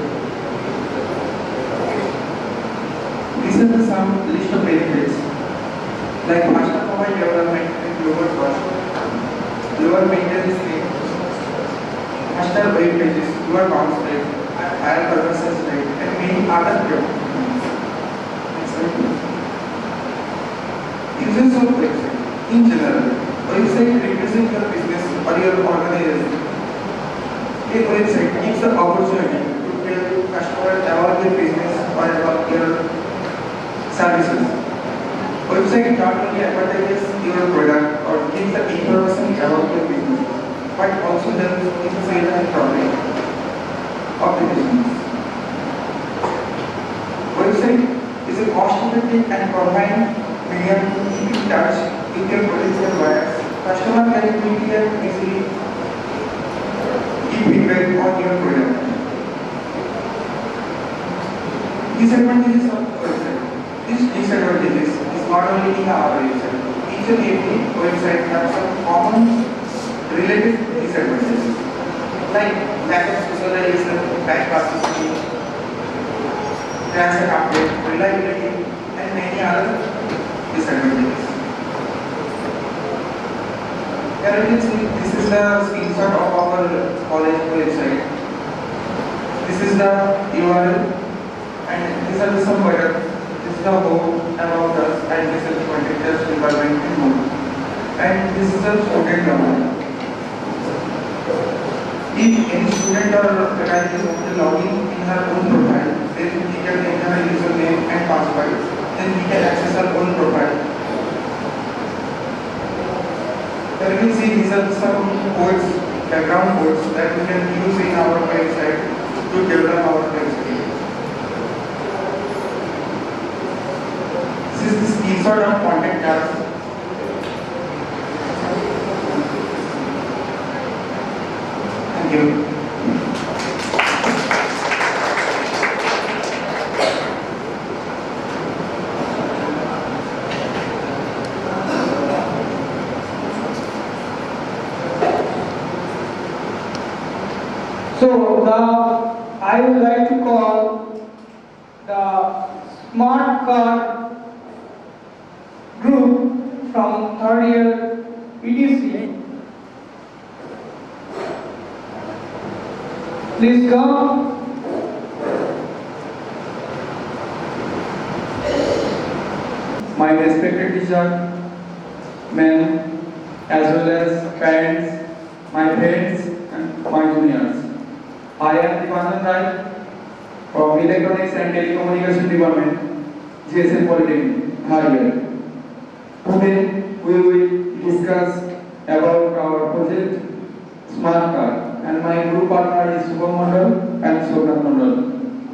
Speaker 19: these are some list of benefits like faster mobile development with lower cost, lower maintenance rate, faster web pages, lower bounce rate, higher conversion rate, and many other benefits. Users of website. In general, website represents your business or your organization. A website gives the opportunity to tell customers about your business or about your services. Website not only advertises your product or gives the information about your business, but also helps in sales and profit of the business. Website is a cost-effective and convenient medium to keep in touch with your potential buyers. Customer can quickly and easily give feedback on your product. Disadvantages of website. These disadvantages is not only in our website. Each and every website has some common related disadvantages like lack of socialization, batch processing, transaction update, reliability, and many other disadvantages. Here you can see this is the screenshot of our college website. This is the URL and these are some buttons. This is the home, about us, and this is contact us, department and more. And this is the student login. If any student or faculty wants to log in her own profile, then he can enter her username and password. Then he can access her own profile. Here you can see these are some codes, background codes that we can use in our website to develop our website. This is the screenshot of contact us. Thank you.
Speaker 4: card group from third year ETC. Please come.
Speaker 20: My respected teacher, men, as well as parents, my friends, and my juniors. I am Dipanjan Rai from Electronics and Telecommunication Department, G.S.M Polytechnic, third year. Today we will discuss about our project Smart Card, and my group partner is Shubham Mandal and Shobhat Mandal.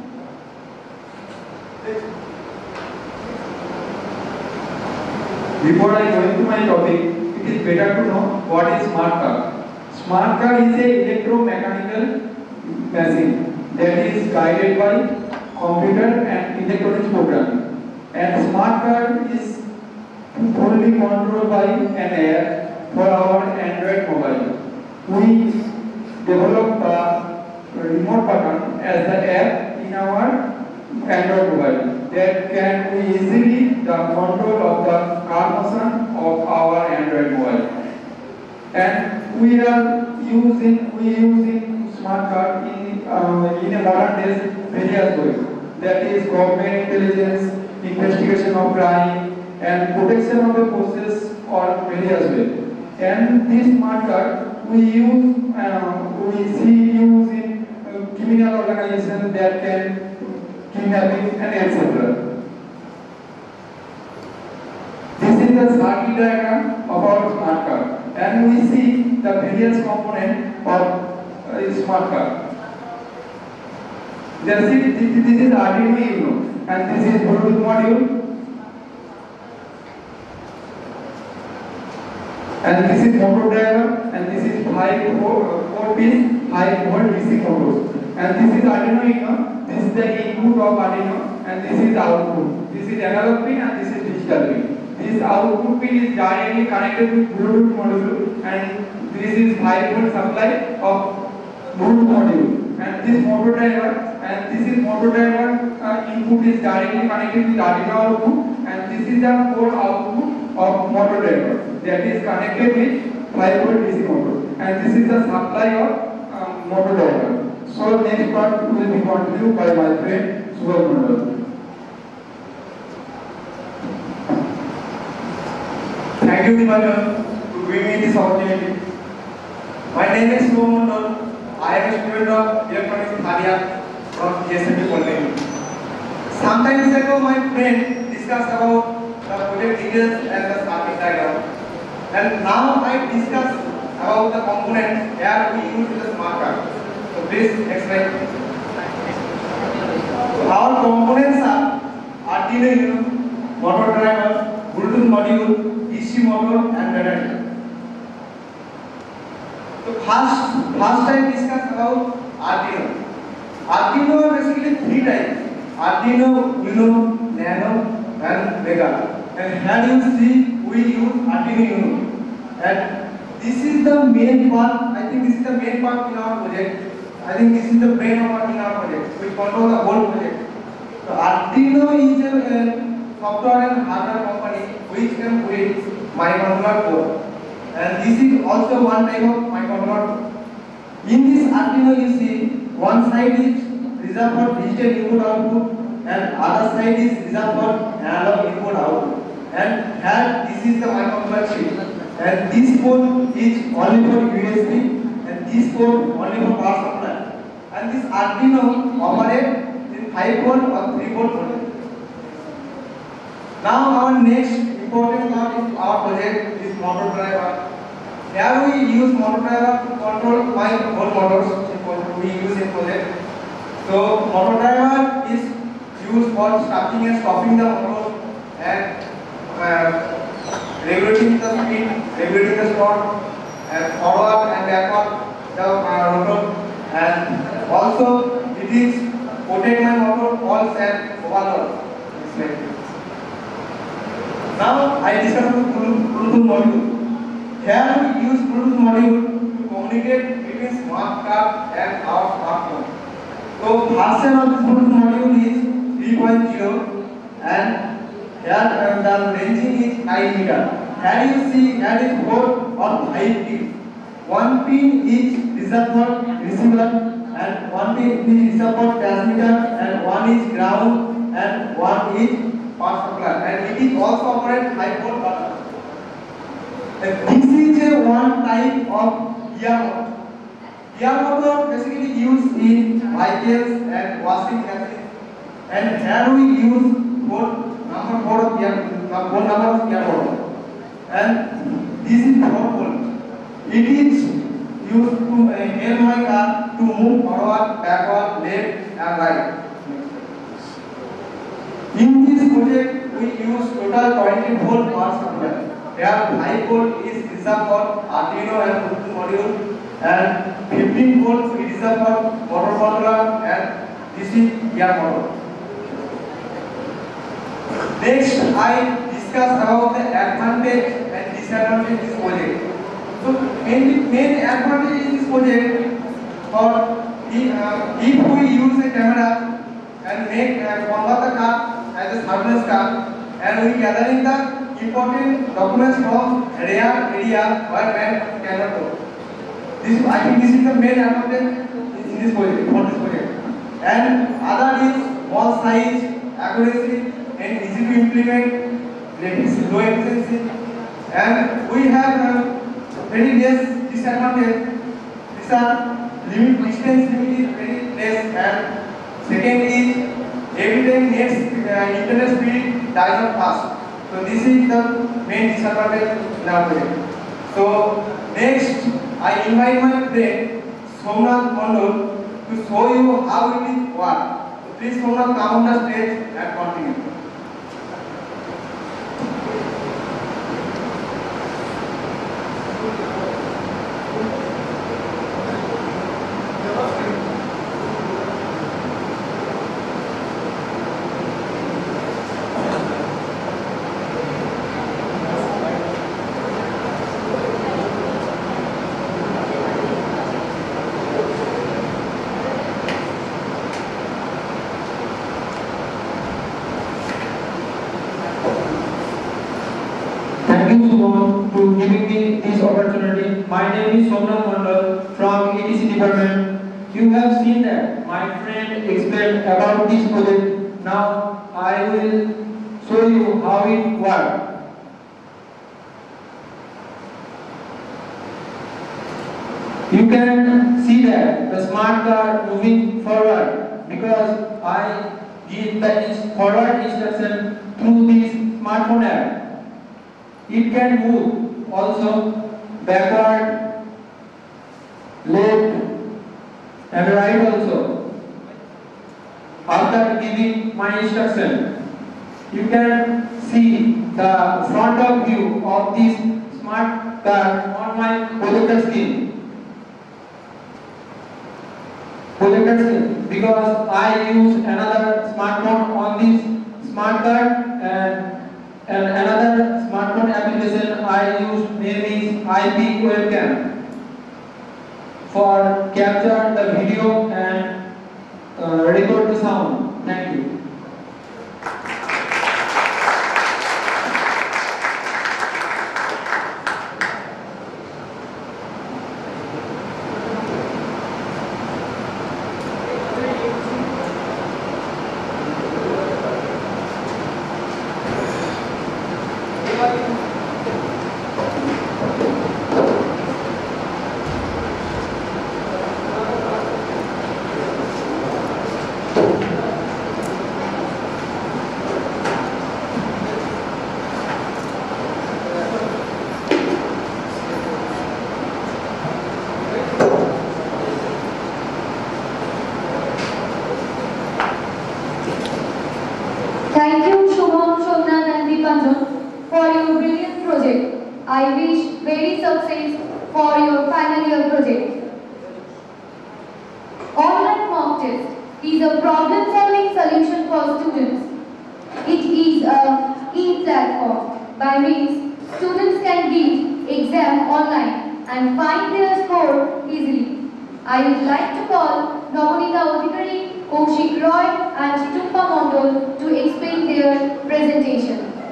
Speaker 20: Before I go into my topic, it is better to know what is smart car. Smart car is a electromechanical machine that is guided by computer and electronics programming. And smart car is fully controlled by an app for our Android mobile. We developed the remote button as the app in our Android mobile that can be easily the control of the car motion of our Android mobile. And we are using smart card in a modern days various ways. That is government intelligence, investigation of crime, and protection of the process or various ways. And this smart card we see use in criminal organizations that can kidnapping and etc. This is the circuit diagram of our smart card, and we see the various components of a smart card. This is Arduino Uno, and this is Bluetooth module, and this is motor driver, and this is 4-pin 5-volt DC motors, and this is Arduino Uno. This is the input of Arduino, and this is output. This is analog pin and this is digital pin. This output pin is directly connected with Bluetooth module, and this is 5-volt supply of Bluetooth module. And this motor driver input is directly connected with Arduino output, and this is the core output of motor driver that is connected with 5-volt DC motor, and this is the supply of motor driver. So next part will be continued by my friend Shubham Mandal.
Speaker 19: Thank you, Dipanjan, for giving me this opportunity. My name is Shubham Mandal. I am a student of Electronics from G.S.M Polytechnic. Some time ago, my friend discussed about the project details and the circuit diagram. And now I discuss about the components that we use in the smart card. So please explain. Our components are Arduino Uno, motor driver, Bluetooth module, DC motor, and battery. So first I discuss about Arduino. Arduino are basically 3 types: Arduino, Uno, Nano, and Mega. And here you see we use Arduino Uno. And this is the main part. I think this is the main part in our project. I think this is the brain of our project. We control the whole project. So Arduino is a software and hardware company which can create microcontroller board. And this is also one type of microcontroller. In this Arduino you see one side is reserved for digital input output and other side is reserved for analog input output. And here this is the microcontroller chip. And this port is only for USB and this port only for power supply. And this Arduino operates in 5-volt or 3-volt voltage. Now our next important part in our project is motor driver. Here we use motor driver to control 5-volt motors we use in project. So motor driver is used for starting and stopping the motor and regulating the speed, regulating the torque, and forward and backward the rotor, and also it is protect my motor faults and overload. Now I discuss the Bluetooth module. Here we use Bluetooth module to communicate between smart card and our smartphone. So version of this Bluetooth module is 3.0 and
Speaker 8: Here the ranging is 9 meter. Here you see here is 4 or 5 pins. One pin is reserved for receiver and one pin is reserved for transmitter and one is ground and one is power supply and it is also operate high volt motor. This is one type of ear motor. Ear motor basically used in vehicles and washing machines and here we use number 4 of ear motor and this is 4 volt. It is used to help my car to move forward, backward, left and right. In this project, we use total 20 volt power supply. Where 5 volt is reserved for Arduino and Bluetooth module, and 15 volts is reserved for motor controller and DC ear motor. Next, I discuss about the advantage and disadvantage of this project. So, main advantage in this project for if we use a camera and convert the car as a surveillance car and we gathering the important documents from rare area where man cannot go. I think this is the main advantage in this project, for this project. And other is small size, accuracy and easy to implement, low efficiency. And we have very less disadvantage. These are distance limit is very less and second is every time internet speed dies not fast. So this is the main disadvantage in our project. So next I invite my friend Somnath Mondol to show you how it is work. So please Somnath come on the stage and continue.
Speaker 20: Thank you, Sumon, to giving me this opportunity. My name is Somnath Mondal from ETC Department. You have seen that my friend explained about this project. Now I will show you how it works. You can see that the smart car moving forward because I give the forward instruction through this smartphone app. It can move also backward, left and right also. After giving my instruction, you can see the front of view of this smart car on my projector screen. Because I use another smartphone on this smart card and another smartphone application I use name is IP webcam for capture the video and record the sound. Thank you.
Speaker 1: Thank you, Shubham, Shobnath and Deepanjan for your brilliant project. I wish very success for your final year project. Online mock test is a problem-solving solution for students. It is a e-platform by which students can give exam online and find their score easily. I would like to call Namanita Odhikari, Kaushik Roy and Chituppa Mondol to explain their presentation.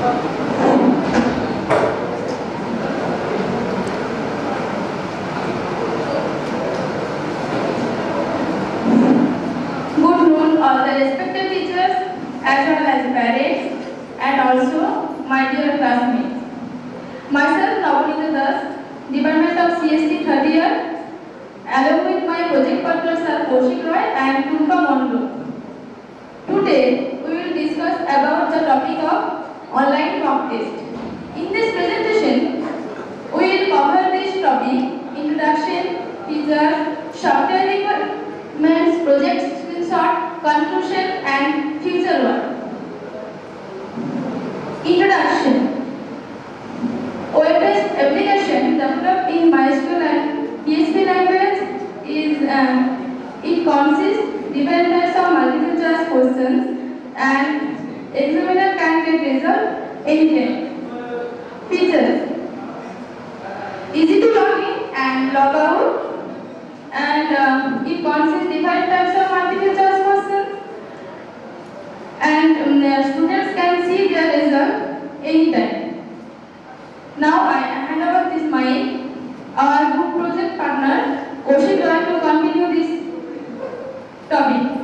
Speaker 6: Good noon, all the respected teachers, as well as parents, and also my dear classmates. Myself, Navnita Das, Department of CST third year, along with my project partners are Kaushik Roy and Tunka Mondo. Today, we will discuss about the topic of online mock test. In this presentation, we will cover this topic: introduction, features, software requirements, project screenshot, conclusion, and future work. Introduction. Web-based application developed in MySQL and PHP language is it consists dependence on multiple choice questions and examiner can get result anytime. Features: easy to log in and log out, and it consists different types of multiple choice questions, and students can see their result anytime. Now I hand over this mic our group project partner Kaushik Roy to continue this topic.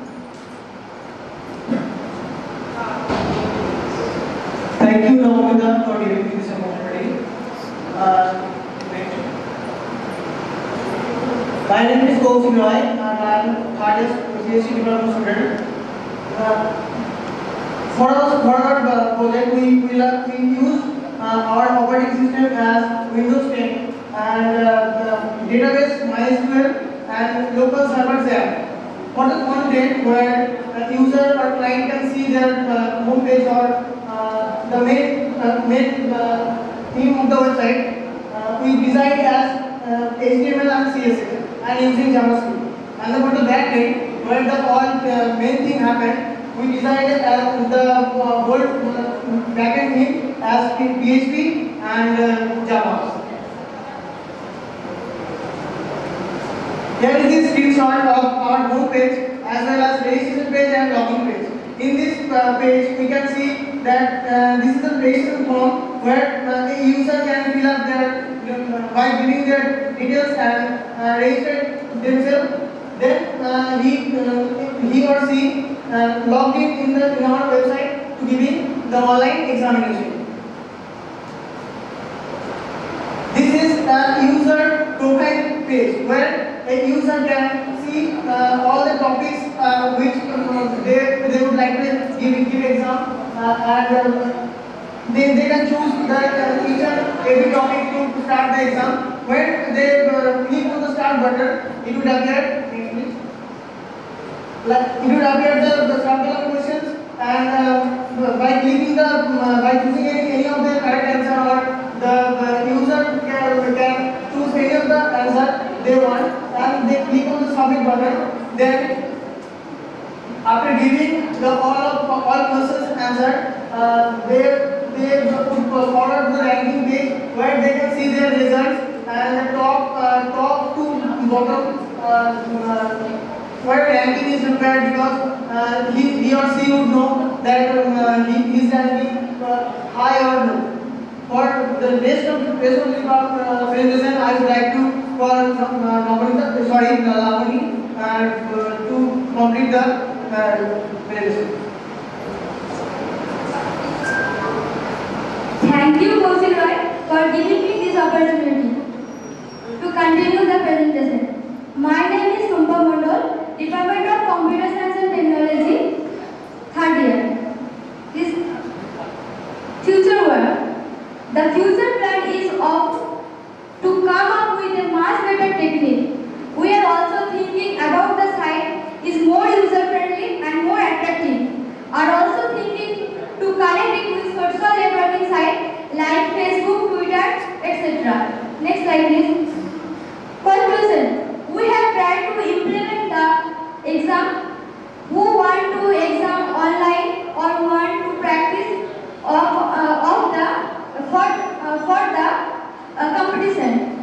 Speaker 21: Thank you, Navnita, for giving me this opportunity. My name is Kaushik Roy, and I am third year CST Department student. For our project, we use our operating system as Windows 10 and database MySQL and local server XAMPP. For the content where a user or client can see their home page or the main theme of the website, we designed as HTML and CSS and using JavaScript. And for the backend, where the all main thing happened, we designed the whole backend theme as PHP and Java. Here is the screenshot of our home page as well as registration page and login page. In this page, we can see that this is a registration form where a user can fill up their by giving their details and register themselves. Then he or she logged in our website to giving the online examination. This is a user profile page where a user can see all the topics which they would like to give exam and they can choose each and every topic to start the exam. When they click on the start button, it would appear the sample of questions, and by clicking by choosing any of the correct answer, or the user can choose any of the answer they want, and they click on the submit button. Then after giving all questions answered, they put forward the ranking page where they can see their results, and the top to bottom where ranking is prepared, because he or she would know that he is ranking high or low. For the rest of the presentation, I would like to call Lavani to complete the presentation.
Speaker 1: Thank you, Kaushik Roy, for giving me this opportunity to continue the presentation. My name is Tunka Mondo, Department of Computer Science and Technology, third year. This future work. The future plan is to come up with a much better technique. We are also thinking about the site is more user friendly and more attractive. Are also thinking to connect it with social networking sites like Facebook, Twitter, etc. Next slide please. Conclusion. We have tried to implement the exam. Who want to exam online or want to practice for the competition,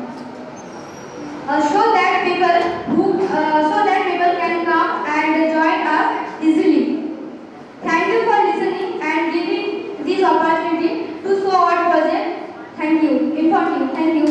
Speaker 1: so that people can come and join us easily. Thank you for listening and giving this opportunity Thank you.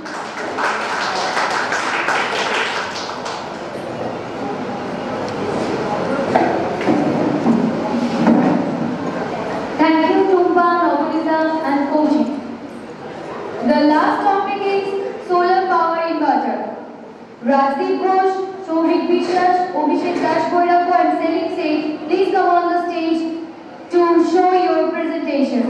Speaker 1: Thank you, Tumba, Nobulisa, and Koji. The last topic is solar power inverter. Rajdeep Ghosh, Shovik Bishas, Abhishek Rajboirapu, and Selim Seth, please come on the stage to show your presentation.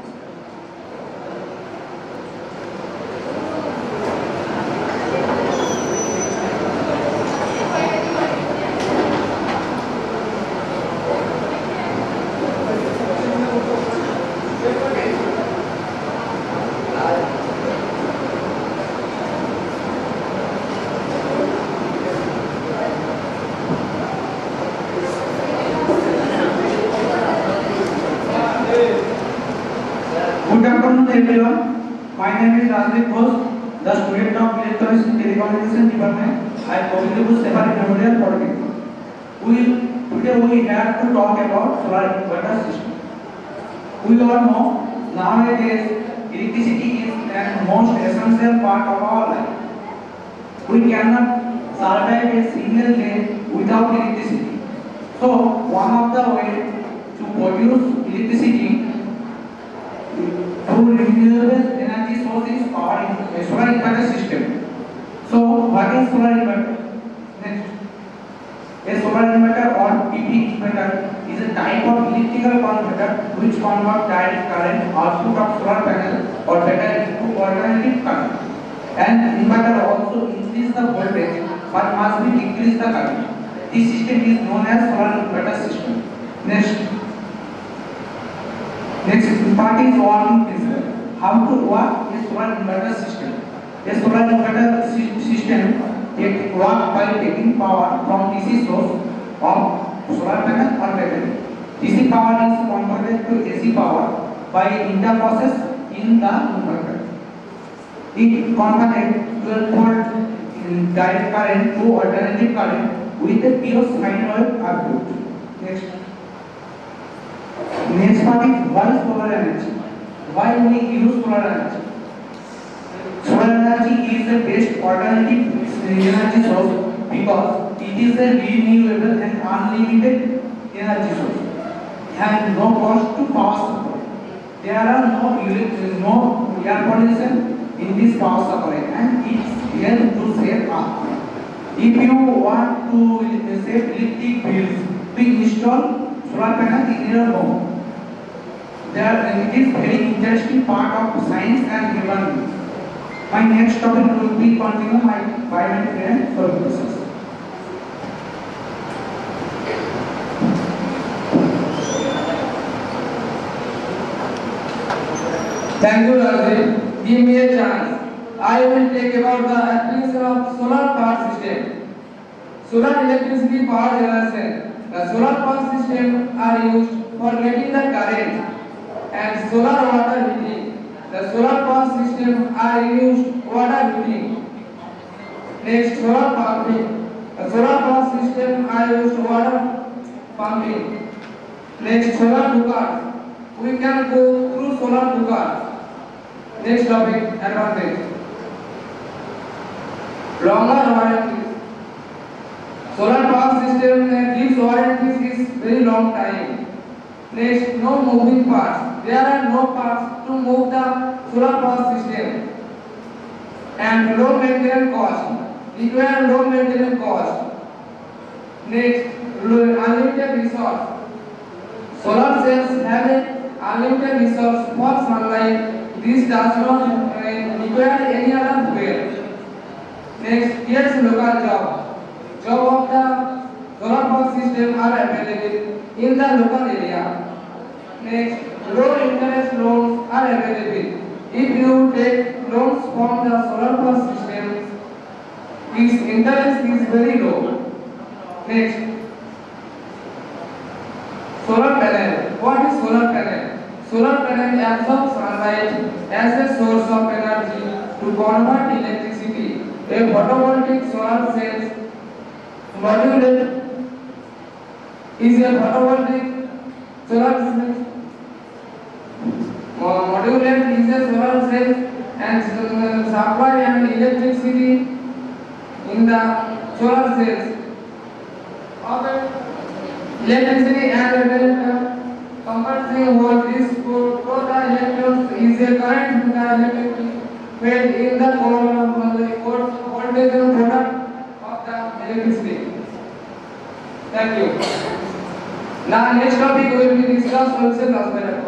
Speaker 8: Good afternoon everyone. My name is Rajdeep Ghosh, the student of Electronics Telecommunication Department at Polytechnic CST Memorial Polytechnic. Today we have to talk about solar inverter system. We all know nowadays electricity is the most essential part of our life. We cannot survive a single day without electricity. So one of the ways to produce electricity through renewable energy sources or a solar inverter system. So what is solar inverter? Next. A solar inverter or PV inverter is a type of electrical converter which converts direct current output of solar panel or battery to alternating current. An inverter also increases the voltage but must be decrease the current. This system is known as solar inverter system. Next part is working principle. How to work a solar inverter system? A solar inverter system works by taking power from DC source of solar panel or battery. DC power is converted to AC power by interprocess in the inverter. It converted 12 volt direct current to alternating current with a pure sine wave output. Next part is why solar energy. Why we use solar energy? Solar energy is the best alternative energy source because it is a renewable and unlimited energy source and no cost to power supply. There are no air pollution in this power supply and it helps to save Earth. If you want to save electric bills, we install solar panel in your home. It is very interesting part of science and human beings. My next topic will be continue by my friend Solutions.
Speaker 20: Thank you, Rajdeep. Give me a chance. I will take about the application of solar power system. Solar electricity power generation. The solar power system are used for getting the current and solar water heating. The solar power system are used water heating. Next, solar pumping. The solar power system are used water pumping. Next, solar cookers. We can go through solar cookers. Next topic, advantage. Longer warranties. Solar power system gives warranties is very long time. Next, no moving parts. There are no parts to move the solar power system. And low maintenance cost. Require low maintenance cost. Next, unlimited resource. Solar cells have an unlimited resource for sunlight. This does not require any other fuel. Next, here's local job. Job of the solar power system are available in the local area. Next, low interest loans are available. If you take loans from the solar power system, its interest is very low. Next, solar panel. What is solar panel? Solar panel absorbs sunlight as a source of energy to convert electricity. A photovoltaic solar cell module is a photovoltaic solar module is a solar cell
Speaker 8: and supply and electricity in the solar cells. Electricity and compensing what this for the electrons is a current in the electric field in the voltage product of the electricity. Thank you. Now next topic will be discussed wholesale transfer.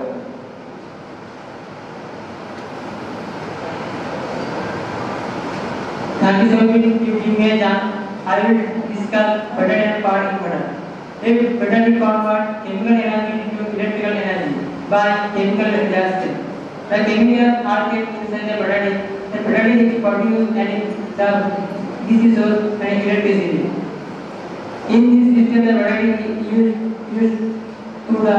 Speaker 2: Thank you so much to give me a chance. I will discuss battery and power inverter. A battery convert chemical energy into electrical energy by chemical reaction. The chemical are kept inside the battery. The battery is produced and this is source and electricity. In this system, the battery is used to the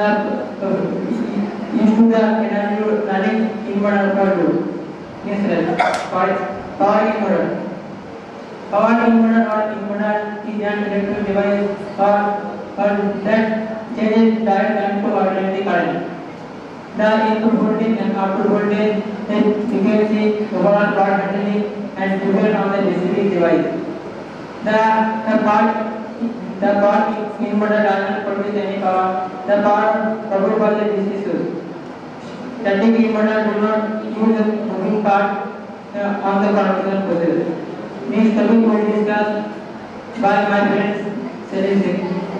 Speaker 2: energy running inverter for load. Next slide. Power inverter. Power inverter or inverter is an electrical device or that changes direct current to alternating current. The input voltage and output voltage frequency, overall power handling and depend on the specific device. The part inverter does not produce any power. The power produced by the DC source. Static inverter do not use the moving part on the conversion process. Next topic will be discussed by my friends Select.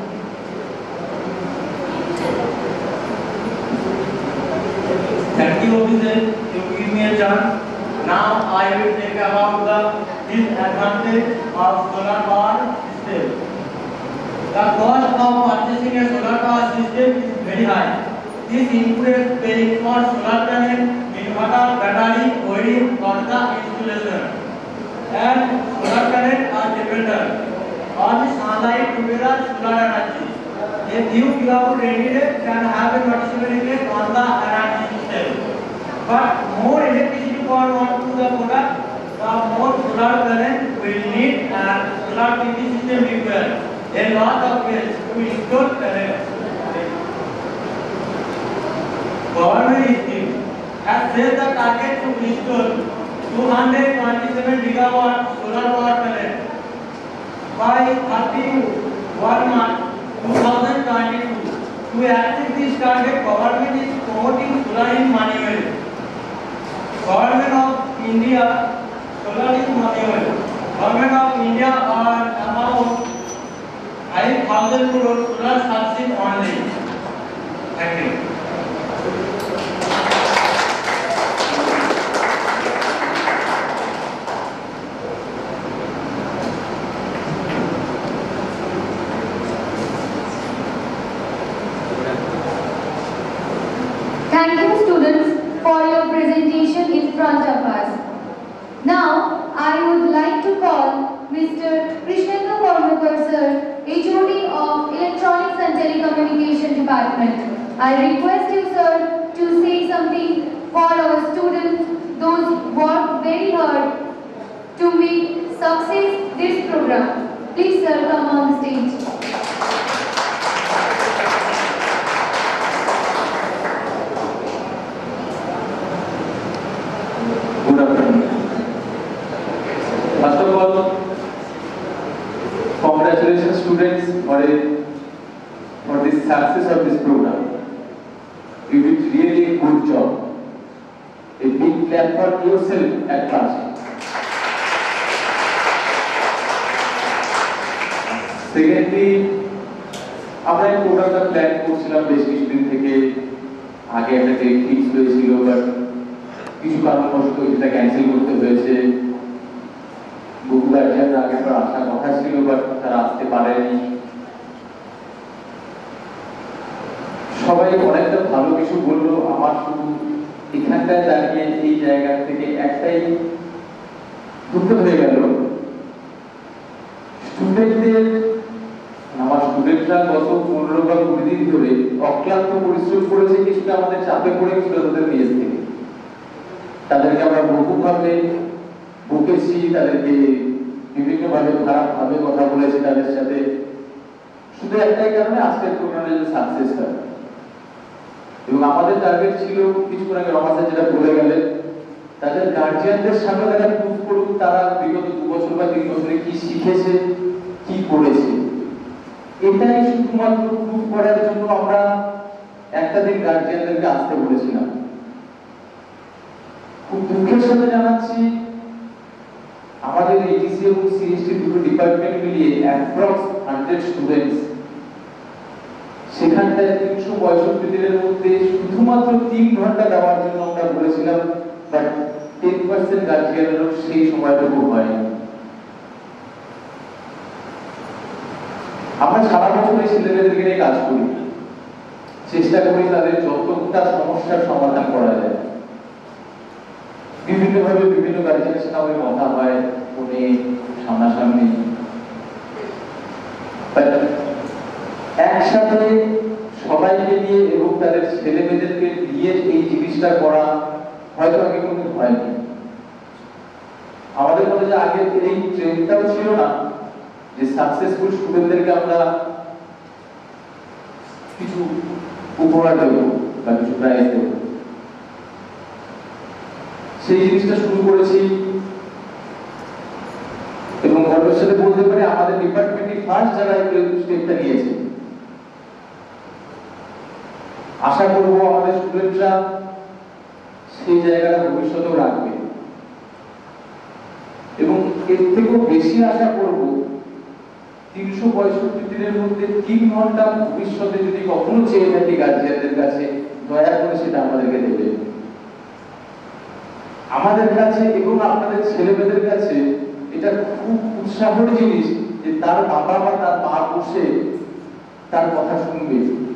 Speaker 22: Thank you, officer, to give me a chance. Now I will talk about the disadvantage of solar power system. The cost of purchasing a solar power system is very high. This includes paying for solar panel, inverter, battery, wiring for the installation, and solar panel are dependent on the sunlight to the solar energy. A few kilowatt radiator can have a noticeable effect on the energy system, but more electricity power onto the product, the more solar panel will need and solar PV system required. A lot of ways to install panels. Government scheme has set the target to install 227 gigawatt solar power panels by 31 March 2022. To achieve this target, government is promoting solar in manual. Government of India, solar is manual. Government of India are about 5,000 crore solar subsidy only. Thank you.
Speaker 1: Thank you, students, for your presentation in front of us. Now, I would like to call Mr. Krishnendra Kormukar sir, HOD of Electronics and Telecommunication Department. I request you, sir, to say something for our students, those who worked very hard to make success this program. Please, sir, come on the stage.
Speaker 5: Good afternoon. First of all, congratulations students for this success of this program. You did really a good job. A big clap for yourself at last. Secondly, আমরা এই প্রোগ্রামটা plan করছিলাম বেশ কিছুদিন থেকে, আগে একটা date fix হয়েছিল, বাট কিছু কারণবশত এটা ক্যান্সেল করতে হয়েছে। বহু গার্জিয়ানরা আগের বার আসার কথা ছিল, বাট তারা আসতে পারেনি। সবাই অনেকটা ভালো কিছু বললো, আমার শুধু এখানটায় দাঁড়িয়ে এই জায়গা থেকে একটাই দুঃখ হয়ে গেল, স্টুডেন্টদের আমার স্টুডেন্টরা গত 15 বা 20 দিন ধরে অক্লান্ত পরিশ্রম করেছে, কিছুটা আমাদের চাপে পড়ে গেছিল তাদের নিজের থেকে। তাদেরকে আমরা বহুভাবে বকেছি, তাদেরকে বিভিন্নভাবে খারাপভাবে কথা বলেছি তাদের সাথে, শুধু একটাই কারণে আজকের প্রোগ্রামের যে সাকসেসটা। এবং আমাদের টার্গেট ছিল, কিছুক্ষণ আগে রমাসা যেটা বলে গেলেন,
Speaker 3: তাদের গার্জিয়ানদের সামনে তারা প্রুফ করুক তারা বিগত 2 বছর বা 3 বছরে কি শিখেছে কি করেছে। এটাই শুধুমাত্র প্রুফ করার জন্য আমরা একটা দিন গার্জিয়ানদেরকে আসতে বলেছিলাম। খুব দুঃখের সাথে জানাচ্ছি আমাদের ইটিসি এবং সিএসটি দুটো ডিপার্টমেন্ট মিলিয়ে অ্যাপ্রক্স 100 স্টুডেন্টস সেখানটায় 365 দিনের মধ্যে শুধুমাত্র 3 ঘন্টা দেওয়ার জন্য আমরা বলেছিলাম, বাট 10% গার্জিয়ানরা সেই সময়টুকু হয়নি। আমরা সারা বছর এই ছেলেমেয়েদেরকে নিয়ে কাজ করি, চেষ্টা করি তাদের যতটা সমস্যার সমাধান করা যায়। বিভিন্নভাবে বিভিন্ন গার্জিয়ানের সাথে আমাদের কথা হয়, ফোনে, সামনাসামনি। একসাথে সবাইকে নিয়ে এবং তাদের ছেলে মেয়েদেরকে নিয়ে এই জিনিসটা করা হয়তো আগে কোনো হয়নি। আমাদের কলেজে আগে এই ট্রেনটাও ছিল না যে সাকসেসফুল স্টুডেন্টদেরকে আমরা কিছু উপহার দেব বা কিছু প্রাইজ দেব। সেই জিনিসটা শুরু করেছি এবং গর্বের সাথে বলতে পারি আমাদের ডিপার্টমেন্টে ফার্স্ট যারা এই স্টেপটা নিয়েছে। আশা করব আমাদের স্টুডেন্টরা সেই জায়গাটা ভবিষ্যতেও রাখবে এবং এর থেকেও বেশি আশা করব 365 দিনের মধ্যে 3 ঘন্টা ভবিষ্যতে যদি কখনো চেয়ে থাকি গার্জিয়ানদের কাছে, দয়া করে সেটা আমাদেরকে দেবে। আমাদের কাছে এবং আপনাদের ছেলেমেয়েদের কাছে এটা খুব উৎসাহের জিনিস যে তার বাবা বা তার মা বসে তার কথা শুনবে।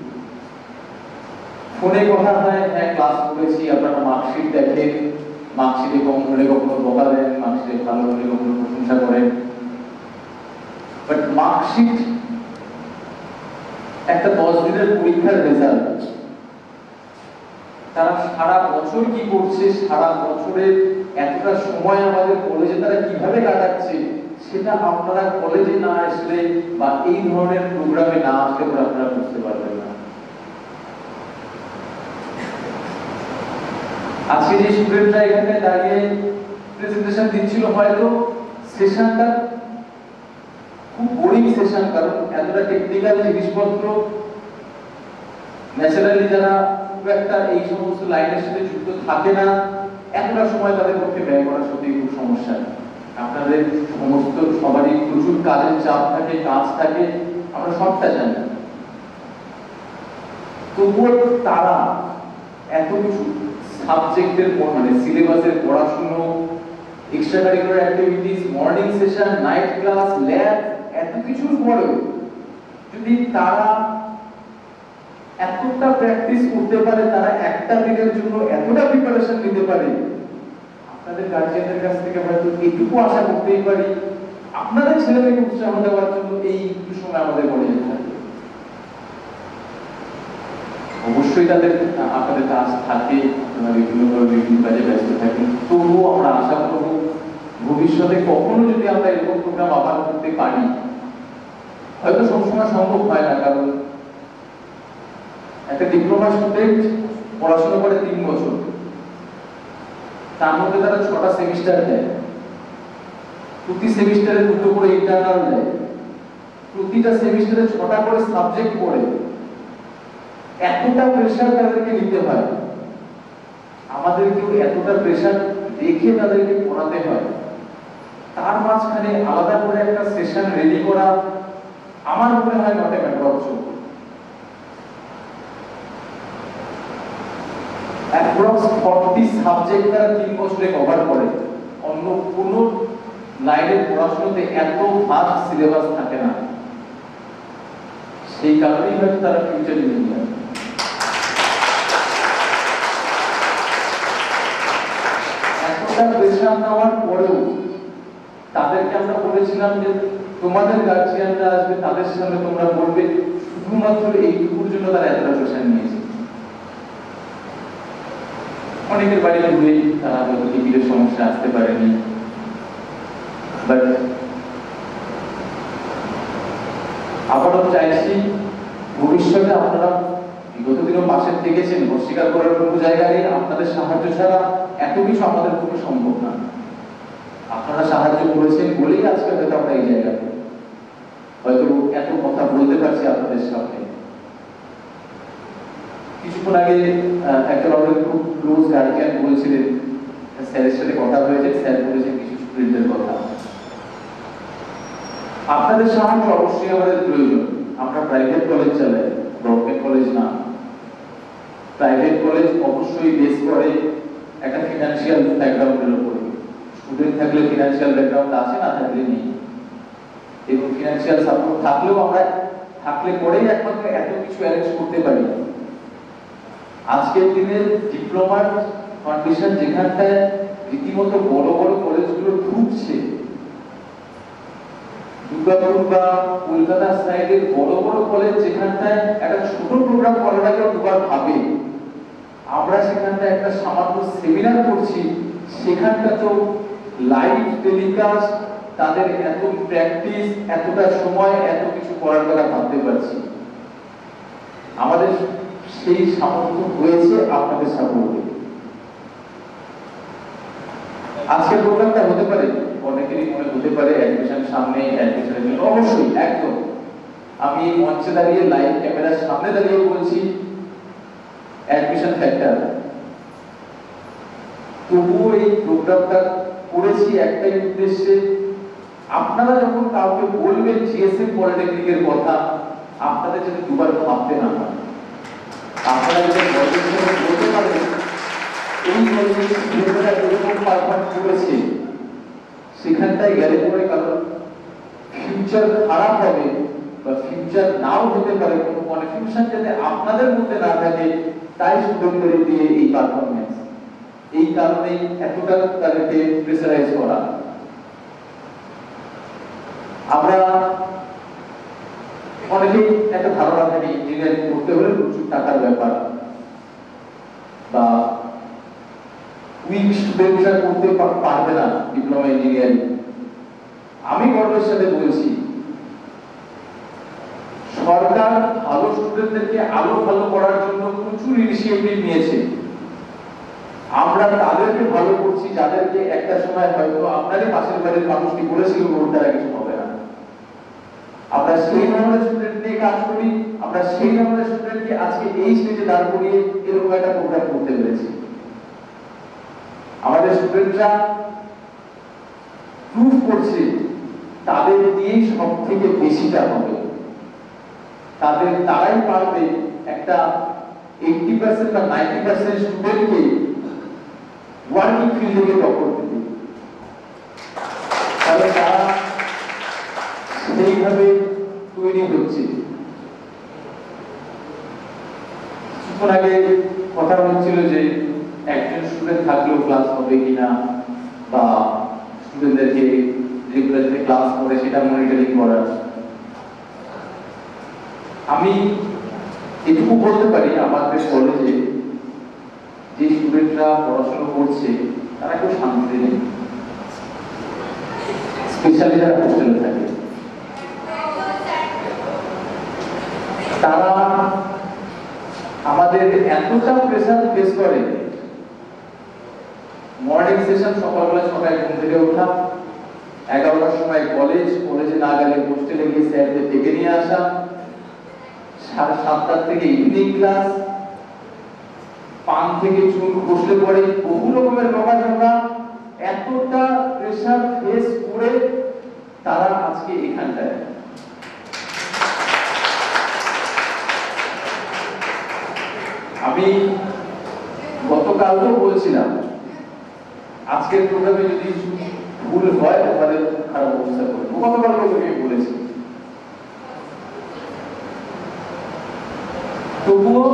Speaker 3: ফোনে কথা হয়, হ্যাঁ ক্লাস করেছি, আপনারা মার্কশিট দেখেন, মার্কশিটে কম হলে কখনো বকা দেন, মার্কশিটে ভালো হলে কখনো প্রশংসা করেন। বাট মার্কশিট একটা 10 দিনের পরীক্ষার রেজাল্ট। তারা সারা বছর কি করছে, সারা বছরের এতটা সময় আমাদের কলেজে তারা কিভাবে কাটাচ্ছে, সেটা আপনারা কলেজে না আসলে বা এই ধরনের প্রোগ্রামে না আসলে পরে আপনারা বুঝতে পারবেন না। আজকে যে স্টুডেন্টরা এখানে দাঁড়িয়ে প্রেজেন্টেশন দিচ্ছিল, হয়তো সেশনটা খুব বোরিং সেশন, কারণ এতটা টেকনিক্যাল জিনিসপত্র ন্যাচারালি যারা খুব একটা এই সমস্ত লাইনের সাথে যুক্ত থাকে না, এতটা সময় তাদের পক্ষে ব্যয় করা সত্যি খুব সমস্যা। আপনাদের সমস্ত সবারই প্রচুর কাজের চাপ থাকে, কাজ থাকে, আমরা সবটা জানি। তবুও তারা এত কিছু সাবজেক্টের মানে সিলেবাসের পড়াশুনো, extra curricular activities, morning session, night class, lab, এত কিছুর পরেও যদি তারা এতটা প্র্যাকটিস করতে পারে, তারা একটা দিনের জন্য এতটা প্রিপারেশন নিতে পারে, আপনাদের গার্জিয়ানদের কাছ থেকে হয়তো এটুকু আশা করতেই পারি আপনাদের ছেলেমেয়েকে উৎসাহ দেওয়ার জন্য এই একটু সময় আমাদের কলেজে থাকে। অবশ্যই তাদের আপনাদের কাজ থাকে, বিভিন্নভাবে বিভিন্ন কাজে ব্যস্ত থাকেন, তবুও আমরা আশা করব ভবিষ্যতে কখনো যদি আমরা এরকম প্রোগ্রাম আবার করতে পারি, হয়তো সবসময় সম্ভব হয় না, কারণ একটা ডিপ্লোমা স্টুডেন্ট পড়াশোনা করে 3 বছর, তার মধ্যে তারা 6টা সেমিস্টার দেয়, প্রতি সেমিস্টারে 2টো করে ইন্টারনাল দেয়, প্রতিটা সেমিস্টারে 6টা করে সাবজেক্ট পড়ে, এতটা প্রেশার তাদেরকে নিতে হয়, আমাদেরকেও এতটা প্রেশার দেখে তাদেরকে পড়াতে হয়। তার মাঝখানে আলাদা করে একটা সেশন রেডি করা আমার মনে হয় not a matter of joke. Approx 40 subject তারা 3 বছরে কভার করে। অন্য কোনো লাইনের পড়াশোনাতে এত ভাস্ট সিলেবাস থাকে না, সেই কারণেই হয়তো তারা ফিউচার ইঞ্জিনিয়ার। এতটা প্রেশার নেওয়ার পরেও তাদেরকে আমরা বলেছিলাম যে তোমাদের গার্জিয়ানরা আসবে, তাদের সামনে তোমরা বলবে, শুধুমাত্র এইটুকুর জন্য তারা এতটা প্রেশার নিয়েছে। অনেকের বাড়ি দূরে, তারা হয়তো টিকিটের সমস্যা আসতে পারেনি, বাট আবারও চাইছি ভবিষ্যতে আপনারা বিগত দিনও পাশে থেকেছেন, অস্বীকার করার কোনো জায়গা নেই, আপনাদের আপনাদের সাহায্য ছাড়া এত কিছু আমাদের পক্ষে সম্ভব না। আপনারা সাহায্য করেছেন বলেই আজকে হয়তো আমরা এই জায়গাতে হয়তো এত কথা বলতে পারছি আপনাদের সামনে। কিছুক্ষণ আগে একজন আমাদের খুব ক্লোজ গার্জিয়ান বলছিলেন, স্যারের সাথে কথা হয়েছে, স্যার বলেছেন কিছু স্টুডেন্টদের কথা। আপনাদের সাহায্য অবশ্যই আমাদের প্রয়োজন। আমরা প্রাইভেট কলেজ চালাই, গভর্নমেন্ট কলেজ না। প্রাইভেট কলেজ অবশ্যই বেস করে একটা ফিনান্সিয়াল ব্যাকগ্রাউন্ডের উপরে। স্টুডেন্ট থাকলে ফিনান্সিয়াল ব্যাকগ্রাউন্ড আছে, না থাকলে নেই। এবং ফিনান্সিয়াল সাপোর্ট থাকলেও আমরা থাকলে পরেই একমাত্র এত কিছু অ্যারেঞ্জ করতে পারি। আজকের দিনে ডিপ্লোমার কন্ডিশন যেখানটায় রীতিমতো বড় বড় কলেজগুলো ঢুকছে, দুর্গাপুর বা কলকাতার সাইডের বড় বড় কলেজ যেখানটায় একটা ছোট প্রোগ্রাম করার আগে দুবার ভাবে, আমরা সেখানটায় একটা সামান্য সেমিনার করছি, সেখানটা তো লাইভ টেলিকাস্ট, তাদের এত প্র্যাকটিস, এতটা সময়, এত কিছু করার কথা ভাবতে পারছি। আমাদের সেই সামর্থ্য হয়েছে আপনাদের সাপোর্টে। আজকের প্রোগ্রামটা হতে পারে অনেকেরই মনে হতে পারে অ্যাডমিশন সামনে, অ্যাডমিশনের জন্য অবশ্যই একদম আমি এই মঞ্চে দাঁড়িয়ে লাইভ ক্যামেরার সামনে দাঁড়িয়ে বলছি অ্যাডমিশন ফ্যাক্টর। তবুও এই প্রোগ্রামটা করেছি একটাই উদ্দেশ্যে, আপনারা যখন কাউকে বলবেন জিএসএম পলিটেকনিকের কথা, আপনাদের যদি দুবার ভাবতে না হয়, আপনারা যদি বলতে পারেন এই কলেজের স্টুডেন্টরা এরকম পারফর্ম করেছে, সেখানটায় গেলে পরে কারণ ফিউচার খারাপ হবে বা ফিউচার নাও হতে পারে, কোনো কনফিউশন যাতে আপনাদের মধ্যে না থাকে, তাই স্টুডেন্টদের দিয়ে এই পারফরমেন্স। এই কারণেই এতটা তাদেরকে প্রেসারাইজ করা। আমরা অনেকেই একটা ধারণা থাকে ইঞ্জিনিয়ারিং করতে হলে প্রচুর টাকার ব্যাপার, বা উইক স্টুডেন্টরা করতে পারবে না ডিপ্লোমা ইঞ্জিনিয়ারিং। আমি গর্বের সাথে বলছি সরকার ভালো স্টুডেন্টদেরকে আরো ভালো করার জন্য প্রচুর ইনিশিয়েটিভ নিয়েছে। আমরা তাদেরকে ভালো করছি যাদেরকে একটা সময় হয়তো আপনারই পাশের বাড়ির মানুষটি বলেছিল ওর দ্বারা কিছু হবে না। আমরা সেই ধরনের স্টুডেন্ট নিয়ে কাজ করি, আমরা সেই ধরনের স্টুডেন্টকে আজকে এই স্টেজে দাঁড় করিয়ে এরকম একটা প্রোগ্রাম করতে পেরেছি। আমাদের স্টুডেন্টরা প্রুভ করছে তাদের দিয়েই সব থেকে বেশিটা হবে, তারাই পারবে একটা 80% বা 90% স্টুডেন্টকে ওয়ার্কিং ফিল্ড থেকে টক্কর দিতে। তাহলে তারা সেইভাবে তৈরি হচ্ছে। কিছুক্ষণ আগে কথা হচ্ছিল যে একজন স্টুডেন্ট থাকলেও ক্লাস হবে কিনা, বা স্টুডেন্টদেরকে রেগুলার যে ক্লাস করে সেটা মনিটরিং করার। আমি এটুকু বলতে পারি আমাদের কলেজে যে স্টুডেন্টরা পড়াশোনা করছে তারা কেউ শান্তিতে নেই, স্পেশালি যারা হোস্টেলে থাকে। তারা আমাদের এতটা প্রেসার ফেস করে, মর্নিং সেশন সকালবেলা 6টায় ঘুম থেকে ওঠা, 11টার সময় কলেজে না গেলে হোস্টেলে গিয়ে স্যারদের ডেকে নিয়ে আসা, 7:30 থেকে ইভিনিং ক্লাস, পান থেকে চুল খসলে পরে বহু রকমের বকাঝকা, এতটা প্রেসার ফেস করে তারা আজকে এখানটায়। আমি গতকালও বলছিলাম আজকের প্রোগ্রামে যদি ভুল হয় তাহলে খারাপ অবস্থা করবে, গতকালও আমি বলেছি। তবুও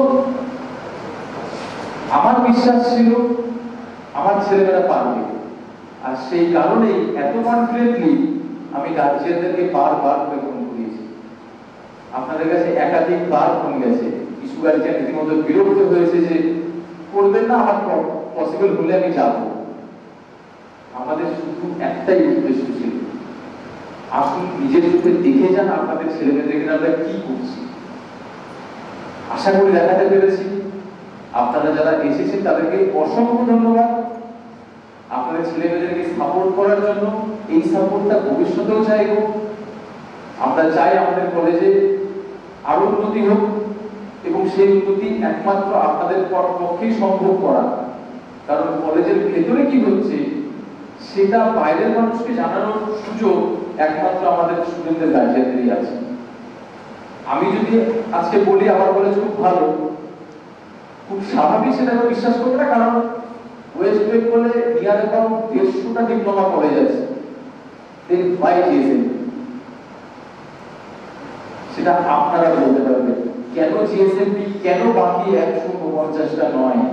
Speaker 3: আমার বিশ্বাস ছিল আমার ছেলেমেয়েরা পারবে, আর সেই কারণেই এত কনফিডেন্টলি আমি গার্জিয়ানদেরকে বারবার করে ফোন করিয়েছি। আপনাদের কাছে একাধিকবার ফোন গেছে, কিছু গার্জিয়ান রীতিমতো বিরক্ত হয়েছে যে করবেন না, আমার পসিবল হলে আমি যাব। আমাদের শুধু একটাই উদ্দেশ্য ছিল, আসুন নিজের চোখে দেখে যান আপনাদের ছেলেমেয়েদেরকে আমরা কি করছি। আশা করি দেখাতে পেরেছি। আপনারা যারা এসেছেন তাদেরকে অসংখ্য ধন্যবাদ আপনাদের ছেলেমেয়েদেরকে সাপোর্ট করার জন্য। এই সাপোর্টটা ভবিষ্যতেও চাইব। আমরা চাই আমাদের কলেজে আরো উন্নতি হোক এবং সেই উন্নতি একমাত্র আপনাদের পক্ষেই সম্ভব করা, কারণ কলেজের ভেতরে কি হচ্ছে সেটা বাইরের মানুষকে জানানোর সুযোগ একমাত্র আমাদের স্টুডেন্টদের গার্জিয়ানদেরই আছে। আমি যদি আজকে বলি আমার কলেজ খুব ভালো, খুব স্বাভাবিক সেটা আমরা বিশ্বাস করবো না, কারণ ওয়েস্ট বেঙ্গলে নিয়ার অ্যাবাউট 150টা ডিপ্লোমা কলেজ আছে বাই জিএসএম। সেটা আপনারা বলতে পারবেন কেন জিএসএমপি, কেন বাকি 150টা নয়।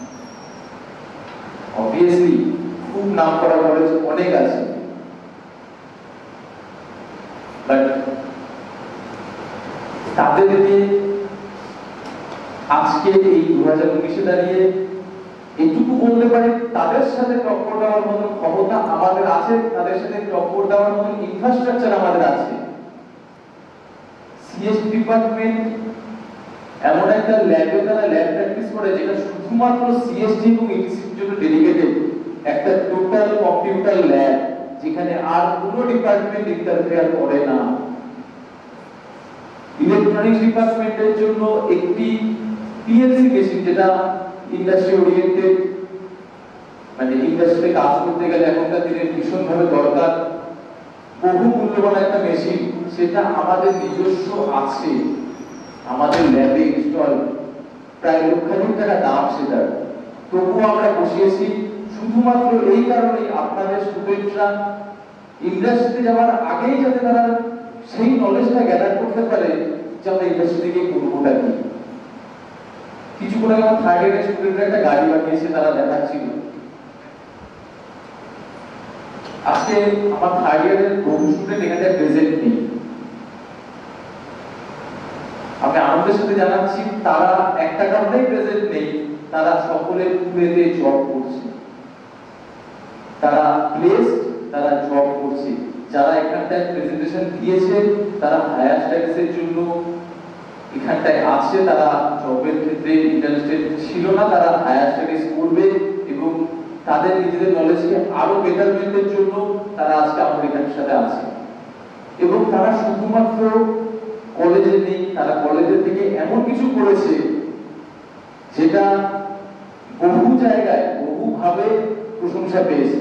Speaker 3: অবভিয়াসলি খুব নাম করা কলেজ অনেক আছে, বাট তাদেরকে আজকে এই 2019-এ দাঁড়িয়ে এইটুকু বলতে পারি তাদের সাথে টক্কর দেওয়ার মতো ক্ষমতা আমাদের আছে, তাদের সাথে টক্কর দেওয়ার মতো ইনফ্রাস্ট্রাকচার আমাদের আছে। সিএসটি ডিপার্টমেন্ট এমন একটা ল্যাবে তারা ল্যাব প্র্যাকটিস করে যেটা শুধুমাত্র সিএসটি এবং ইটিসির জন্য ডেডিকেটেড, একটা টোটাল কম্পিউটার ল্যাব যেখানে আর কোনো ডিপার্টমেন্ট ইন্টারফেয়ার করে না। ইলেকট্রনিক্স ডিপার্টমেন্টের জন্য একটি পিএলসি মেশিন, যেটা ইন্ডাস্ট্রি ওরিয়েন্টেড, মানে ইন্ডাস্ট্রিতে কাজ করতে গেলে এখনকার দিনে ভীষণভাবে দরকার, বহু মূল্যবান একটা মেশিন, সেটা আমাদের নিজস্ব আছে, আমাদের ল্যাবে ইনস্টল, প্রায় লক্ষাধিক টাকা দাম সেটার। তবুও আমরা বসিয়েছি শুধুমাত্র এই কারণেই আপনাদের স্টুডেন্টরা ইন্ডাস্ট্রিতে যাওয়ার আগেই যাতে তারা সেই নলেজটা গ্যাদার করতে পারে যে আমরা ইন্ডাস্ট্রি থেকে করবোটা কি। কিছুক্ষণ আগে আমার থার্ড ইয়ারের স্টুডেন্টরা একটা গাড়ি বানিয়েছে, তারা দেখাচ্ছিল। আজকে আমার থার্ড ইয়ারের বহু স্টুডেন্ট এখানে প্রেজেন্ট নেই। আমি আনন্দের সাথে জানাচ্ছি তারা একটা কারণেই প্রেজেন্ট নেই, তারা সকলে পুনেতে জব করছে, তারা প্লেসড, তারা জব করছে। যারা এখানটায় প্রেজেন্টেশন দিয়েছে তারা হায়ার স্টাডিজের জন্য এখানটায় আছে, তারা জবের ক্ষেত্রে ইন্টারেস্টেড ছিল না, তারা হায়ার স্টাডিজ করবে এবং তাদের নিজেদের নলেজকে আরো বেটারমেন্টের জন্য তারা আজকে আমাদের এখানের সাথে আছে। এবং তারা শুধুমাত্র কলেজে নেই, তারা কলেজের থেকে এমন কিছু করেছে যেটা বহু জায়গায় বহুভাবে প্রশংসা পেয়েছে।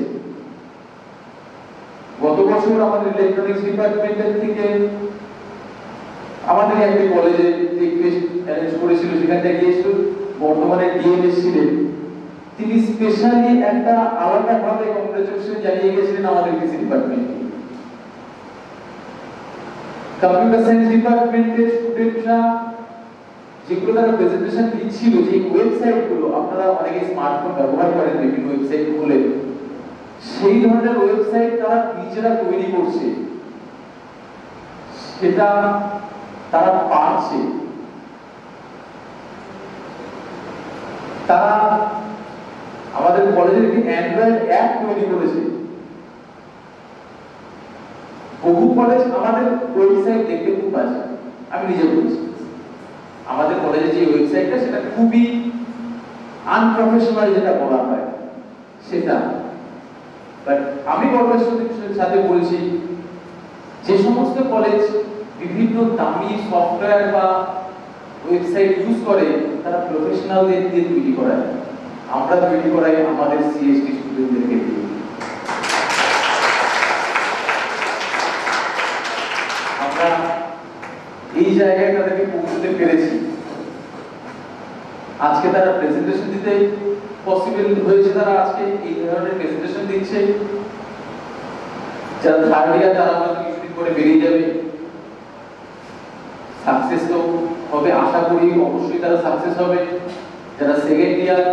Speaker 3: গত বছর আমাদের ইলেকট্রনিক্স ডিপার্টমেন্টের থেকে আমাদের একটা কলেজে টেক ফেস্ট অ্যারেঞ্জ করেছিল, সেখানটা গিয়েছিল বর্তমানে ডিএম ছিলেন, তিনি স্পেশালি একটা আলাদা ভাবে কংগ্রেচুলেশন জানিয়ে গেছিলেন আমাদের ইটিসি ডিপার্টমেন্টকে। কম্পিউটার সায়েন্স ডিপার্টমেন্টের স্টুডেন্টরা যেগুলো তারা প্রেজেন্টেশন দিচ্ছিল, যে ওয়েবসাইটগুলো, আপনারা অনেকে স্মার্টফোন ব্যবহার করেন, বিভিন্ন ওয়েবসাইট খুলে সেই ধরনের ওয়েবসাইট তারা নিজেরা তৈরি করছে, সেটা তারা পারছে। তারা আমাদের কলেজের একটি অ্যান্ড্রয়েড অ্যাপ তৈরি করেছে। বহু কলেজ আমাদের ওয়েবসাইট দেখতে খুব বাজে, আমি নিজে বলছি, আমাদের কলেজের যে ওয়েবসাইটটা সেটা খুবই আনপ্রফেশনাল, যেটা বলা হয় সেটা। বাট আমি গর্বের সাথে বলছি, যে সমস্ত কলেজ বিভিন্ন দামি সফটওয়্যার বা ওয়েবসাইট ইউজ করে তারা প্রফেশনালদের দিয়ে তৈরি করায়, আমরা তৈরি করাই আমাদের সিএসটি স্টুডেন্টদেরকে দিয়ে। আমরা এই জায়গায় তাদেরকে পৌঁছতে পেরেছি। আজকে তারা প্রেজেন্টেশন দিতে পসিবল হয়েছে, তারা আজকে এই ধরনের প্রেজেন্টেশন দিচ্ছে। যারা থার্ড ইয়ার তারা হয়তো কিছুদিন করে বেরিয়ে যাবে, সাকসেস তো হবে আশা করি, অবশ্যই তারা সাকসেস হবে। যারা সেকেন্ড ইয়ার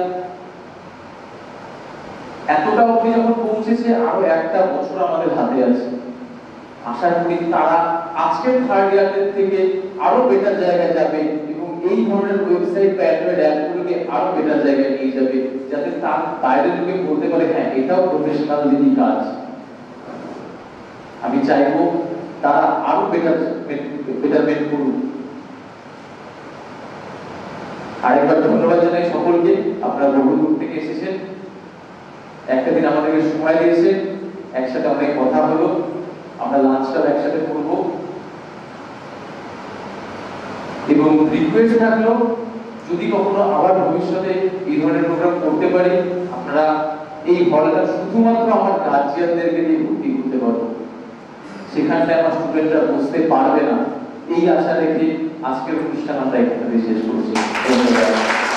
Speaker 3: এতটা অবধি যখন পৌঁছেছে, আরো একটা বছর আমাদের হাতে আছে, আশা করি তারা আজকের থার্ড ইয়ারের থেকে আরো বেটার জায়গায় যাবে এবং এই ধরনের ওয়েবসাইট বা অ্যান্ড্রয়েড অ্যাপগুলোকে আরো বেটার জায়গায় নিয়ে যাবে, যাতে তার বাইরের লোকে বলতে পারে হ্যাঁ এটাও প্রফেশনাল দিদি কাজ। আমি চাইবো তারা আরো বেটারমেন্ট করুক। আরেকবার ধন্যবাদ জানাই সকলকে, আপনারা বহু দূর থেকে এসেছেন, একটা দিন আমাদেরকে সময় দিয়েছেন, একসাথে অনেক কথা হলো, আমরা লাঞ্চটা একসাথে করবো। এবং রিকোয়েস্ট থাকলো যদি কখনো আবার ভবিষ্যতে এই ধরনের প্রোগ্রাম করতে পারি, আপনারা এই হলটা শুধুমাত্র আমার গার্জিয়ানদেরকে দিয়ে ভর্তি করতে পারবো, সেখানটায় আমার স্টুডেন্টরা বুঝতে পারবে না, এই আশা রেখে আজকের অনুষ্ঠান আমরা এখানে শেষ করছি। ধন্যবাদ।